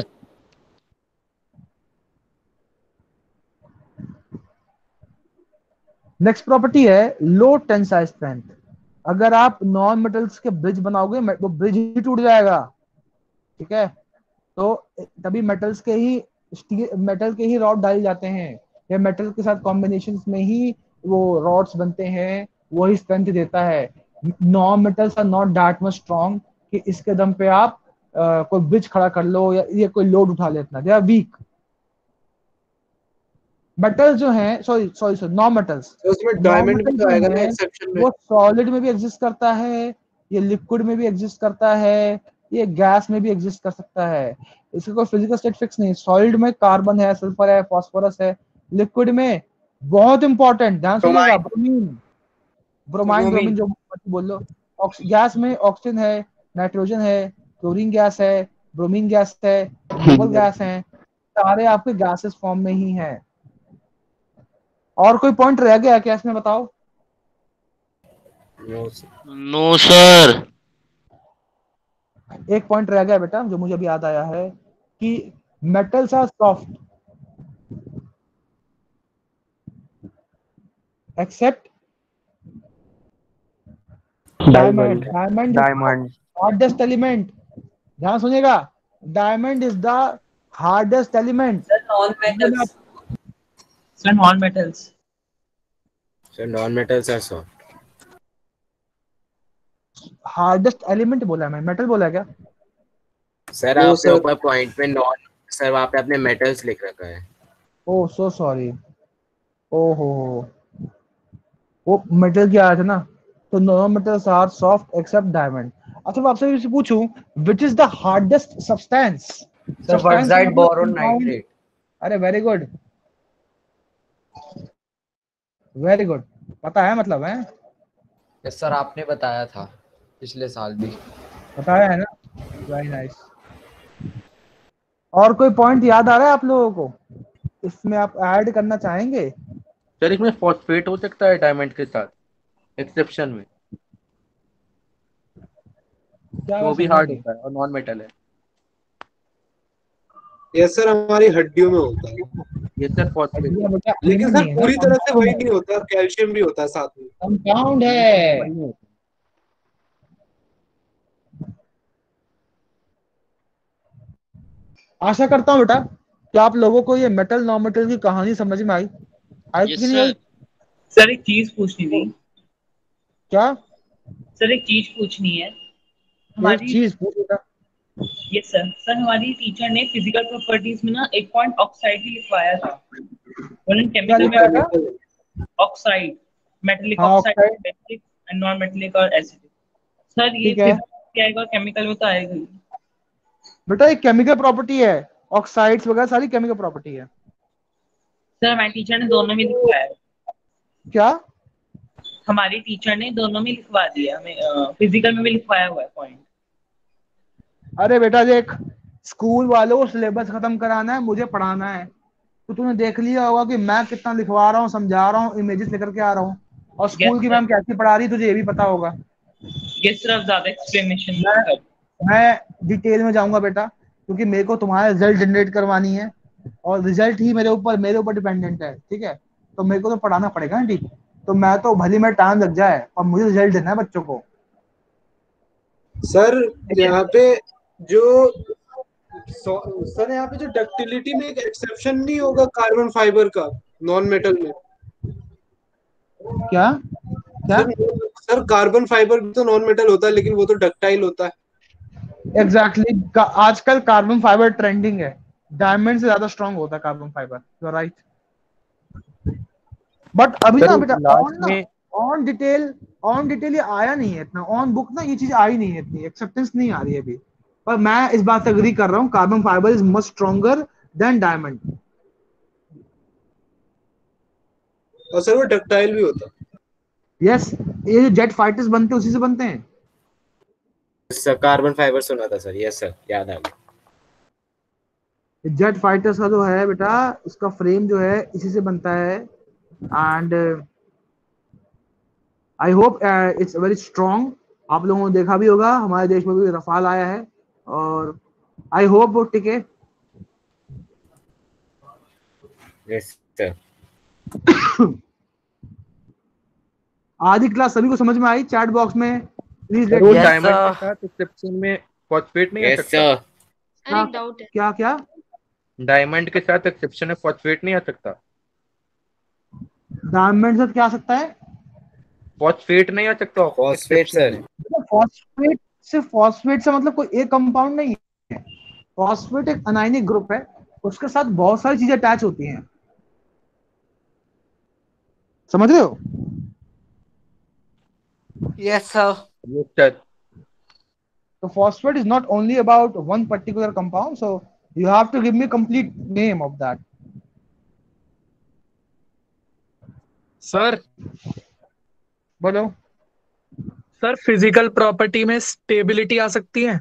नेक्स्ट प्रॉपर्टी है लो टेंसाइल स्ट्रेंथ। अगर आप नॉन मेटल्स के ब्रिज बनाओगे वो ब्रिज ही टूट जाएगा, ठीक है। तो तभी मेटल्स के ही मेटल के ही रॉड डाले जाते हैं, या मेटल के साथ कॉम्बिनेशन में ही वो रॉड्स बनते हैं, वही स्ट्रेंथ देता है। Non metals are not that much strong कि इसके दम पे आप uh, कोई ब्रिज खड़ा कर लो या ये कोई लोड उठा लेना, दे आर वीक। मेटल्स जो हैं, sorry sorry sorry non metals, उसमें डायमंड भी तो आएगा ना एक्सेप्शन में। वो सॉलिड में भी एग्जिस्ट करता है, ये लिक्विड में भी एग्जिस्ट करता है, ये गैस में भी एग्जिस्ट कर सकता है। इसका कोई फिजिकल स्टेट फिक्स नहीं। सॉलिड में कार्बन है, सल्फर है, फास्फोरस है, लिक्विड में बहुत इंपॉर्टेंट, ध्यान सुनिएगा। ब्रोमीन, ब्रोमाइन, ब्रोमीन जो बोल लो। गैस में ऑक्सीजन है, नाइट्रोजन है, क्लोरीन गैस है, ब्रोमीन गैस है, नोबल गैस है, सारे आपके गैसेस फॉर्म में ही हैं। और कोई पॉइंट रह गया क्या इसमें, बताओ? No sir. एक पॉइंट रह गया बेटा जो मुझे अभी याद आया है कि metals are soft except diamond. Diamond diamond hardest element, ध्यान सुनिएगा, diamond is the hardest element. Non metals sir non metals sir non metals are soft. Hardest element बोला मैं, मेटल बोला क्या? सर आपने ऊपर पॉइंट पे नॉन, सर वहाँ पे आपने मेटल्स लिख रखा है। ओह सो सॉरी, ओहो वो मेटल क्या आया था ना, तो non metals are soft except diamond. अच्छा मैं आपसे भी पूछूं, which is the hardest substance? Sir wurtzite boron nitrate. अरे वेरी गुड, वेरी गुड, पता है मतलब है। यस सर, आपने बताया था पिछले साल भी बताया है ना, वेरी नाइस। और कोई पॉइंट याद आ रहा है आप लोगों को इसमें आप ऐड करना चाहेंगे? सर इसमें फॉस्फेट हो सकता है डायमंड के साथ एक्सेप्शन में, क्या वो भी हार्ड होता है और नॉन मेटल है। यस सर, हमारी हड्डियों में होता है ये सर फॉस्फेट, लेकिन सर पूरी तरह से वही नहीं होता, कैल्शियम भी होता है साथ में, कंपाउंड है। आशा करता हूँ बेटा कि आप लोगों को ये मेटल नॉन मेटल की कहानी समझ में आई, आई कि नहीं आई? सर एक चीज पूछनी थी। क्या सर एक चीज पूछनी है एक हमारी। चीज पूछ बेटा। Yes sir. सर हमारी टीचर ने फिजिकल प्रॉपर्टीज में ना एक पॉइंट ऑक्साइड भी लिखवाया था, उन्होंने केमिकल में oxide, metallic oxide, metallic and non metallic और एसिडिक। सर ये फिजिकल क्या आएगा, केमिकल में तो आएगा ही। बेटा एक केमिकल प्रॉपर्टी है, ऑक्साइड्स वगैरह सारी केमिकल प्रॉपर्टी है। सर हमारी टीचर ने दोनों में लिखवाया है। क्या? हमारी टीचर ने दोनों में लिखवा दिया, हमें फिजिकल में भी लिखवाया हुआ है पॉइंट। अरे बेटा देख, स्कूल वालों को सिलेबस खत्म कराना है, मुझे पढ़ाना है, तो तूने देख लिया होगा कि मैं कितना लिखवा रहा हूँ, समझा रहा हूँ, इमेजेस लेकर के आ रहा हूँ, और स्कूल की मैम कैसी पढ़ा रही है तुझे ये भी पता होगा। ये सिर्फ ज्यादा एक्सप्लेनेशन मैं, मैं डिटेल में जाऊंगा बेटा, क्योंकि मेरे को तुम्हारा रिजल्ट जनरेट करवानी है और रिजल्ट ही मेरे ऊपर मेरे ऊपर डिपेंडेंट है, ठीक है? तो मेरे को तो पढ़ाना पड़ेगा ना, ठीक? तो मैं तो भली में टाइम लग जाए और मुझे रिजल्ट देना है बच्चों को। सर यहाँ पे जो सर यहाँ पे जो डक्टिलिटी में एक एक्सेप्शन नहीं होगा कार्बन फाइबर का नॉन मेटल में? क्या क्या सर, सर कार्बन फाइबर भी तो नॉन मेटल होता है, लेकिन वो तो डक्टाइल होता है। Exactly exactly. आजकल कार्बन फाइबर ट्रेंडिंग है, डायमंड से ज्यादा स्ट्रांग होता है carbon fibre, you are right. But अभी ना बेटा ऑन ना ऑन डिटेल ऑन डिटेल ये आया नहीं है इतना, ऑन बुक ना ये चीज आई नहीं है, इतनी एक्सेप्टेंस नहीं आ रही है अभी, पर मैं इस बात से एग्री कर रहा हूँ, carbon fibre is much stronger than diamond. और सर वो डक्टाइल भी होता है। यस, ये जो जेट फाइटर्स बनते हैं उसी से बनते हैं। सर कार्बन फाइबर सुना था सर, यस सर याद आ गया। जेट फाइटर्स का जो है बेटा, इसका फ्रेम जो है इसी से बनता है, and I hope it's very strong. आप लोगों ने देखा भी होगा हमारे देश में भी रफाल आया है, और आई होप वो टिके। Yes sir. आधी क्लास सभी को समझ में आई? चैट बॉक्स में प्लीज लेट। डायमंड के साथ एक्सेप्शन में फॉस्फेट नहीं आ सकता? सर एक डाउट है। क्या क्या? डायमंड के साथ एक्सेप्शन में फॉस्फेट नहीं आ सकता? डायमंड से क्या आ सकता है? फॉस्फेट नहीं आ सकता? फॉस्फेट सर, फॉस्फेट से फॉस्फेट से मतलब कोई एक कंपाउंड नहीं है, फॉस्फेट एक अनायनिक ग्रुप है, उसके साथ बहुत सारी चीजें अटैच होती हैं, समझ रहे हो? Yes sir. Yes sir. So phosphate is not only about one particular compound, so you have to give me complete name of that. Sir बोलो सर फिजिकल प्रॉपर्टी में स्टेबिलिटी आ सकती है?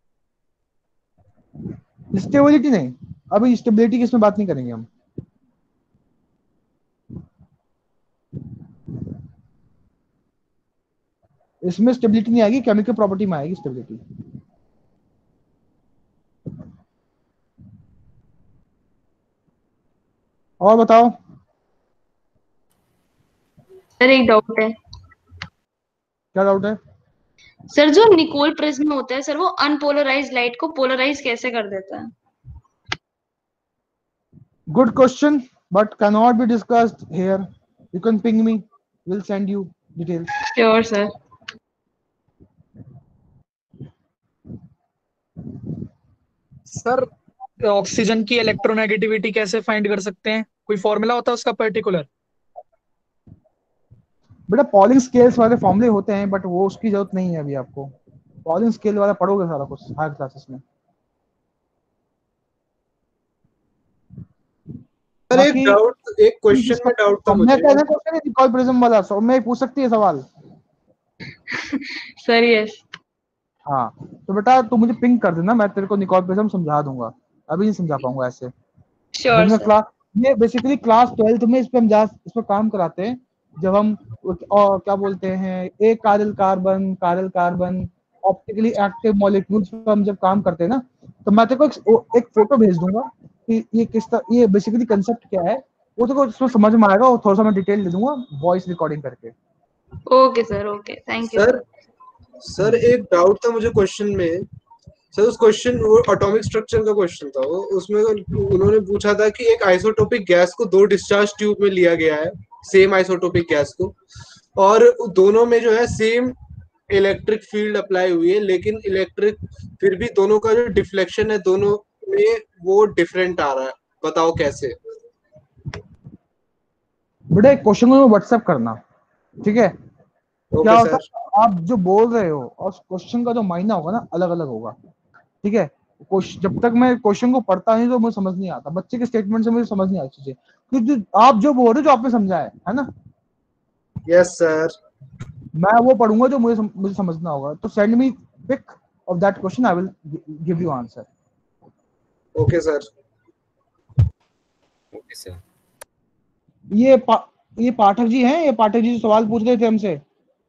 स्टेबिलिटी नहीं, अभी स्टेबिलिटी की इसमें बात नहीं करेंगे हम। इसमें स्टेबिलिटी नहीं आएगी, केमिकल प्रॉपर्टी में आएगी स्टेबिलिटी। और बताओ सर एक डाउट है। क्या डाउट है? सर जो निकोल प्रिज्म होता है सर, वो अनपोलराइज्ड लाइट को पोलराइज कैसे कर देता है? Good question, but cannot be discussed here. You can ping me. We'll send you details. Sure, sir. Sir oxygen की इलेक्ट्रोनेगेटिविटी कैसे फाइंड कर सकते हैं? कोई फॉर्मूला होता है उसका पर्टिकुलर? बेटा पॉलिंग स्केल्स वाले फॉर्मूले होते हैं, बट वो उसकी जरूरत नहीं है अभी आपको। पॉलिंग स्केल वाला पढ़ोगे सारा कुछ हायर क्लासेस में। सर एक डाउट, एक क्वेश्चन में डाउट था मुझे। मैं कहना क्वेश्चन है निकोल प्रिज्म वाला, सो मैं पूछ सकती है सवाल? Sir yes. हाँ तो बेटा तू मुझे पिंक कर देना, मैं तेरे को निकोल प्रिज्म समझा दूंगा, अभी नहीं समझा पाऊंगा ऐसे। Sure sir. क्लास ये बेसिकली क्लास ट्वेल्थ में इस पे हम जा इस पे काम कराते हैं, जब हम और क्या बोलते हैं एक chiral carbon chiral carbon optically active molecules पे हम जब काम करते हैं ना, तो मैं तेरे को एक, एक फोटो भेज दूंगा कि ये किस तरह, ये बेसिकली कंसेप्ट क्या है, वो तेरे को इसमें समझ में आएगा, और थोड़ा सा मैं डिटेल दे दूंगा वॉइस रिकॉर्डिंग करके। Okay sir, okay thank you sir. Sir एक डाउट था मुझे क्वेश्चन में। सर उस क्वेश्चन वो एटॉमिक स्ट्रक्चर का क्वेश्चन था, वो उसमें उन्होंने पूछा था कि एक आइसोटोपिक गैस को दो डिस्चार्ज ट्यूब में लिया गया है, सेम आइसोटोपिक गैस को, और दोनों में जो है सेम इलेक्ट्रिक फील्ड अप्लाई हुई है, लेकिन इलेक्ट्रिक फिर भी दोनों का जो डिफ्लेक्शन है दोनों में वो डिफरेंट आ रहा है, बताओ कैसे? बेटा एक क्वेश्चन को व्हाट्सएप करना, ठीक है? ओके क्या होता सर। है आप जो बोल रहे हो और क्वेश्चन का जो मायना होगा ना अलग अलग होगा, ठीक है? जब तक मैं क्वेश्चन को पढ़ता नहीं तो मुझे समझ नहीं आता, बच्चे के स्टेटमेंट से मुझे समझ नहीं आती चीजें, क्योंकि आप जो बोल रहे हो जो आपने समझा है है ना? Yes sir. मैं वो पढ़ूंगा जो मुझे सम, मुझे समझना होगा, तो send me pic of that question, I will give you answer. Okay sir. Okay sir. ये पा, ये पाठक जी हैं, ये पाठक जी सवाल पूछ रहे थे हमसे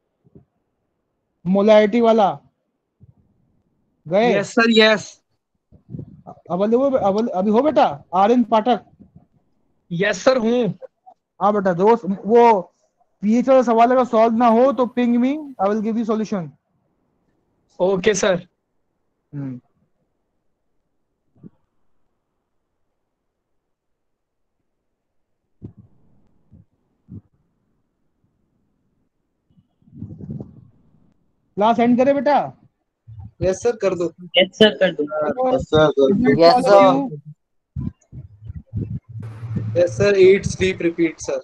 मोलैरिटी वाला, गए? Yes sir yes. अवल अवल अभी हो बेटा R N Pathak? Yes sir हूँ। हाँ बेटा दोस्त, वो पीएच वाला सवाल अगर सॉल्व ना हो तो ping me, I will give you solution. Okay sir. हम्म क्लास एंड करे बेटा? यस सर कर दो। यस सर कर दो। यस सर कर दो। Yes sir. Yes sir, eat sleep repeat sir.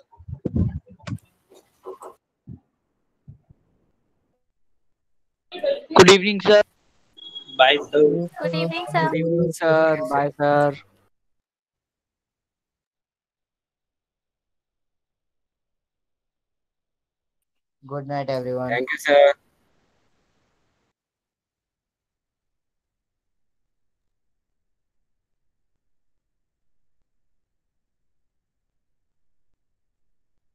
Good evening sir. Bye sir. Good evening sir. Good evening sir, bye sir. Good night everyone. Thank you sir.